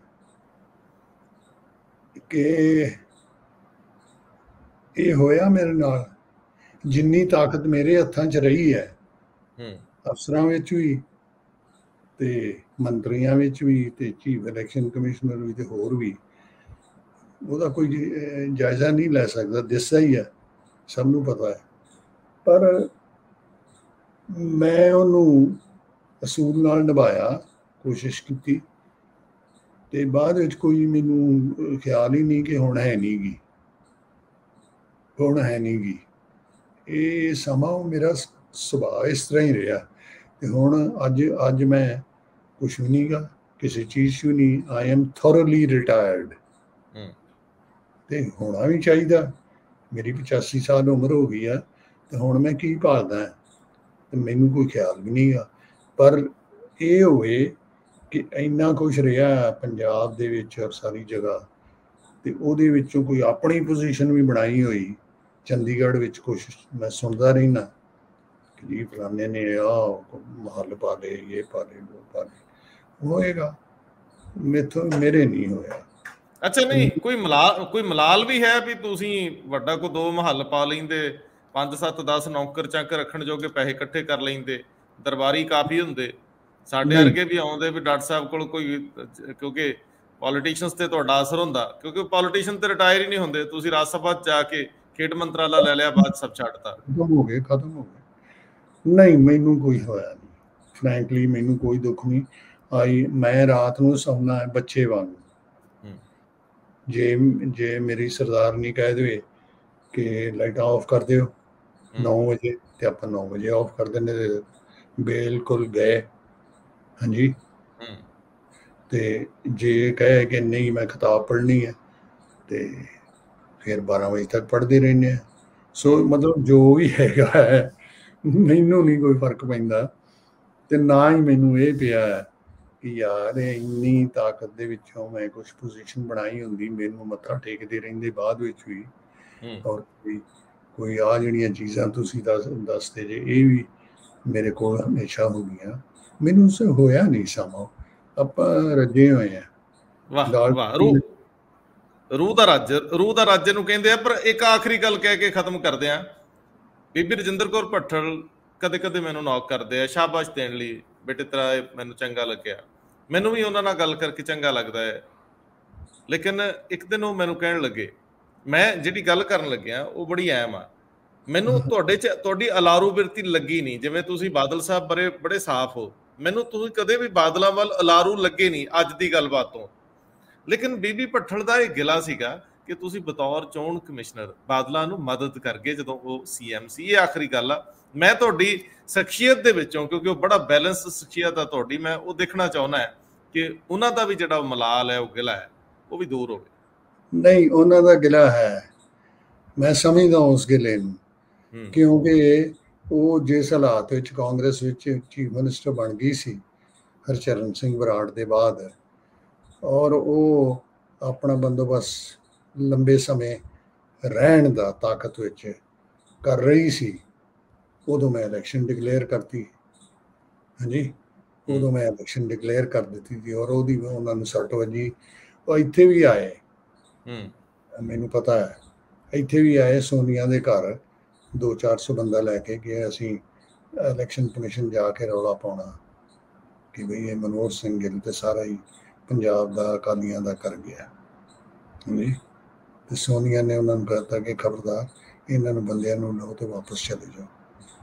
[SPEAKER 1] ਕਿ ਇਹ ਹੋਇਆ ਮੇਰੇ ਨਾਲ ਜਿੰਨੀ ਤਾਕਤ ਮੇਰੇ ਹੱਥਾਂ 'ਚ ਰਹੀ ਹੈ ਅਫਸਰਾਂ ਵਿੱਚ ਵੀ ਤੇ ਮੰਤਰੀਆਂ ਵਿੱਚ ਵੀ ਤੇ ਚੀਫ ਇਲੈਕਸ਼ਨ ਕਮਿਸ਼ਨਰ ਵੀ ਤੇ ਹੋਰ ਵੀ, ਉਹਦਾ ਕੋਈ ਜਾਇਜ਼ਾ ਨਹੀਂ ਲੈ ਸਕਦਾ, ਦਿਸਦਾ ਹੀ ਹੈ, ਸਭ ਨੂੰ ਪਤਾ ਹੈ। ਪਰ ਮੈਂ ਉਹਨੂੰ ਅਸੂਲ ਨਾਲ ਨਿਭਾਇਆ, ਕੋਸ਼ਿਸ਼ ਕੀਤੀ, ਤੇ ਬਾਅਦ ਵਿੱਚ ਕੋਈ ਮੈਨੂੰ ਖਿਆਲ ਹੀ ਨਹੀਂ ਕਿ ਹੁਣ ਹੈ ਨਹੀਂ ਗੀ, ਹੁਣ ਹੈ ਨਹੀਂ ਗੀ। ਇਹ ਸਮਾਂ ਮੇਰਾ ਸੁਭਾਅ ਇਸ ਤਰ੍ਹਾਂ ਹੀ ਰਿਹਾ। ਤੇ ਹੁਣ ਅੱਜ ਅੱਜ ਮੈਂ ਕੁਛ ਵੀ ਨਹੀਂ ਗਾ, ਕਿਸੇ ਚੀਜ਼ 'ਚ ਵੀ ਨਹੀਂ। ਆਈ ਐਮ ਥੋਰਲੀ ਰਿਟਾਇਰਡ, ਤੇ ਹੋਣਾ ਵੀ ਚਾਹੀਦਾ। ਮੇਰੀ ਪਚਾਸੀ ਸਾਲ ਉਮਰ ਹੋ ਗਈ ਆ, ਤੇ ਹੁਣ ਮੈਂ ਕੀ ਭਾਲਦਾ, ਤੇ ਮੈਨੂੰ ਕੋਈ ਖਿਆਲ ਵੀ ਨਹੀਂ ਗਾ। ਪਰ ਇਹ ਹੋਵੇ ਕਿ ਇੰਨਾ ਕੁਛ ਰਿਹਾ ਪੰਜਾਬ ਦੇ ਵਿੱਚ ਔਰ ਸਾਰੀ ਜਗ੍ਹਾ, ਤੇ ਉਹਦੇ ਵਿੱਚੋਂ ਕੋਈ ਆਪਣੀ ਪੋਜੀਸ਼ਨ ਵੀ ਬਣਾਈ ਹੋਈ। ਚੰਡੀਗੜ੍ਹ ਵਿੱਚ ਕੁਛ ਮੈਂ ਸੁਣਦਾ ਰਹਿਣਾ ਕਿ ਜੀ ਫਲਾਣੇ ਨੇ ਆਹ ਮਹੱਲ ਪਾ ਲਏ, ਇਹ ਪਾ ਲਏ, ਉਹ ਪਾ ਲਏ। ਹੋਏਗਾ, ਮੈਥੋਂ ਮੇਰੇ ਨਹੀਂ ਹੋਇਆ।
[SPEAKER 2] ਅੱਛਾ, ਨਹੀਂ ਕੋਈ ਮਲਾਲ ਕੋਈ ਮਲਾਲ ਵੀ ਹੈ ਵੀ ਤੁਸੀਂ ਵੱਡਾ ਕੋ ਦੋ ਮਹੱਲ ਪਾ ਲੈਂਦੇ, ਪੰਜ ਸੱਤ ਦਸ ਨੌਕਰ ਚਾਕਰ ਰੱਖਣ ਜੋਗੇ ਪੈਸੇ ਇਕੱਠੇ ਕਰ ਲੈਂਦੇ, ਦਰਬਾਰੀ ਕਾਫੀ ਹੁੰਦੇ। ਸਾਡੇ ਵਰਗੇ ਵੀ ਆਉਂਦੇ ਵੀ ਡਾਕਟਰ ਸਾਹਿਬ ਕੋਲ ਕੋਈ, ਕਿਉਂਕਿ ਪੋਲੀਟੀਸ਼ੀਅਨਸ ਤੇ ਤੁਹਾਡਾ ਅਸਰ ਹੁੰਦਾ, ਕਿਉਂਕਿ ਪੋਲੀਟੀਸ਼ੀਅਨ ਤੇ ਰਿਟਾਇਰ ਹੀ ਨਹੀਂ ਹੁੰਦੇ। ਤੁਸੀਂ ਰਾਜ ਸਭਾ 'ਚ ਜਾ ਕੇ ਖੇਡ ਮੰਤਰਾਲਾ ਲੈ ਲਿਆ, ਬਾਅਦ ਸਭ ਛੱਡਤਾ,
[SPEAKER 1] ਖਤਮ ਹੋ ਗਏ ਖਤਮ ਹੋ ਗਏ। ਨਹੀਂ, ਮੈਨੂੰ ਕੋਈ ਹੋਇਆ ਨਹੀਂ, ਫਰੈਂਕਲੀ ਮੈਨੂੰ ਕੋਈ ਦੁੱਖ ਨਹੀਂ ਆਈ। ਮੈਂ ਰਾਤ ਨੂੰ ਸੌਣਾ ਹੈ ਬੱਚੇ ਵਾਂਗ। ਜੇ ਜੇ ਮੇਰੀ ਸਰਦਾਰਨੀ ਕਹਿ ਦੇਵੇ ਕਿ ਲਾਈਟਾਂ ਆਫ ਕਰ ਦਿਓ ਨੌ ਵਜੇ, ਤੇ ਆਪਾਂ ਨੌ ਵਜੇ ਆਫ ਕਰ ਦਿੰਦੇ, ਬਿਲਕੁਲ ਗਏ। ਹਾਂਜੀ, ਤੇ ਜੇ ਕਹੇ ਕਿ ਨਹੀਂ ਮੈਂ ਕਿਤਾਬ ਪੜ੍ਹਨੀ ਹੈ, ਤੇ ਫਿਰ ਬਾਰਾਂ ਵਜੇ ਤੱਕ ਪੜ੍ਹਦੇ ਰਹਿੰਦੇ ਆ। ਸੋ ਮਤਲਬ ਜੋ ਵੀ ਹੈਗਾ ਹੈ, ਮੈਨੂੰ ਨਹੀਂ ਕੋਈ ਫਰਕ ਪੈਂਦਾ। ਤੇ ਨਾ ਹੀ ਮੈਨੂੰ ਇਹ ਪਿਆ ਕਿ ਯਾਰ ਇੰਨੀ ਤਾਕਤ ਦੇ ਵਿੱਚੋਂ ਮੈਂ ਕੁਛ ਪੋਜੀਸ਼ਨ ਬਣਾਈ ਹੁੰਦੀ, ਮੈਨੂੰ ਮੱਥਾ ਟੇਕਦੇ ਰਹਿੰਦੇ ਬਾਅਦ ਵਿੱਚ ਵੀ। ਔਰ ਕੋਈ ਕੋਈ ਆਹ ਜਿਹੜੀਆਂ ਚੀਜ਼ਾਂ ਤੁਸੀਂ ਦੱਸ ਦੱਸਦੇ ਜੇ, ਇਹ ਵੀ ਮੇਰੇ ਕੋਲ ਹਮੇਸ਼ਾ ਹੋ ਗਈਆਂ। ਮੈਨੂੰ ਉਸ ਹੋਇਆ ਨਹੀਂ ਸਮਾਂ, ਆਪਾਂ ਰੱਜੇ ਹੋਏ ਆ।
[SPEAKER 2] ਵਾਹ ਵਾਹ, ਰੂਹ ਰੂਹ ਦਾ ਰਾਜ, ਰੂਹ ਦਾ ਰਾਜ ਨੂੰ ਕਹਿੰਦੇ ਆ। ਪਰ ਇੱਕ ਆਖਰੀ ਗੱਲ ਕਹਿ ਕੇ ਖਤਮ ਕਰਦੇ ਆ। ਬੀਬੀ ਰਜਿੰਦਰ ਕੌਰ ਭੱਠਲ ਕਦੇ ਕਦੇ ਮੈਨੂੰ ਨੌਕ ਕਰਦੇ ਆ ਸ਼ਾਬਾਸ਼ ਦੇਣ ਲਈ, ਬੇਟੇ ਤੇਰਾ ਮੈਨੂੰ ਚੰਗਾ ਲੱਗਿਆ। ਮੈਨੂੰ ਵੀ ਉਹਨਾਂ ਨਾਲ ਗੱਲ ਕਰਕੇ ਚੰਗਾ ਲੱਗਦਾ ਹੈ। ਲੇਕਿਨ ਇੱਕ ਦਿਨ ਉਹ ਮੈਨੂੰ ਕਹਿਣ ਲੱਗੇ, ਮੈਂ ਜਿਹੜੀ ਗੱਲ ਕਰਨ ਲੱਗਿਆ ਉਹ ਬੜੀ ਅਹਿਮ ਆ, ਮੈਨੂੰ ਤੁਹਾਡੇ 'ਚ ਤੁਹਾਡੀ ਅਲਾਰੂ ਬਿਰਤੀ ਲੱਗੀ ਨਹੀਂ। ਜਿਵੇਂ ਤੁਸੀਂ ਬਾਦਲ ਸਾਹਿਬ ਬੜੇ ਬੜੇ ਸਾਫ਼ ਹੋ, ਮੈਨੂੰ ਤੁਸੀਂ ਕਦੇ ਵੀ ਬਾਦਲਾਂ ਵੱਲ ਅਲਾਰੂ ਲੱਗੇ ਨਹੀਂ ਅੱਜ ਦੀ ਗੱਲਬਾਤ ਤੋਂ। ਲੇਕਿਨ ਬੀਬੀ ਭੱਠਲ ਦਾ ਇਹ ਗਿਲਾ ਸੀਗਾ ਕਿ ਤੁਸੀਂ ਬਤੌਰ ਚੋਣ ਕਮਿਸ਼ਨਰ ਬਾਦਲਾਂ ਨੂੰ ਮਦਦ ਕਰ ਗਏ ਜਦੋਂ ਉਹ ਸੀ ਐਮ ਸੀ। ਇਹ ਆਖਰੀ ਗੱਲ ਆ। ਮੈਂ ਤੁਹਾਡੀ ਸ਼ਖਸੀਅਤ ਦੇ ਵਿੱਚੋਂ, ਕਿਉਂਕਿ ਉਹ ਬੜਾ ਬੈਲੈਂਸ ਸ਼ਖਸੀਅਤ ਆ ਤੁਹਾਡੀ, ਮੈਂ ਉਹ ਦੇਖਣਾ ਚਾਹੁੰਦਾ ਹੈ ਕਿ ਉਹਨਾਂ ਦਾ ਵੀ ਜਿਹੜਾ ਮਲਾਲ ਹੈ, ਉਹ ਗਿਲਾ ਹੈ, ਉਹ ਵੀ ਦੂਰ ਹੋਵੇ।
[SPEAKER 1] ਨਹੀਂ, ਉਹਨਾਂ ਦਾ ਗਿਲਾ ਹੈ, ਮੈਂ ਸਮਝਦਾ ਉਸ ਗਿਲੇ ਨੂੰ, ਕਿਉਂਕਿ ਉਹ ਜਿਸ ਹਾਲਾਤ ਵਿੱਚ ਕਾਂਗਰਸ ਵਿੱਚ ਚੀਫ ਮਿਨਿਸਟਰ ਬਣ ਗਈ ਸੀ ਹਰਚਰਨ ਸਿੰਘ ਬਰਾੜ ਦੇ ਬਾਅਦ, ਔਰ ਉਹ ਆਪਣਾ ਬੰਦੋਬਸਤ ਲੰਬੇ ਸਮੇਂ ਰਹਿਣ ਦਾ ਤਾਕਤ ਵਿੱਚ ਕਰ ਰਹੀ ਸੀ, ਉਦੋਂ ਮੈਂ ਇਲੈਕਸ਼ਨ ਡਿਕਲੇਅਰ ਕਰਤੀ। ਹਾਂਜੀ, ਉਦੋਂ ਮੈਂ ਇਲੈਕਸ਼ਨ ਡਿਕਲੇਅਰ ਕਰ ਦਿੱਤੀ ਸੀ, ਔਰ ਉਹਦੀ ਉਹਨਾਂ ਨੂੰ ਸੱਟ ਵੱਜੀ। ਉਹ ਇੱਥੇ ਵੀ ਆਏ, ਮੈਨੂੰ ਪਤਾ ਹੈ, ਇੱਥੇ ਵੀ ਆਏ ਸੋਨੀਆ ਦੇ ਘਰ, ਦੋ ਚਾਰ ਸੌ ਬੰਦਾ ਲੈ ਕੇ ਗਏ। ਅਸੀਂ ਇਲੈਕਸ਼ਨ ਕਮਿਸ਼ਨ ਜਾ ਕੇ ਰੌਲਾ ਪਾਉਣਾ ਕਿ ਬਈ ਇਹ ਮਨੋਹਰ ਸਿੰਘ ਗਿੱਲ ਤੇ ਸਾਰਾ ਹੀ ਪੰਜਾਬ ਦਾ ਅਕਾਲੀਆਂ ਦਾ ਕਰ ਗਿਆ। ਹਾਂਜੀ, ਤੇ ਸੋਨੀਆ ਨੇ ਉਹਨਾਂ ਨੂੰ ਕਹਿਤਾ ਕਿ ਖਬਰਦਾਰ ਇਹਨਾਂ ਨੂੰ ਬੰਦਿਆਂ ਨੂੰ ਲਓ ਤੇ ਵਾਪਸ ਚਲੇ ਜਾਓ,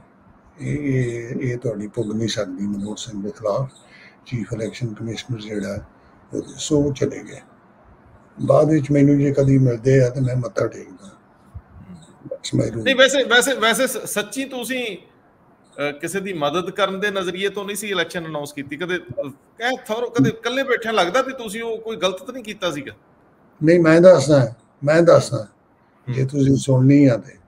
[SPEAKER 1] ਇਹ ਇਹ ਤੁਹਾਡੀ ਪੁੱਗ ਨਹੀਂ ਸਕਦੀ ਮਨੋਹਰ ਸਿੰਘ ਦੇ ਖਿਲਾਫ। ਚੀਫ ਇਲੈਕਸ਼ਨ ਕਮਿਸ਼ਨਰ ਜਿਹੜਾ ਉਹਦੇ ਸੋ ਚਲੇ ਗਏ। ਬਾਅਦ ਵਿੱਚ ਮੈਨੂੰ ਜੇ ਕਦੀ ਮਿਲਦੇ ਆ ਤੇ ਮੈਂ ਮੱਥਾ ਟੇਕਦਾ।
[SPEAKER 2] ਨਹੀਂ, ਵੈਸੇ ਵੈਸੇ ਵੈਸੇ ਸੱਚੀ ਤੁਸੀਂ ਕਿਸੇ ਦੀ ਮਦਦ ਕਰਨ ਦੇ ਨਜ਼ਰੀਏ ਤੋਂ ਨਹੀਂ ਸੀ ਇਲੈਕਸ਼ਨ ਅਨਾਉਂਸ ਕੀਤੀ ਕਦੇ? ਕਹਿ ਥੋਰ ਕਦੇ ਇਕੱਲੇ ਬੈਠਿਆਂ ਲੱਗਦਾ ਵੀ ਤੁਸੀਂ ਉਹ ਕੋਈ ਗਲਤ ਤਾਂ ਨਹੀਂ ਕੀਤਾ ਸੀਗਾ?
[SPEAKER 1] ਨਹੀਂ, ਮੈਂ ਦੱਸਦਾ ਮੈਂ ਦੱਸਦਾ ਜੇ ਤੁਸੀਂ ਸੁਣਨੀ ਆ ਤੇ।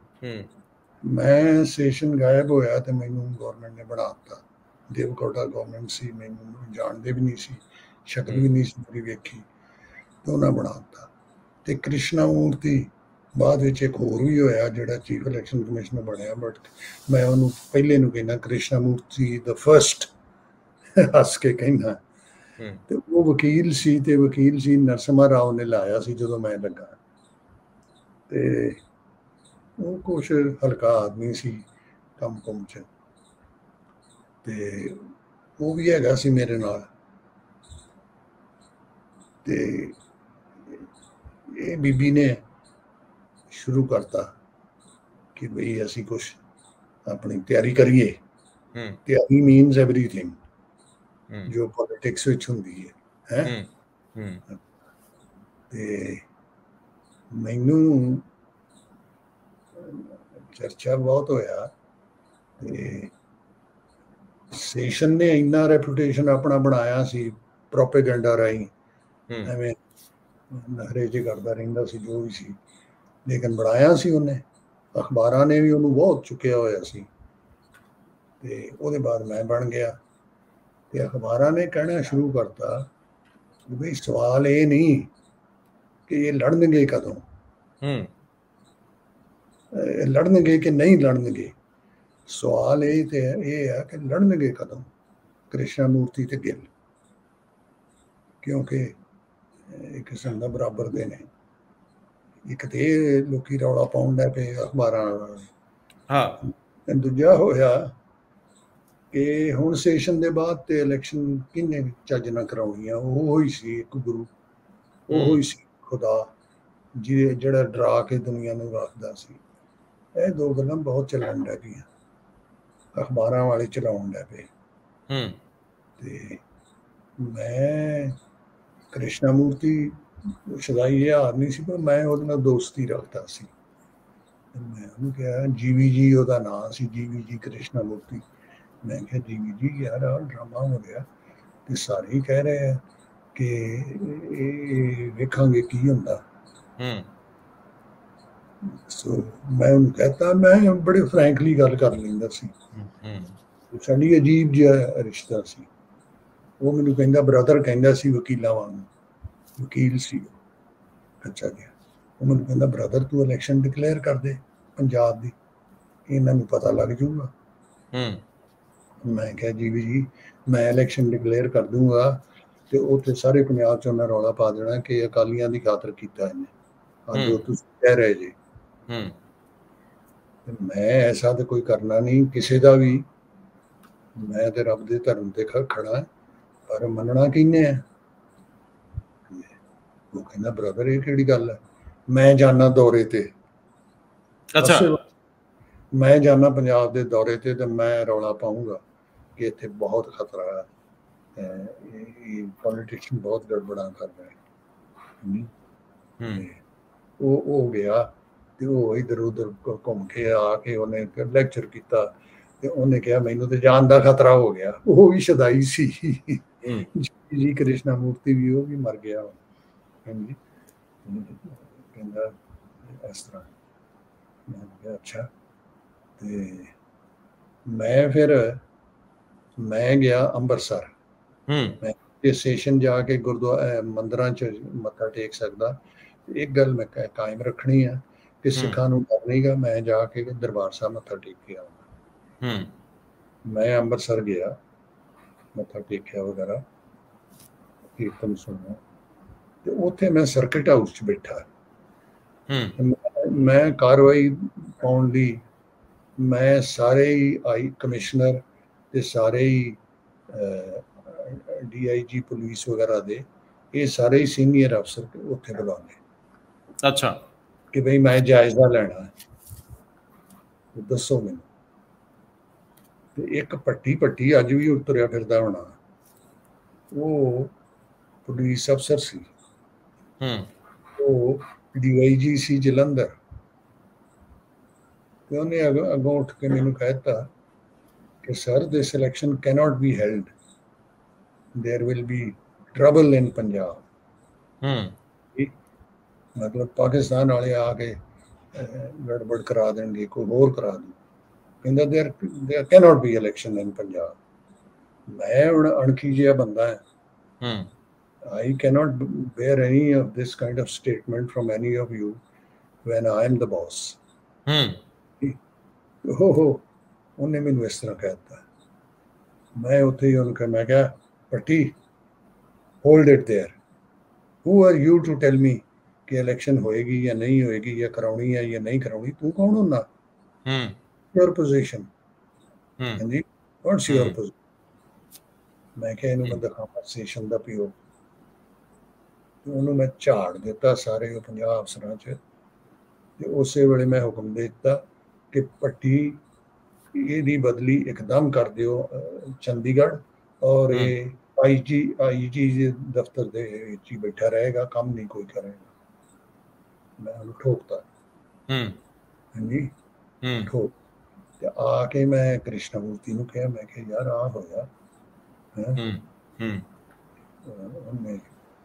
[SPEAKER 1] ਮੈਂ ਸਟੇਸ਼ਨ ਗਾਇਬ ਹੋਇਆ ਤੇ ਮੈਨੂੰ ਗੌਰਮੈਂਟ ਨੇ ਬਣਾ ਦਿੱਤਾ। ਦੇਵਕੋਟਾ ਗੌਰਮੈਂਟ ਸੀ, ਮੈਨੂੰ ਜਾਣਦੇ ਵੀ ਨਹੀਂ ਸੀ, ਸ਼ਕਲ ਵੀ ਨਹੀਂ ਸੀ ਮੇਰੀ ਵੇਖੀ, ਤੇ ਉਹਨਾਂ ਬਣਾ ਦਿੱਤਾ। ਤੇ ਕ੍ਰਿਸ਼ਨਾ ਮੂਰਤੀ ਬਾਅਦ ਵਿੱਚ ਇੱਕ ਹੋਰ ਵੀ ਹੋਇਆ ਜਿਹੜਾ ਚੀਫ ਇਲੈਕਸ਼ਨ ਕਮਿਸ਼ਨਰ ਬਣਿਆ, ਬਟ ਮੈਂ ਉਹਨੂੰ ਪਹਿਲੇ ਨੂੰ ਕਹਿੰਦਾ ਕ੍ਰਿਸ਼ਨਾ ਮੂਰਤੀ ਦਾ ਫਸਟ, ਹੱਸ ਕੇ ਕਹਿੰਦਾ। ਤੇ ਉਹ ਵਕੀਲ ਸੀ, ਤੇ ਵਕੀਲ ਸੀ ਨਰਸਿਮਹਾ ਰਾਓ ਨੇ ਲਾਇਆ ਸੀ ਜਦੋਂ ਮੈਂ ਲੱਗਾ। ਤੇ ਉਹ ਕੁਛ ਹਲਕਾ ਆਦਮੀ ਸੀ ਕੰਮ ਕੁੰਮ 'ਚ, ਤੇ ਉਹ ਵੀ ਹੈਗਾ ਸੀ ਮੇਰੇ ਨਾਲ। ਤੇ ਇਹ ਬੀਬੀ ਨੇ ਸ਼ੁਰੂ ਕਰਤਾ ਕਿ ਬਈ ਅਸੀਂ ਕੁਛ ਆਪਣੀ ਤਿਆਰੀ ਕਰੀਏ। ਤਿਆਰੀ ਮੀਨਸ ਐਵਰੀਥਿੰਗ ਜੋ ਪੋਲਿਟਿਕਸ ਵਿੱਚ ਹੁੰਦੀ ਹੈ ਹੈ ਤੇ ਮੈਨੂੰ ਚਰਚਾ ਬਹੁਤ ਹੋਇਆ ਤੇ ਸੈਸ਼ਨ ਨੇ ਇੰਨਾ ਰੈਪੂਟੇਸ਼ਨ ਆਪਣਾ ਬਣਾਇਆ ਸੀ ਪ੍ਰੋਪੇਗੈਂਡਾ ਰਾਹੀਂ, ਐਵੇਂ ਨਖਰੇ ਜਿਹੇ ਕਰਦਾ ਰਹਿੰਦਾ ਸੀ ਜੋ ਵੀ ਸੀ, ਲੇਕਿਨ ਬਣਾਇਆ ਸੀ ਉਹਨੇ। ਅਖਬਾਰਾਂ ਨੇ ਵੀ ਉਹਨੂੰ ਬਹੁਤ ਚੁੱਕਿਆ ਹੋਇਆ ਸੀ। ਤੇ ਉਹਦੇ ਬਾਅਦ ਮੈਂ ਬਣ ਗਿਆ ਤੇ ਅਖਬਾਰਾਂ ਨੇ ਕਹਿਣਾ ਸ਼ੁਰੂ ਕਰਤਾ ਕਿ ਬਈ ਸਵਾਲ ਇਹ ਨਹੀਂ ਕਿ ਇਹ ਲੜਨਗੇ ਕਦੋਂ, ਲੜਨਗੇ ਕਿ ਨਹੀਂ ਲੜਨਗੇ, ਸਵਾਲ ਇਹ ਤੇ ਇਹ ਹੈ ਕਿ ਲੜਨਗੇ ਕਦੋਂ ਕ੍ਰਿਸ਼ਨਾ ਮੂਰਤੀ ਤੇ ਗਿੱਲ, ਕਿਉਂਕਿ ਇੱਕ ਕਿਸਮ ਦਾ ਬਰਾਬਰ ਦੇ ਨੇ। ਇੱਕ ਤੇ ਇਹ ਲੋਕੀ ਰੌਲਾ ਪਾਉਣ ਲੱਗ ਪਏ ਅਖਬਾਰਾਂ ਨਾਲ, ਹਾਂ। ਦੂਜਾ ਹੋਇਆ ਕਿ ਹੁਣ ਸੈਸ਼ਨ ਦੇ ਬਾਅਦ ਤੇ ਇਲੈਕਸ਼ਨ ਕਿਹਨੇ ਚੱਜ ਨਾਲ ਕਰਾਉਣੀ ਆ, ਉਹ ਹੀ ਸੀ ਇੱਕ ਗੁਰੂ, ਉਹ ਹੀ ਸੀ ਖੁਦਾ ਜਿਹਦੇ ਜਿਹੜਾ ਡਰਾ ਕੇ ਦੁਨੀਆ ਨੂੰ ਰੱਖਦਾ ਸੀ। ਇਹ ਦੋ ਗੱਲਾਂ ਬਹੁਤ ਚੱਲਣ ਲੱਗ ਪਈਆਂ, ਅਖਬਾਰਾਂ ਵਾਲੇ ਚਲਾਉਣ ਲੱਗ ਪਏ। ਤੇ ਮੈਂ ਕ੍ਰਿਸ਼ਨਾ ਮੂਰਤੀ ਸਦਾਈ ਇਹ ਆਦਮੀ ਸੀ, ਪਰ ਮੈਂ ਉਹਦੇ ਨਾਲ ਦੋਸਤੀ ਰੱਖਦਾ ਸੀ। ਮੈਂ ਉਹਨੂੰ ਕਿਹਾ ਜੀਵੀ ਜੀ, ਉਹਦਾ ਨਾਂ ਸੀ ਜੀਵੀ ਜੀ ਕ੍ਰਿਸ਼ਨਾ ਮੂਰਤੀ। ਮੈਂ ਕਿਹਾ ਜੀਵੀ ਜੀ ਯਾਰ ਆਹ ਡਰਾਮਾ ਹੋ ਗਿਆ ਤੇ ਸਾਰੇ ਹੀ ਕਹਿ ਰਹੇ ਆ ਕਿ ਇਹ ਵੇਖਾਂਗੇ ਕੀ ਹੁੰਦਾ। ਸੋ ਮੈਂ ਉਹਨੂੰ ਕਹਤਾ, ਮੈਂ ਬੜੇ ਫਰੈਂਕਲੀ ਗੱਲ ਕਰ ਲੈਂਦਾ ਸੀ। ਸਾਡੀ ਅਜੀਬ ਜਿਹਾ ਰਿਸ਼ਤਾ ਸੀ। ਉਹ ਮੈਨੂੰ ਕਹਿੰਦਾ ਬ੍ਰਦਰ ਕਹਿੰਦਾ ਸੀ, ਵਕੀਲਾਂ ਵਾਂਗ ਵਕੀਲ ਸੀ ਕੱਚਾ ਗਿਆ। ਉਹ ਮੈਨੂੰ ਕਹਿੰਦਾ ਬ੍ਰਦਰ ਤੂੰ ਇਲੈਕਸ਼ਨ ਡਿਕਲੇਅਰ ਕਰ ਦੇ ਪੰਜਾਬ ਦੀ, ਇਹਨਾਂ ਨੂੰ ਪਤਾ ਲੱਗ ਜੂਗਾ। ਮੈਂ ਕਿਹਾ ਜੀ ਵੀ ਜੀ ਮੈਂ ਇਲੈਕਸ਼ਨ ਡਿਕਲੇਅਰ ਕਰ ਦੂੰਗਾ ਤੇ ਉੱਥੇ ਸਾਰੇ ਪੰਜਾਬ 'ਚ ਉਹਨਾਂ ਰੌਲਾ ਪਾ ਦੇਣਾ ਕਿ ਅਕਾਲੀਆਂ ਦੀ ਖਾਤਰ ਕੀਤਾ ਇਹਨੇ, ਅੱਜ ਉਹ ਤੁਸੀਂ ਕਹਿ ਰਹੇ ਜੀ। ਮੈਂ ਐਸਾ ਤਾਂ ਕੋਈ ਕਰਨਾ ਨਹੀਂ ਕਿਸੇ ਦਾ ਵੀ, ਮੈਂ ਤੇ ਰੱਬ ਦੇ ਧਰਮ ਤੇ ਖੜਾ, ਪਰ ਮੰਨਣਾ ਕਿਹਨੇ ਹੈ। ਉਹ ਕਹਿੰਦਾ ਬ੍ਰਦਰ ਇਹ ਕਿਹੜੀ ਗੱਲ ਹੈ, ਮੈਂ ਜਾਣਾ ਦੌਰੇ ਤੇ। ਅੱਛਾ, ਮੈਂ ਜਾਣਾ ਪੰਜਾਬ ਦੇ ਦੌਰੇ ਤੇ ਤੇ ਮੈਂ ਰੌਲਾ ਪਾਊਂਗਾ ਕਿ ਇੱਥੇ ਬਹੁਤ ਖਤਰਾ ਹੈ, ਇਹ ਪੋਲੀਟੀਸ਼ੀਅਨ ਬਹੁਤ ਗੜਬੜਾਂ ਕਰ ਰਹੇ। ਉਹ ਹੋ ਗਿਆ ਤੇ ਉਹ ਇੱਧਰ ਉੱਧਰ ਘੁੰਮ ਕੇ ਆ ਕੇ ਉਹਨੇ ਲੈਕਚਰ ਕੀਤਾ ਤੇ ਉਹਨੇ ਕਿਹਾ ਮੈਨੂੰ ਤੇ ਜਾਨ ਦਾ ਖਤਰਾ ਹੋ ਗਿਆ। ਉਹ ਵੀ ਸ਼ਦਾਈ ਸੀ ਜੀ ਕ੍ਰਿਸ਼ਨਾ ਮੂਰਤੀ ਵੀ, ਉਹ ਵੀ ਮਰ ਗਿਆ। ਹਾਂਜੀ ਕਹਿੰਦਾ ਇਸ ਤਰ੍ਹਾਂ। ਮੈਂ ਕਿਹਾ ਅੱਛਾ। ਤੇ ਮੈਂ ਫਿਰ ਮੈਂ ਗਿਆ ਅੰਮ੍ਰਿਤਸਰ। ਮੈਂ ਸਟੇਸ਼ਨ ਜਾ ਕੇ ਗੁਰਦੁਆਰਾ ਮੰਦਿਰਾਂ 'ਚ ਮੱਥਾ ਟੇਕ ਸਕਦਾ। ਇੱਕ ਗੱਲ ਮੈਂ ਕਾਇਮ ਰੱਖਣੀ ਆ ਕਿ ਸਿੱਖਾਂ ਨੂੰ ਡਰ ਨਹੀਂਗਾ, ਮੈਂ ਜਾ ਕੇ ਦਰਬਾਰ ਸਾਹਿਬ ਮੱਥਾ ਟੇਕ ਕੇ ਆਉਣਾ। ਮੈਂ ਅੰਮ੍ਰਿਤਸਰ ਗਿਆ, ਮੱਥਾ ਟੇਕਿਆ ਵਗੈਰਾ, ਕੀਰਤਨ ਸੁਣਿਆ ਤੇ ਉੱਥੇ ਮੈਂ ਸਰਕਿਟ ਹਾਊਸ 'ਚ ਬੈਠਾ। ਮੈਂ ਕਾਰਵਾਈ ਪਾਉਣ ਲਈ ਮੈਂ ਸਾਰੇ ਹੀ ਆਈ ਕਮਿਸ਼ਨਰ ਤੇ ਸਾਰੇ ਹੀ ਡੀ ਆਈ ਜੀ ਪੁਲਿਸ ਵਗੈਰਾ ਦੇ, ਇਹ ਸਾਰੇ ਹੀ ਸੀਨੀਅਰ ਅਫਸਰ ਉੱਥੇ ਬੁਲਾਉਂਦੇ। ਅੱਛਾ, ਕਿ ਬਈ ਮੈਂ ਜਾਇਜ਼ਾ ਲੈਣਾ ਹੈ, ਦੱਸੋ ਮੈਨੂੰ। ਤੇ ਇੱਕ ਪੱਟੀ ਪੱਟੀ ਅੱਜ ਵੀ ਉਤਰਿਆ ਫਿਰਦਾ ਹੋਣਾ, ਉਹ ਪੁਲਿਸ ਅਫਸਰ ਸੀ, ਉਹ ਡੀ ਆਈ ਜੀ ਸੀ ਜਲੰਧਰ। ਤੇ ਉਹਨੇ ਅੱਗੋਂ ਅੱਗੋਂ ਉੱਠ ਕੇ ਮੈਨੂੰ ਕਹਿ ਦਿੱਤਾ ਕਿ sir this election cannot be held, there will be trouble in Punjab. ਮਤਲਬ ਪਾਕਿਸਤਾਨ ਵਾਲੇ ਆ ਕੇ ਗੜਬੜ ਕਰਾ ਦੇਣਗੇ, ਕੋਈ ਹੋਰ ਕਰਾ ਦੂ। ਕਹਿੰਦਾ there there cannot be election in Punjab. ਮੈਂ ਹੁਣ ਅਣਖੀ ਜਿਹਾ ਬੰਦਾ ਹੈ, I cannot bear any of this kind of statement from any of you when I am the boss. ਹੋ ਹੋ ਉਹਨੇ ਮੈਨੂੰ ਇਸ ਤਰ੍ਹਾਂ ਕਹਿ ਦਿੱਤਾ। ਮੈਂ ਉੱਥੇ ਹੀ ਉਹਨੂੰ ਕਿਹਾ, ਮੈਂ ਕਿਹਾ Patti hold it there, who are you to tell me कि इलेक्शन होएगी या नहीं होएगी, या कराउनी है या नहीं कराउनी, तू कौन होना? योर पोजीशन हाँ जी, व्हाट्स योर पोजीशन। मैं क्या इन्हू मैं दिखावा सेशन दा पिओ, ਉਹਨੂੰ मैं झाड़ दिता सारे पंजाब अफसरां च, ते उसे वेले मैं हुक्म दे दिता कि भट्टी ਇਹਦੀ बदली एकदम कर दिओ चंडीगढ़, और ये आई जी आई जी दफ्तर दे विच ही बैठा रहेगा, काम नहीं कोई करेगा। मैं उन्हें ठोकता हाँ जी ठोक, ते आके मैं कृष्णमूर्ति नूं कहा, मैं कहा यार आ होया उन्हें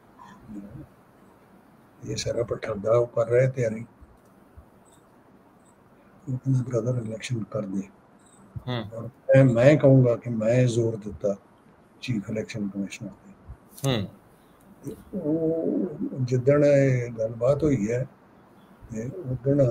[SPEAKER 1] ये सारा पट्ठा दा कर रहे तैयारी, ब्रदर इलेक्शन कर दे। और मैं मैं कहूँगा कि मैं जोर दिता चीफ इलेक्शन कमिश्नर ने, जिदण गलबात हुई है उदण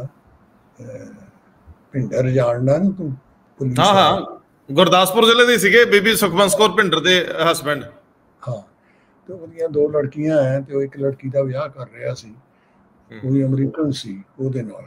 [SPEAKER 1] भिंडर जानना ना तू, पुलिस
[SPEAKER 2] हाँ हाँ गुरदासपुर जिले ਦੇ ਸੀਗੇ ਬੀਬੀ ਸੁਖਵੰਤ ਕੌਰ ਭਿੰਡਰ ਦੇ ਹਸਬੈਂਡ।
[SPEAKER 1] हाँ, तो ਉਹਦੀਆਂ ਦੋ ਲੜਕੀਆਂ ਹੈ, ਤੇ ਉਹ ਇੱਕ ਲੜਕੀ ਦਾ ਵਿਆਹ ਕਰ ਰਿਹਾ ਸੀ, ਕੋਈ ਅਮਰੀਕਨ ਸੀ ਉਹਦੇ ਨਾਲ,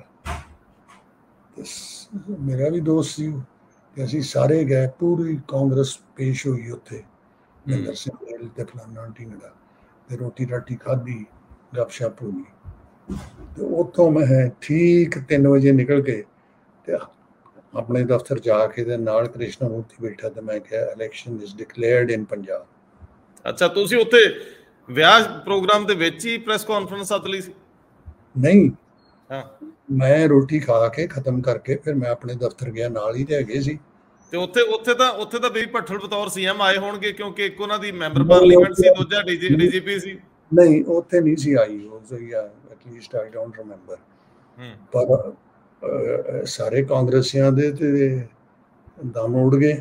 [SPEAKER 1] ਤੇ ਮੇਰਾ ਵੀ ਦੋਸਤ ਸੀ, ਤੇ ਅਸੀਂ ਸਾਰੇ ਗਏ, ਪੂਰੀ ਕਾਂਗਰਸ ਪੇਸ਼ ਹੋਈ ਉੱਥੇ, ਮਹਿੰਦਰ ਸਿੰਘ ਗਿੱਲ ਤੇ ਫਲਾਨਾ ਢੀਂਗੜਾ, ਦਾ, ਤੇ ਰੋਟੀ ਰਾਟੀ ਖਾਧੀ, ਗੱਪਸ਼ਪ ਹੋਈ, ਤੇ ਉੱਥੋਂ ਮੈਂ ਠੀਕ ਤਿੰਨ ਵਜੇ ਨਿਕਲ ਕੇ ਤੇ ਆਪਣੇ ਦਫ਼ਤਰ ਜਾ ਕੇ ਤੇ ਨਾਲ ਕ੍ਰਿਸ਼ਨਾਮੂਰਤੀ ਬੈਠਾ, ਤੇ ਮੈਂ ਕਿਹਾ election is declared in Punjab.
[SPEAKER 2] ਅੱਛਾ, ਤੁਸੀਂ ਉੱਥੇ ਵਿਆਹ ਪ੍ਰੋਗਰਾਮ ਦੇ ਵਿੱਚ ਹੀ ਪ੍ਰੈਸ ਕਾਨਫਰੰਸ ਸੱਦ ਲਈ ਸੀ?
[SPEAKER 1] ਨਹੀਂ,
[SPEAKER 2] ਹਾਂ,
[SPEAKER 1] ਮੈਂ ਰੋਟੀ ਖਾ ਕੇ ਖਤਮ ਕਰਕੇ ਫਿਰ ਮੈਂ ਆਪਣੇ ਦਫ਼ਤਰ ਗਿਆ, ਨਾਲ ਹੀ ਤੇ ਹੈਗੇ ਸੀ।
[SPEAKER 2] ਤੇ ਉੱਥੇ ਉੱਥੇ ਤਾਂ ਉੱਥੇ ਤਾਂ ਬੀਬੀ ਭੱਠਲ ਬਤੌਰ ਸੀਐਮ ਆਏ ਹੋਣਗੇ, ਕਿਉਂਕਿ ਇੱਕ ਉਹਨਾਂ ਦੀ ਮੈਂਬਰ ਪਾਰਲੀਮੈਂਟ ਸੀ, ਦੂਜਾ ਡੀਜੀਪੀ ਸੀ।
[SPEAKER 1] ਨਹੀਂ, ਉੱਥੇ ਨਹੀਂ ਸੀ ਆਈ ਉਹ, ਸਹੀ ਆ, ਐਟਲੀਸਟ ਆਈ ਡੋਂਟ ਰਿਮੈਂਬਰ। ਪਰ ਸਾਰੇ ਕਾਂਗਰਸੀਆਂ ਦੇ ਤੇ ਦਮ ਉੱਡ ਗਏ,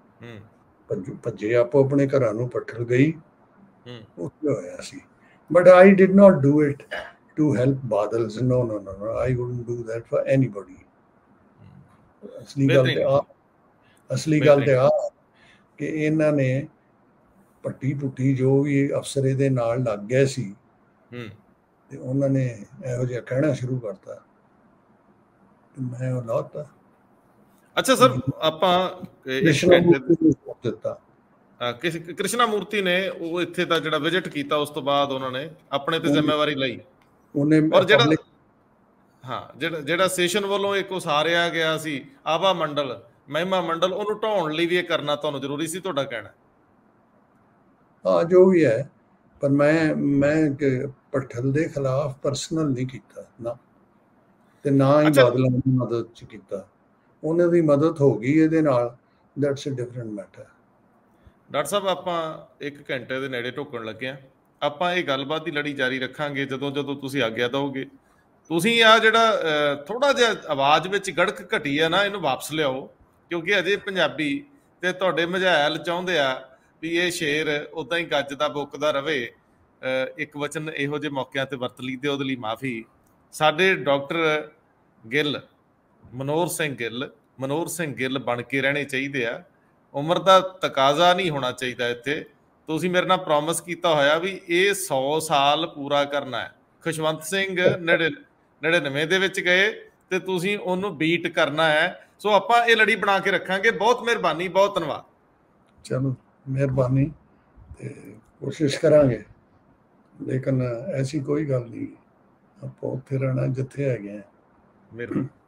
[SPEAKER 1] ਭੱਜੇ ਆਪੋ ਆਪਣੇ ਘਰਾਂ ਨੂੰ, ਭੱਠਲ ਗਈ, ਉੱਥੇ ਹੋਇਆ ਸੀ। But I did not do it to help Badals, no no no no I wouldn't do that for anybody। ਅਸਲੀ ਗੱਲ ਤੇ ਆ ਅਸਲੀ ਗੱਲ ਤੇ ਆ ਕਿ ਇਹਨਾਂ ਨੇ ਪੱਟੀ ਪੁੱਟੀ ਜੋ ਵੀ ਅਫਸਰ ਇਹਦੇ ਨਾਲ ਲੱਗ ਗਏ ਸੀ, ਤੇ ਉਹਨਾਂ ਨੇ ਇਹੋ ਜਿਹਾ ਕਹਿਣਾ ਸ਼ੁਰੂ ਕਰਤਾ, ਤੇ ਮੈਂ ਉਹ ਲਾਤਾ।
[SPEAKER 2] ਅੱਛਾ ਸਰ, ਆਪਾਂ
[SPEAKER 1] ਦਿੱਤਾ
[SPEAKER 2] ਕ੍ਰਿਸ਼ਨਾ ਮੂਰਤੀ ਨੇ ਉਹ ਇੱਥੇ ਦਾ ਜਿਹੜਾ ਵਿਜ਼ਿਟ ਕੀਤਾ, ਉਸ ਤੋਂ ਬਾਅਦ ਉਹਨਾਂ ਨੇ ਆਪਣੇ ਤੇ ਜ਼ਿੰਮੇਵਾਰੀ ਲਈ, ਔਰ ਜਿਹੜਾ ਹਾਂ ਜਿਹੜਾ ਜਿਹੜਾ ਸੈਸ਼ਨ ਵੱਲੋਂ ਇੱਕ ਉਸਾਰਿਆ ਗਿਆ ਸੀ ਆਭਾ ਮੰਡਲ, ਮਹਿਮਾ ਮੰਡਲ, ਉਹਨੂੰ ਢਾਉਣ ਲਈ ਵੀ ਇਹ ਕਰਨਾ ਤੁਹਾਨੂੰ ਜ਼ਰੂਰੀ ਸੀ, ਤੁਹਾਡਾ ਕਹਿਣਾ?
[SPEAKER 1] ਹਾਂ, ਜੋ ਵੀ ਹੈ, ਪਰ ਮੈਂ ਮੈਂ ਭੱਠਲ ਦੇ ਖਿਲਾਫ ਪਰਸਨਲ ਨਹੀਂ ਕੀਤਾ ਨਾ, ਤੇ ਨਾ ਹੀ ਬਾਦਲਾਂ ਦੀ ਮਦਦ ਚ ਕੀਤਾ। ਉਹਨਾਂ ਦੀ ਮਦਦ ਹੋ ਗਈ ਇਹਦੇ ਨਾਲ, that's a different matter.
[SPEAKER 2] Doctor sahib, ਆਪਾਂ ਇੱਕ ਘੰਟੇ ਦੇ ਨੇੜੇ ਢੁੱਕਣ ਲੱਗੇ ਹਾਂ, ਆਪਾਂ ਇਹ ਗੱਲਬਾਤ ਦੀ ਲੜੀ ਜਾਰੀ ਰੱਖਾਂਗੇ ਜਦੋਂ ਜਦੋਂ ਤੁਸੀਂ ਆਗਿਆ ਦਿਓਗੇ। ਤੁਸੀਂ ਆ ਜਿਹੜਾ ਥੋੜਾ ਜਿਹਾ ਆਵਾਜ਼ ਵਿੱਚ ਗੜਕ ਘਟੀ ਆ ਨਾ, ਇਹਨੂੰ ਵਾਪਸ ਲਿਆਓ, ਕਿਉਂਕਿ ਅਜੇ ਪੰਜਾਬੀ ਤੇ ਤੁਹਾਡੇ ਮਝੈਲ ਚਾਹੁੰਦੇ ਆ ਵੀ ਇਹ ਸ਼ੇਰ ਉਦਾਂ ਹੀ ਗੱਜਦਾ ਬੁੱਕਦਾ ਰਵੇ। ਇੱਕ ਵਚਨ ਇਹੋ ਜਿਹੇ ਮੌਕਿਆਂ ਤੇ ਵਰਤ ਲਈਦੇ, ਉਹਦੇ ਲਈ ਮਾਫੀ। ਸਾਡੇ ਡਾਕਟਰ ਗਿੱਲ, ਮਨੋਹਰ ਸਿੰਘ ਗਿੱਲ, ਮਨੋਹਰ ਸਿੰਘ ਗਿੱਲ ਬਣ ਕੇ ਰਹਿਣੇ ਚਾਹੀਦੇ ਆ, ਉਮਰ ਦਾ ਤਕਾਜ਼ਾ ਨਹੀਂ ਹੋਣਾ ਚਾਹੀਦਾ ਇੱਥੇ। ਤੁਸੀਂ ਮੇਰੇ ਨਾਲ ਪ੍ਰੋਮਿਸ ਕੀਤਾ ਹੋਇਆ ਵੀ ਇਹ ਸੌ ਸਾਲ ਪੂਰਾ ਕਰਨਾ ਹੈ। ਖੁਸ਼ਵੰਤ ਸਿੰਘ ਨੜੇ ਨੜਿਨਵੇਂ ਦੇ ਵਿੱਚ ਗਏ ਤੇ ਤੁਸੀਂ ਉਹਨੂੰ ਬੀਟ ਕਰਨਾ ਹੈ। ਸੋ ਆਪਾਂ ਇਹ ਲੜੀ ਬਣਾ ਕੇ ਰੱਖਾਂਗੇ। ਬਹੁਤ ਮਿਹਰਬਾਨੀ, ਬਹੁਤ ਧੰਨਵਾਦ।
[SPEAKER 1] ਚਲੋ, ਮਿਹਰਬਾਨੀ, ਤੇ ਕੋਸ਼ਿਸ਼ ਕਰਾਂਗੇ, ਲੇਕਿਨ ਐਸੀ ਕੋਈ ਗੱਲ ਨਹੀਂ, ਆਪਾਂ ਉੱਥੇ ਰਹਿਣਾ ਜਿੱਥੇ ਹੈਗੇ ਆ।
[SPEAKER 2] ਮਿਹਰਬਾਨੀ।